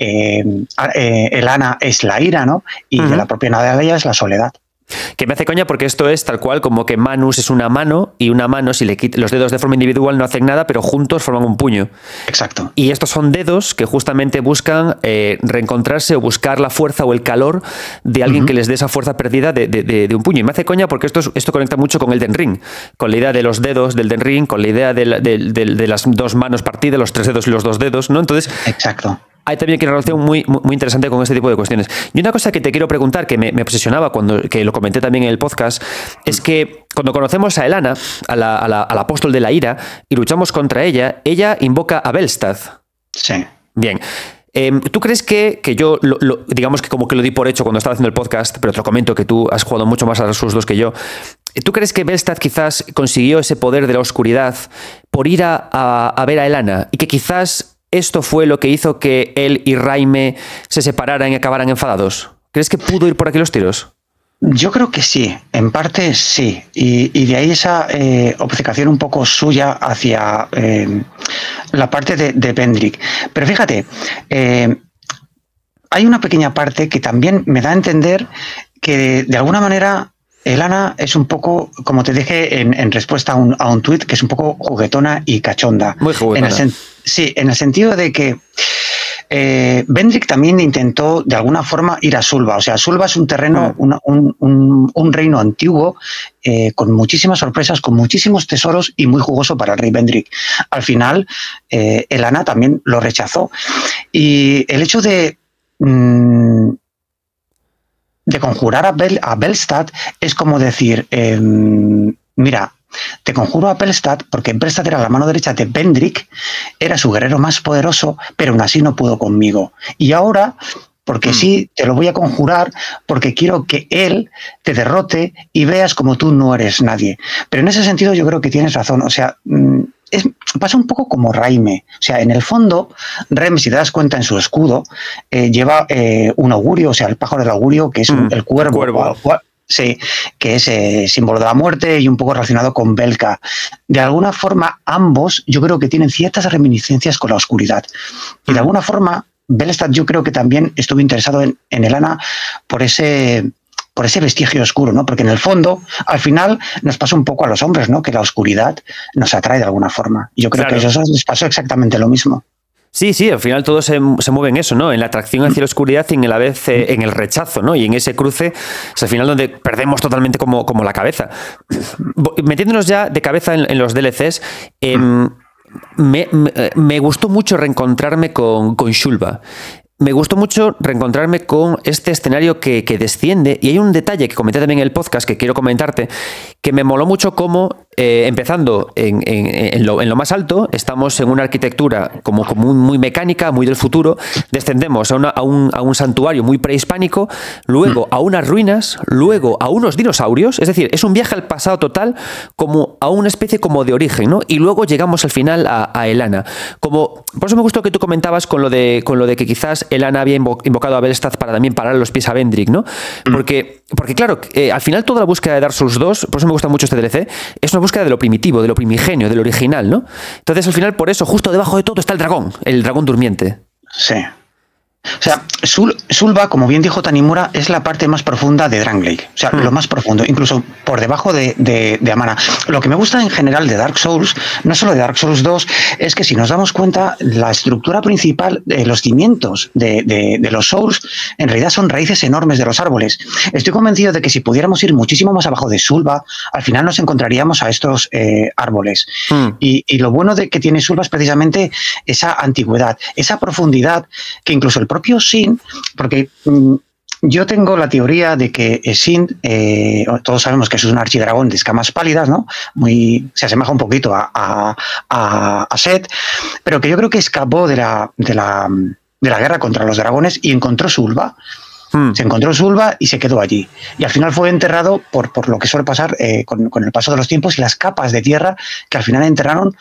Elana es la ira, ¿no? Y de la propia Nadalia es la soledad. Que me hace coña porque esto es tal cual como que Manus es una mano, y una mano, si le quitas los dedos de forma individual no hacen nada, pero juntos forman un puño. Exacto. Y estos son dedos que justamente buscan reencontrarse o buscar la fuerza o el calor de alguien que les dé esa fuerza perdida de un puño. Y me hace coña porque esto conecta mucho con Elden Ring, con la idea de los dedos del Elden Ring, con la idea de las 2 manos partidas, los 3 dedos y los 2 dedos, ¿no? Entonces, exacto. hay también una relación muy interesante con este tipo de cuestiones. Y una cosa que te quiero preguntar, que me obsesionaba que lo comenté también en el podcast, es que cuando conocemos a Elana, a la apóstol de la ira, y luchamos contra ella invoca a Belstad. Sí. Bien. ¿Tú crees que yo, digamos que como que lo di por hecho cuando estaba haciendo el podcast, pero te lo comento que tú has jugado mucho más a Dark Souls 2 que yo, ¿tú crees que Belstad quizás consiguió ese poder de la oscuridad por ir a ver a Elana y que quizás esto fue lo que hizo que él y Raime se separaran y acabaran enfadados? ¿Crees que pudo ir por aquí los tiros? Yo creo que sí, en parte sí, y de ahí esa obcecación un poco suya hacia la parte de Vendrick. Pero fíjate, hay una pequeña parte que también me da a entender que de alguna manera Elana es un poco, como te dije en respuesta a un tuit, que es un poco juguetona y cachonda. Muy juguetona. Sí, en el sentido de que Vendrick también intentó de alguna forma ir a Sulva. O sea, Sulva es un terreno, un reino antiguo con muchísimas sorpresas, con muchísimos tesoros y muy jugoso para el rey Vendrick. Al final, Elana también lo rechazó. Y el hecho de conjurar a Belstad es como decir, mira, te conjuro a Belstad porque Belstad era la mano derecha de Vendrick, era su guerrero más poderoso, pero aún así no pudo conmigo. Y ahora, porque sí, te lo voy a conjurar porque quiero que él te derrote y veas como tú no eres nadie. Pero en ese sentido yo creo que tienes razón. O sea, pasa un poco como Raime. O sea, en el fondo, Raime, si te das cuenta en su escudo, lleva un augurio, o sea, el pájaro del augurio, que es el cuervo. Sí, que es símbolo de la muerte y un poco relacionado con Belka. De alguna forma, ambos yo creo que tienen ciertas reminiscencias con la oscuridad. Y de alguna forma, Belstad yo creo que también estuvo interesado en Elana por ese vestigio oscuro, ¿no? Porque en el fondo, al final, nos pasa un poco a los hombres, ¿no? Que la oscuridad nos atrae de alguna forma. Y yo creo que a ellos les pasó exactamente lo mismo. Sí, al final todo se mueve en eso, ¿no? En la atracción hacia la oscuridad y en la vez en el rechazo, ¿no? Y en ese cruce es al final donde perdemos totalmente como la cabeza. Metiéndonos ya de cabeza en los DLCs, me gustó mucho reencontrarme con Shulva. Me gustó mucho reencontrarme con este escenario que desciende, y hay un detalle que comenté también en el podcast que quiero comentarte, que me moló mucho como empezando en lo más alto, estamos en una arquitectura como muy mecánica, muy del futuro, descendemos a un santuario muy prehispánico, luego a unas ruinas, luego a unos dinosaurios, es decir, es un viaje al pasado total, como a una especie como de origen, ¿no? Y luego llegamos al final a Elana. Por eso me gustó que tú comentabas con lo de que quizás Elana había invocado a Belstad para también parar los pies a Vendrick, ¿no? Porque claro, al final toda la búsqueda de Dark Souls 2, por eso me gusta mucho este DLC, es una búsqueda de lo primitivo, de lo primigenio, de lo original, ¿no? Entonces al final por eso, justo debajo de todo está el dragón durmiente. Sí. O sea, Sulva, como bien dijo Tanimura, es la parte más profunda de Drangleic. O sea, lo más profundo, incluso por debajo de Amana. Lo que me gusta en general de Dark Souls, no solo de Dark Souls 2, es que si nos damos cuenta, la estructura principal, los cimientos de los Souls, en realidad son raíces enormes de los árboles. Estoy convencido de que si pudiéramos ir muchísimo más abajo de Sulva, al final nos encontraríamos a estos árboles. Y lo bueno de que tiene Sulva es precisamente esa antigüedad, esa profundidad que incluso el propio Sin, porque yo tengo la teoría de que Sin, todos sabemos que es un archidragón de escamas pálidas, ¿no? Se asemeja un poquito a Set, pero que yo creo que escapó de la guerra contra los dragones y encontró Sulva. Se encontró Sulva y se quedó allí. Y al final fue enterrado por lo que suele pasar con el paso de los tiempos y las capas de tierra que al final enterraron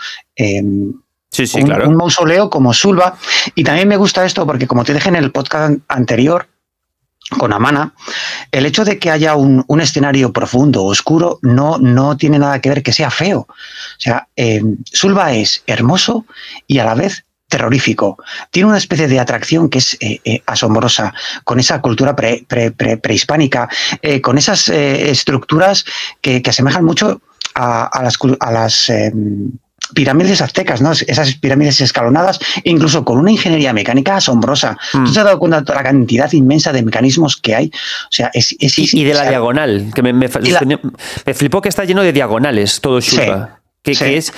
claro. Un mausoleo como Sulva. Y también me gusta esto porque, como te dije en el podcast anterior con Amana, el hecho de que haya un escenario profundo, oscuro, no tiene nada que ver que sea feo. O sea, Sulva es hermoso y a la vez terrorífico. Tiene una especie de atracción que es asombrosa, con esa cultura prehispánica, con esas estructuras que asemejan mucho a las pirámides aztecas, ¿no? Esas pirámides escalonadas, incluso con una ingeniería mecánica asombrosa. ¿Tú te has dado cuenta de la cantidad inmensa de mecanismos que hay? O sea, y de la diagonal, que me flipó que está lleno de diagonales, todo Shulva. Que es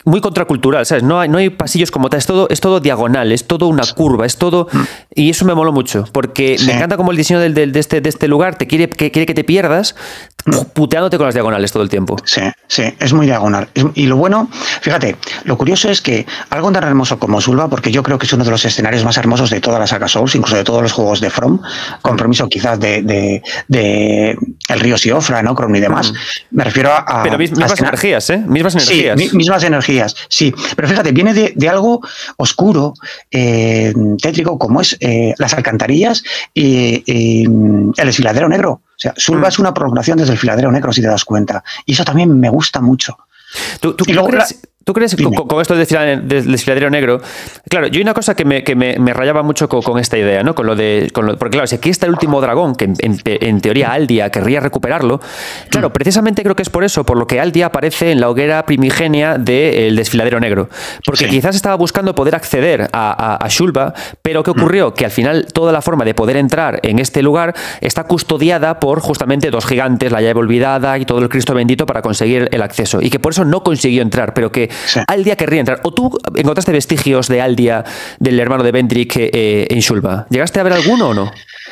muy contracultural, ¿sabes? No hay pasillos como tal, es todo diagonal, es todo una curva, es todo... Y eso me moló mucho, porque me encanta como el diseño de este lugar te quiere que te pierdas puteándote con las diagonales todo el tiempo. Sí, es muy diagonal. Y lo bueno, fíjate, lo curioso es que algo tan hermoso como Sulva, porque yo creo que es uno de los escenarios más hermosos de toda la saga Souls, incluso de todos los juegos de From, con permiso quizás de el río Siofra, ¿no? Chrome y demás. Me refiero a... Pero mismas energías, ¿eh? Mismas energías. Sí, mismas energías, sí. Pero fíjate, viene de algo oscuro, tétrico, como es las alcantarillas y el desfiladero negro. O sea, Sulva es una prolongación desde el desfiladero negro, si te das cuenta. Y eso también me gusta mucho. ¿Tú crees con esto del desfiladero negro? Claro, yo hay una cosa que me rayaba mucho con esta idea, ¿no? Porque claro, si aquí está el último dragón, que en teoría Aldia querría recuperarlo, claro, precisamente creo que es por eso, por lo que Aldia aparece en la hoguera primigenia del desfiladero negro. Porque quizás estaba buscando poder acceder a Shulva, pero ¿qué ocurrió? Que al final toda la forma de poder entrar en este lugar está custodiada por justamente dos gigantes, la llave olvidada y todo el Cristo bendito para conseguir el acceso. Y que por eso no consiguió entrar, pero que Aldia querría entrar. ¿O tú encontraste vestigios de Aldia, del hermano de Vendrick, en Shulva? ¿Llegaste a ver alguno o no?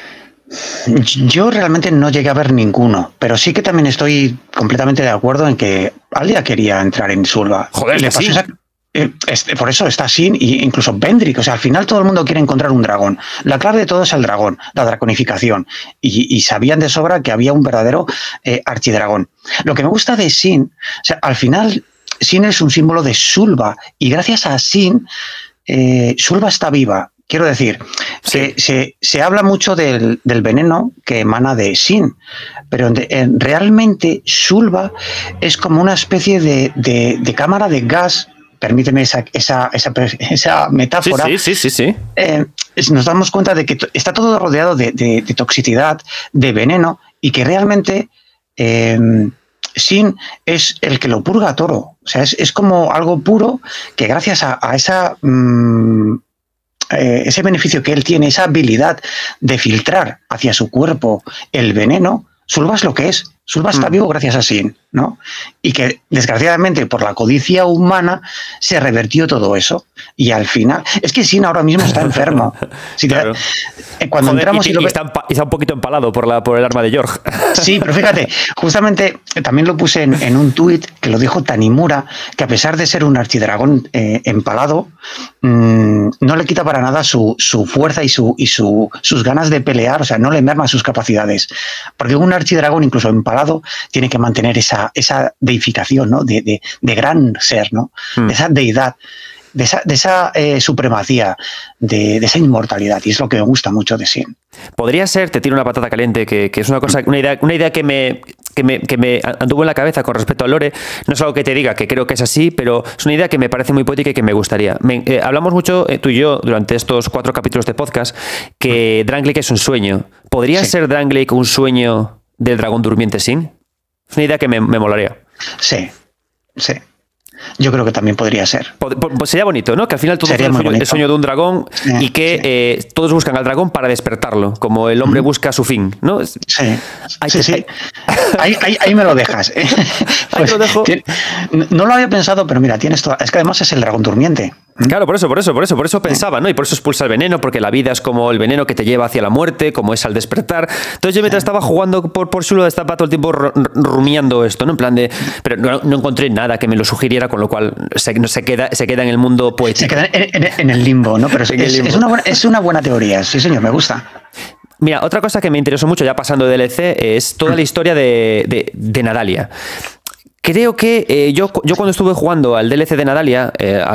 Yo realmente no llegué a ver ninguno, pero sí que también estoy completamente de acuerdo en que Aldia quería entrar en Shulva. Joder, sí. Por eso está Sin e incluso Vendrick. O sea, al final todo el mundo quiere encontrar un dragón. La clave de todo es el dragón, la draconificación. Y sabían de sobra que había un verdadero archidragón. Lo que me gusta de Sin, o sea, al final Sin es un símbolo de Shulva. Y gracias a Sin, Shulva está viva. Quiero decir, se habla mucho del veneno que emana de Sin, pero realmente Shulva es como una especie de cámara de gas. Permíteme esa metáfora. Sí. Nos damos cuenta de que está todo rodeado de toxicidad, de veneno, y que realmente Sin es el que lo purga a toro. O sea, es como algo puro que gracias a ese beneficio que él tiene, esa habilidad de filtrar hacia su cuerpo el veneno, Shulva es lo que es. Shulva está vivo gracias a Sin, ¿no? Y que, desgraciadamente, por la codicia humana, se revertió todo eso. Y al final... Es que Sin ahora mismo está enfermo. Claro. Cuando entramos... está un poquito empalado por el arma de York. Sí, pero fíjate, justamente también lo puse en un tuit que lo dijo Tanimura, que a pesar de ser un archidragón empalado, no le quita para nada su fuerza y sus ganas de pelear, o sea, no le merma sus capacidades. Porque un archidragón, incluso empalado, tiene que mantener esa deificación, ¿no? de gran ser, ¿no? De esa deidad, de esa supremacía, de esa inmortalidad. Y es lo que me gusta mucho de Sin. Podría ser, te tiro una patata caliente, que es una idea que me anduvo en la cabeza con respecto a Lore. No es algo que te diga que creo que es así, pero es una idea que me parece muy poética y que me gustaría. Hablamos mucho, tú y yo, durante estos 4 capítulos de podcast, que Drangleic es un sueño. ¿Podría ser Drangleic un sueño del dragón durmiente Sin? Es una idea que me molaría. Sí. Yo creo que también podría ser. Pues sería bonito, ¿no? Que al final todo es el sueño de un dragón y que todos buscan al dragón para despertarlo, como el hombre busca su fin, ¿no? Sí. Ahí me lo dejas. Pues, lo dejo. No lo había pensado, pero mira, tienes todo. Es que además es el dragón durmiente. Claro, por eso pensaba, ¿no? Y por eso expulsa el veneno, porque la vida es como el veneno que te lleva hacia la muerte, como es al despertar. Entonces yo mientras estaba jugando por Shulva estaba todo el tiempo rumiando esto, ¿no? En plan de... Pero no encontré nada que me lo sugiriera, con lo cual se queda en el mundo poético. Se queda en el limbo, ¿no? Pero es una buena teoría, sí señor, me gusta. Mira, otra cosa que me interesó mucho, ya pasando de DLC, es toda la historia de Nadalia. Creo que yo cuando estuve jugando al DLC de Nadalia,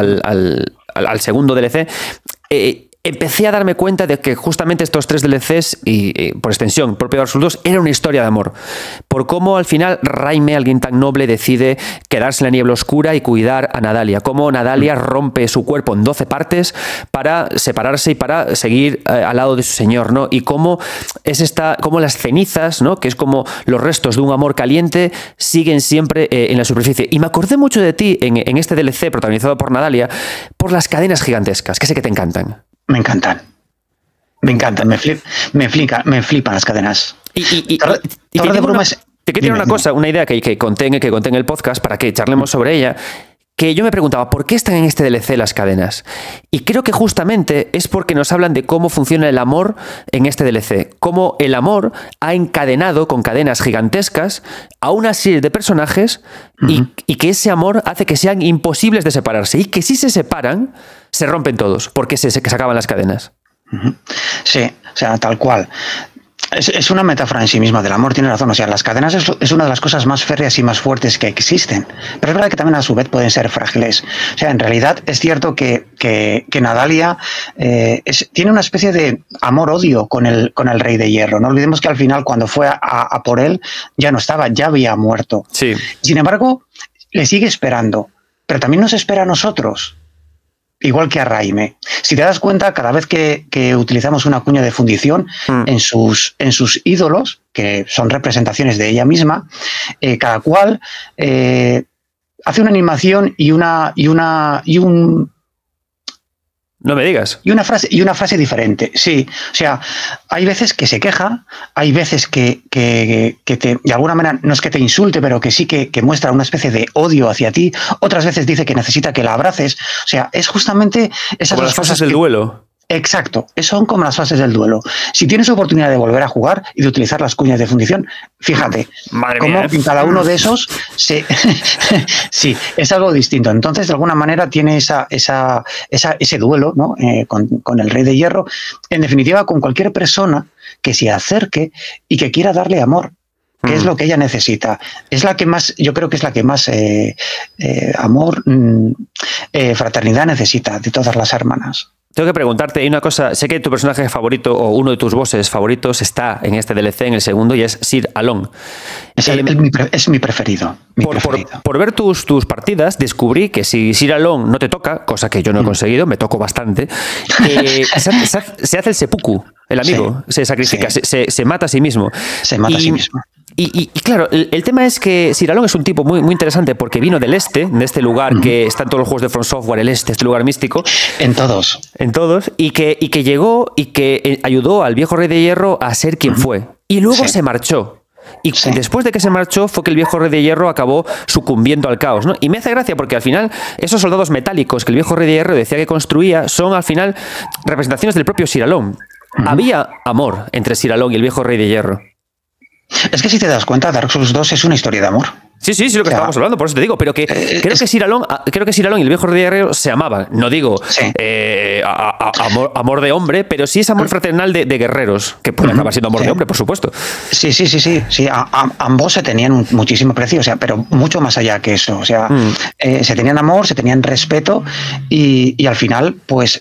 al segundo DLC, empecé a darme cuenta de que justamente estos 3 DLCs y por extensión, propio Dark Souls 2, era una historia de amor. Por cómo al final Raime, alguien tan noble, decide quedarse en la niebla oscura y cuidar a Nadalia. Cómo Nadalia rompe su cuerpo en 12 partes para separarse y para seguir al lado de su señor, ¿no? Y cómo cómo las cenizas, ¿no? Que es como los restos de un amor caliente, siguen siempre en la superficie. Y me acordé mucho de ti en este DLC protagonizado por Nadalia, por las cadenas gigantescas, que sé que te encantan. Me encantan, me flipan las cadenas. Te quería decir una cosa, una idea que conté en el podcast para que charlemos sobre ella, que yo me preguntaba, ¿por qué están en este DLC las cadenas? Y creo que justamente es porque nos hablan de cómo funciona el amor en este DLC. Cómo el amor ha encadenado con cadenas gigantescas a una serie de personajes y que ese amor hace que sean imposibles de separarse. Y que si se separan, se rompen todos, porque se acaban las cadenas. Sí, o sea, tal cual. Es una metáfora en sí misma del amor, tiene razón. O sea, las cadenas es una de las cosas más férreas y más fuertes que existen. Pero es verdad que también a su vez pueden ser frágiles. O sea, en realidad es cierto que Nadalia tiene una especie de amor-odio con el Rey de Hierro. No olvidemos que al final, cuando fue a por él, ya no estaba, ya había muerto. Sí. Sin embargo, le sigue esperando. Pero también nos espera a nosotros. Igual que a Raime. Si te das cuenta, cada vez que utilizamos una cuña de fundición en sus ídolos, que son representaciones de ella misma, cada cual hace una animación y un No me digas. Y una frase diferente, sí. O sea, hay veces que se queja, hay veces que de alguna manera, no es que te insulte, pero que sí que muestra una especie de odio hacia ti. Otras veces dice que necesita que la abraces. O sea, es justamente esas como dos las fases cosas del duelo. Exacto, son como las fases del duelo. Si tienes oportunidad de volver a jugar y de utilizar las cuñas de fundición, fíjate cómo en cada uno de esos sí, es algo distinto. Entonces, de alguna manera, tiene ese duelo, ¿no? Con el Rey de Hierro. En definitiva, con cualquier persona que se acerque y que quiera darle amor, que es lo que ella necesita. Es la que más, yo creo que es la que más amor, fraternidad necesita de todas las hermanas. Tengo que preguntarte, hay una cosa, sé que tu personaje favorito o uno de tus bosses favoritos está en este DLC, en el segundo, y es Sir Alon. Es mi preferido. Por ver tus partidas, descubrí que si Sir Alon no te toca, cosa que yo no he conseguido, me tocó bastante, se hace el seppuku, el amigo, se sacrifica, se mata a sí mismo. Se mata a sí mismo. Y claro, el tema es que Sir Alon es un tipo muy, muy interesante porque vino del este, de este lugar que está en todos los juegos de From Software, el este, este lugar místico. En todos. Y que llegó y que ayudó al viejo Rey de Hierro a ser quien fue. Y luego se marchó. Y después de que se marchó fue que el viejo Rey de Hierro acabó sucumbiendo al caos, ¿no? Y me hace gracia porque al final esos soldados metálicos que el viejo Rey de Hierro decía que construía son al final representaciones del propio Sir Alon. Había amor entre Sir Alon y el viejo Rey de Hierro. Es que si te das cuenta, Dark Souls 2 es una historia de amor. Sí, lo que estábamos hablando, por eso te digo, pero que creo que Sir Alon y el viejo Rey de Hierro se amaban. No digo amor de hombre, pero sí es amor fraternal de guerreros, que puede acabar siendo amor de hombre, por supuesto. Sí. Ambos se tenían muchísimo precio, o sea, pero mucho más allá que eso. O sea, se tenían amor, se tenían respeto y al final, pues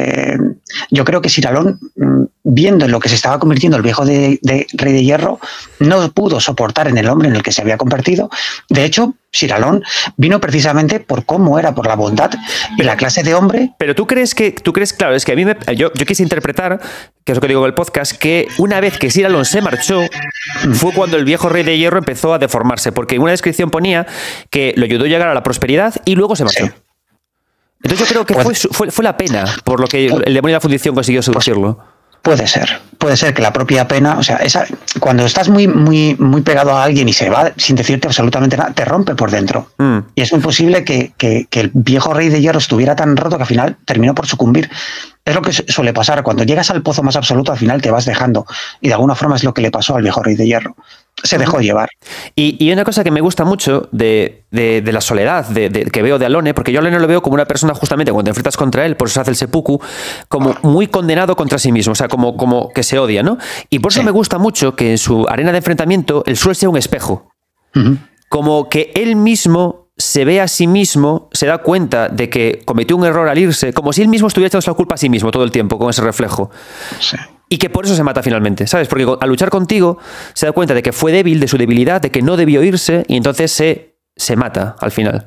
yo creo que Sir Alon, viendo en lo que se estaba convirtiendo el viejo Rey de Hierro, no pudo soportar en el hombre en el que se había convertido. De hecho, Sir Alon vino precisamente por cómo era, por la bondad y la clase de hombre. Pero tú crees, claro, es que a mí yo quise interpretar, que es lo que digo en el podcast, que una vez que Sir Alon se marchó, fue cuando el viejo Rey de Hierro empezó a deformarse, porque en una descripción ponía que lo ayudó a llegar a la prosperidad y luego se marchó. Sí. Entonces yo creo que fue la pena por lo que el demonio de la fundición consiguió seducirlo. Puede ser que la propia pena, o sea, cuando estás muy pegado a alguien y se va sin decirte absolutamente nada, te rompe por dentro. Y es muy posible que el viejo Rey de Hierro estuviera tan roto que al final terminó por sucumbir. Es lo que suele pasar. Cuando llegas al pozo más absoluto, al final te vas dejando. Y de alguna forma es lo que le pasó al viejo Rey de Hierro. Se dejó llevar. Y una cosa que me gusta mucho de la soledad que veo de Alone, porque yo a Alone lo veo como una persona justamente cuando te enfrentas contra él, por eso hace el seppuku, como muy condenado contra sí mismo, o sea, como que se odia, ¿no? Y por eso me gusta mucho que en su arena de enfrentamiento el suelo sea un espejo. Como que él mismo se ve a sí mismo, se da cuenta de que cometió un error al irse, como si él mismo estuviera echando la culpa a sí mismo todo el tiempo con ese reflejo. Sí. Y que por eso se mata finalmente, ¿sabes? Porque al luchar contigo se da cuenta de que fue débil, de su debilidad, de que no debió irse y entonces se mata al final.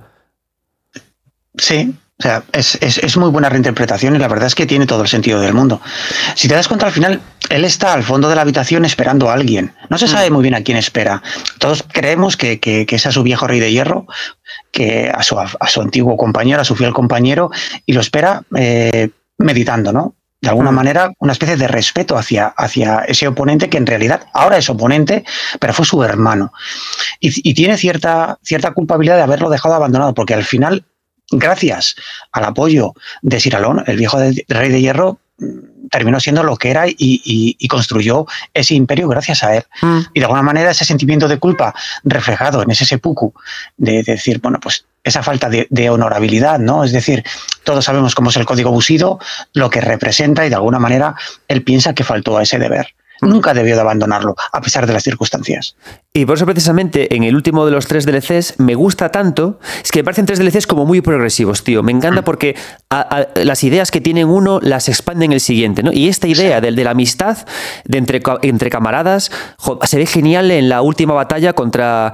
Sí, o sea, es muy buena reinterpretación y la verdad es que tiene todo el sentido del mundo. Si te das cuenta, al final, él está al fondo de la habitación esperando a alguien. No se sabe muy bien a quién espera. Todos creemos que es a su viejo Rey de Hierro, que a su antiguo compañero, a su fiel compañero, y lo espera meditando, ¿no? De alguna manera, una especie de respeto hacia ese oponente que en realidad ahora es oponente, pero fue su hermano. Y tiene cierta culpabilidad de haberlo dejado abandonado, porque al final gracias al apoyo de Sir Alon, el viejo rey de hierro, terminó siendo lo que era y construyó ese imperio gracias a él. Y de alguna manera ese sentimiento de culpa reflejado en ese seppuku de decir, bueno, pues esa falta de honorabilidad, ¿no? Es decir, todos sabemos cómo es el código Bushido, lo que representa, y de alguna manera él piensa que faltó a ese deber. Nunca debió de abandonarlo, a pesar de las circunstancias. Y por eso precisamente en el último de los 3 DLCs me gusta tanto, es que me parecen 3 DLCs como muy progresivos, tío. Me encanta porque las ideas que tienen uno las expanden el siguiente, ¿no? Y esta idea de la amistad de entre camaradas se ve genial en la última batalla contra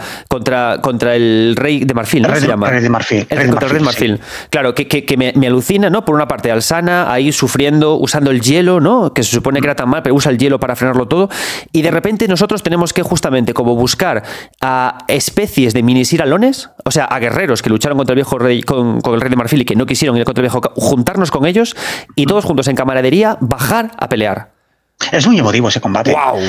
el rey de Marfil, ¿no? El rey de Marfil. Contra el rey de Marfil. Sí. Claro, que me alucina, ¿no? Por una parte, Alsana ahí sufriendo, usando el hielo, ¿no? Que se supone que era tan mal, pero usa el hielo para frenarlo todo. Y de repente nosotros tenemos que justamente como buscar a especies de mini Sir Alones, o sea, a guerreros que lucharon contra el viejo rey, con el rey de Marfil y que no quisieron ir contra el viejo, juntarnos con ellos y todos juntos en camaradería bajar a pelear. Es muy emotivo ese combate. ¡Wow!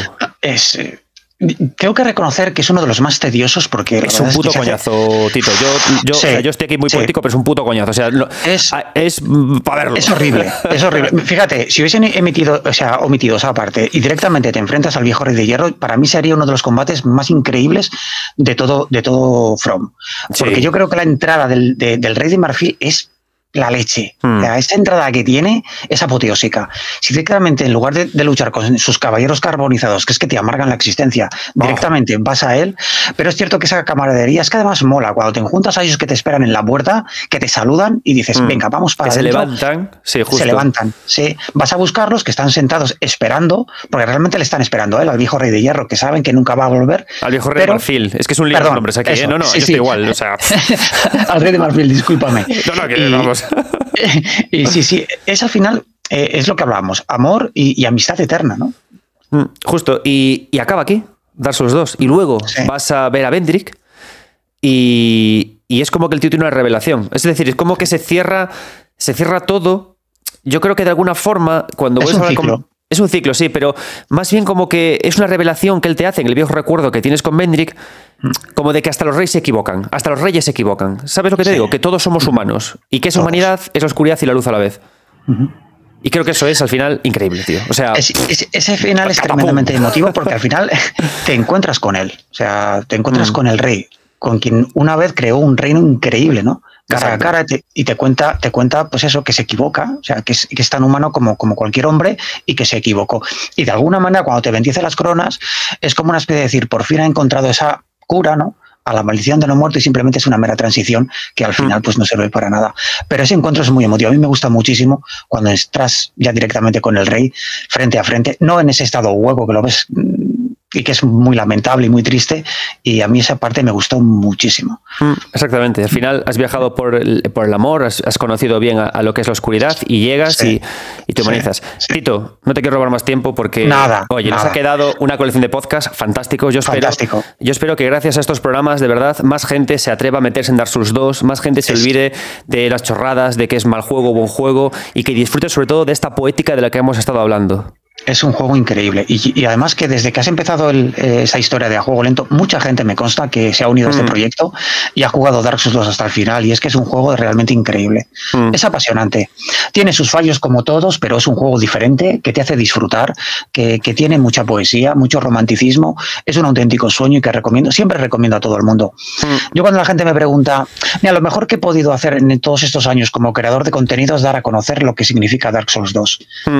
Tengo que reconocer que es uno de los más tediosos porque... Es un puto coñazo, Tito. Yo estoy aquí muy político, pero es un puto coñazo. O sea, es para verlo. Es horrible, es horrible. Fíjate, si hubiesen omitido esa parte y directamente te enfrentas al viejo rey de hierro, para mí sería uno de los combates más increíbles de todo From. Porque yo creo que la entrada del rey de Marfil es la leche. Esta entrada que tiene es apoteósica. Si directamente, en lugar de luchar con sus caballeros carbonizados, que es que te amargan la existencia, directamente vas a él. Pero es cierto que esa camaradería es que además mola. Cuando te juntas a ellos que te esperan en la puerta, que te saludan y dices, venga, vamos para adentro. Se levantan, sí, justo. Se levantan, sí. Vas a buscarlos, que están sentados esperando, porque realmente le están esperando a él, al viejo rey de hierro, que saben que nunca va a volver. Al viejo rey de Marfil. Es que es un lío de nombres aquí, ¿eh? No, yo estoy igual. O sea... al rey de Marfil, discúlpame. Vamos. Y sí, es al final, es lo que hablábamos, amor y amistad eterna, ¿no? Justo, y acaba aquí, Dark Souls 2, y luego vas a ver a Vendrick y es como que el tío tiene una revelación, es decir, es como que se cierra todo. Yo creo que de alguna forma, cuando es un ciclo. Es un ciclo, sí, pero más bien como que es una revelación que él te hace en el viejo recuerdo que tienes con Vendrick, como de que hasta los reyes se equivocan, hasta los reyes se equivocan. ¿Sabes lo que te digo? Que todos somos humanos y que esa humanidad es la oscuridad y la luz a la vez. Y creo que eso es, al final, increíble, tío. O sea, ese final es tremendamente emotivo porque al final te encuentras con él. O sea, te encuentras con el rey, con quien una vez creó un reino increíble, ¿no? Cara a cara, y te cuenta, pues eso, que se equivoca, o sea, que es tan humano como cualquier hombre y que se equivocó. Y de alguna manera, cuando te bendice las coronas, es como una especie de decir, por fin ha encontrado esa cura, ¿no? A la maldición de no muerto, y simplemente es una mera transición que al final pues no sirve para nada. Pero ese encuentro es muy emotivo. A mí me gusta muchísimo cuando estás ya directamente con el rey frente a frente, no en ese estado hueco que lo ves y que es muy lamentable y muy triste, y a mí esa parte me gustó muchísimo. Exactamente, al final has viajado por el amor, has conocido bien a lo que es la oscuridad y llegas y te humanizas. Tito, no te quiero robar más tiempo porque nos ha quedado una colección de podcasts fantásticos. Yo espero que gracias a estos programas de verdad más gente se atreva a meterse en Dark Souls 2, más gente se olvide de las chorradas, de que es mal juego, buen juego, y que disfrute sobre todo de esta poética de la que hemos estado hablando. Es un juego increíble y además que desde que has empezado esa historia de A Juego Lento, mucha gente me consta que se ha unido a este proyecto y ha jugado Dark Souls 2 hasta el final, y es que es un juego realmente increíble. Es apasionante. Tiene sus fallos como todos, pero es un juego diferente que te hace disfrutar, que tiene mucha poesía, mucho romanticismo. Es un auténtico sueño y que siempre recomiendo a todo el mundo. Yo cuando la gente me pregunta, mira, lo mejor que he podido hacer en todos estos años como creador de contenido es dar a conocer lo que significa Dark Souls 2.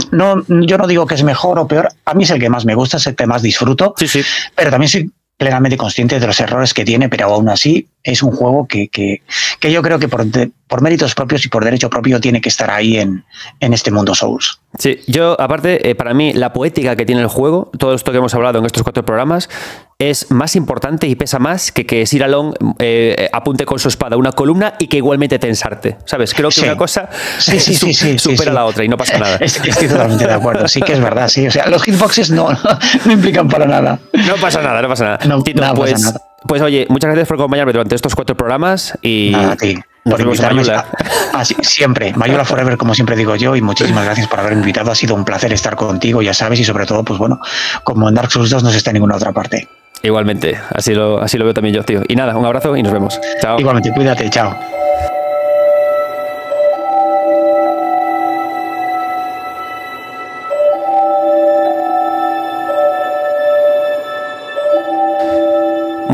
Yo no digo que es mejor o peor, a mí es el que más me gusta, es el que más disfruto, pero también soy plenamente consciente de los errores que tiene, pero aún así es un juego que yo creo que por méritos propios y por derecho propio tiene que estar ahí en este mundo Souls. Sí, yo aparte, para mí la poética que tiene el juego, todo esto que hemos hablado en estos 4 programas, es más importante y pesa más que Sir Alon apunte con su espada una columna y que igualmente tensarte, ¿sabes? Creo que una cosa supera la otra y no pasa nada. Estoy totalmente de acuerdo, sí que es verdad, sí. O sea, los hitboxes no implican para nada. No pasa nada. No, Tito, pasa nada. Pues oye, muchas gracias por acompañarme durante estos 4 programas y nada, a ti. Nos vemos en Mayula. Siempre, Mayula Forever, como siempre digo yo, y muchísimas gracias por haberme invitado. Ha sido un placer estar contigo, ya sabes, y sobre todo, pues bueno, como en Dark Souls 2 no se está en ninguna otra parte. Igualmente, así lo veo también yo, tío. Y nada, un abrazo y nos vemos. Chao. Igualmente, cuídate, chao.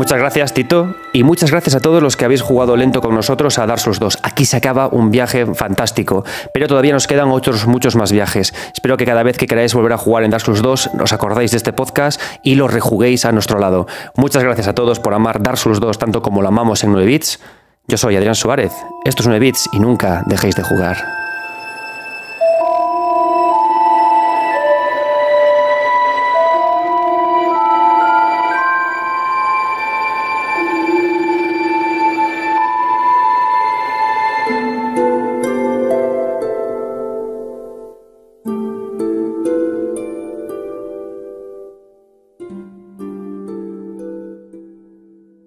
Muchas gracias, Tito, y muchas gracias a todos los que habéis jugado lento con nosotros a Dark Souls 2. Aquí se acaba un viaje fantástico, pero todavía nos quedan otros muchos más viajes. Espero que cada vez que queráis volver a jugar en Dark Souls 2 os acordáis de este podcast y lo rejuguéis a nuestro lado. Muchas gracias a todos por amar Dark Souls 2 tanto como lo amamos en 9 bits. Yo soy Adrián Suárez, esto es 9 bits y nunca dejéis de jugar.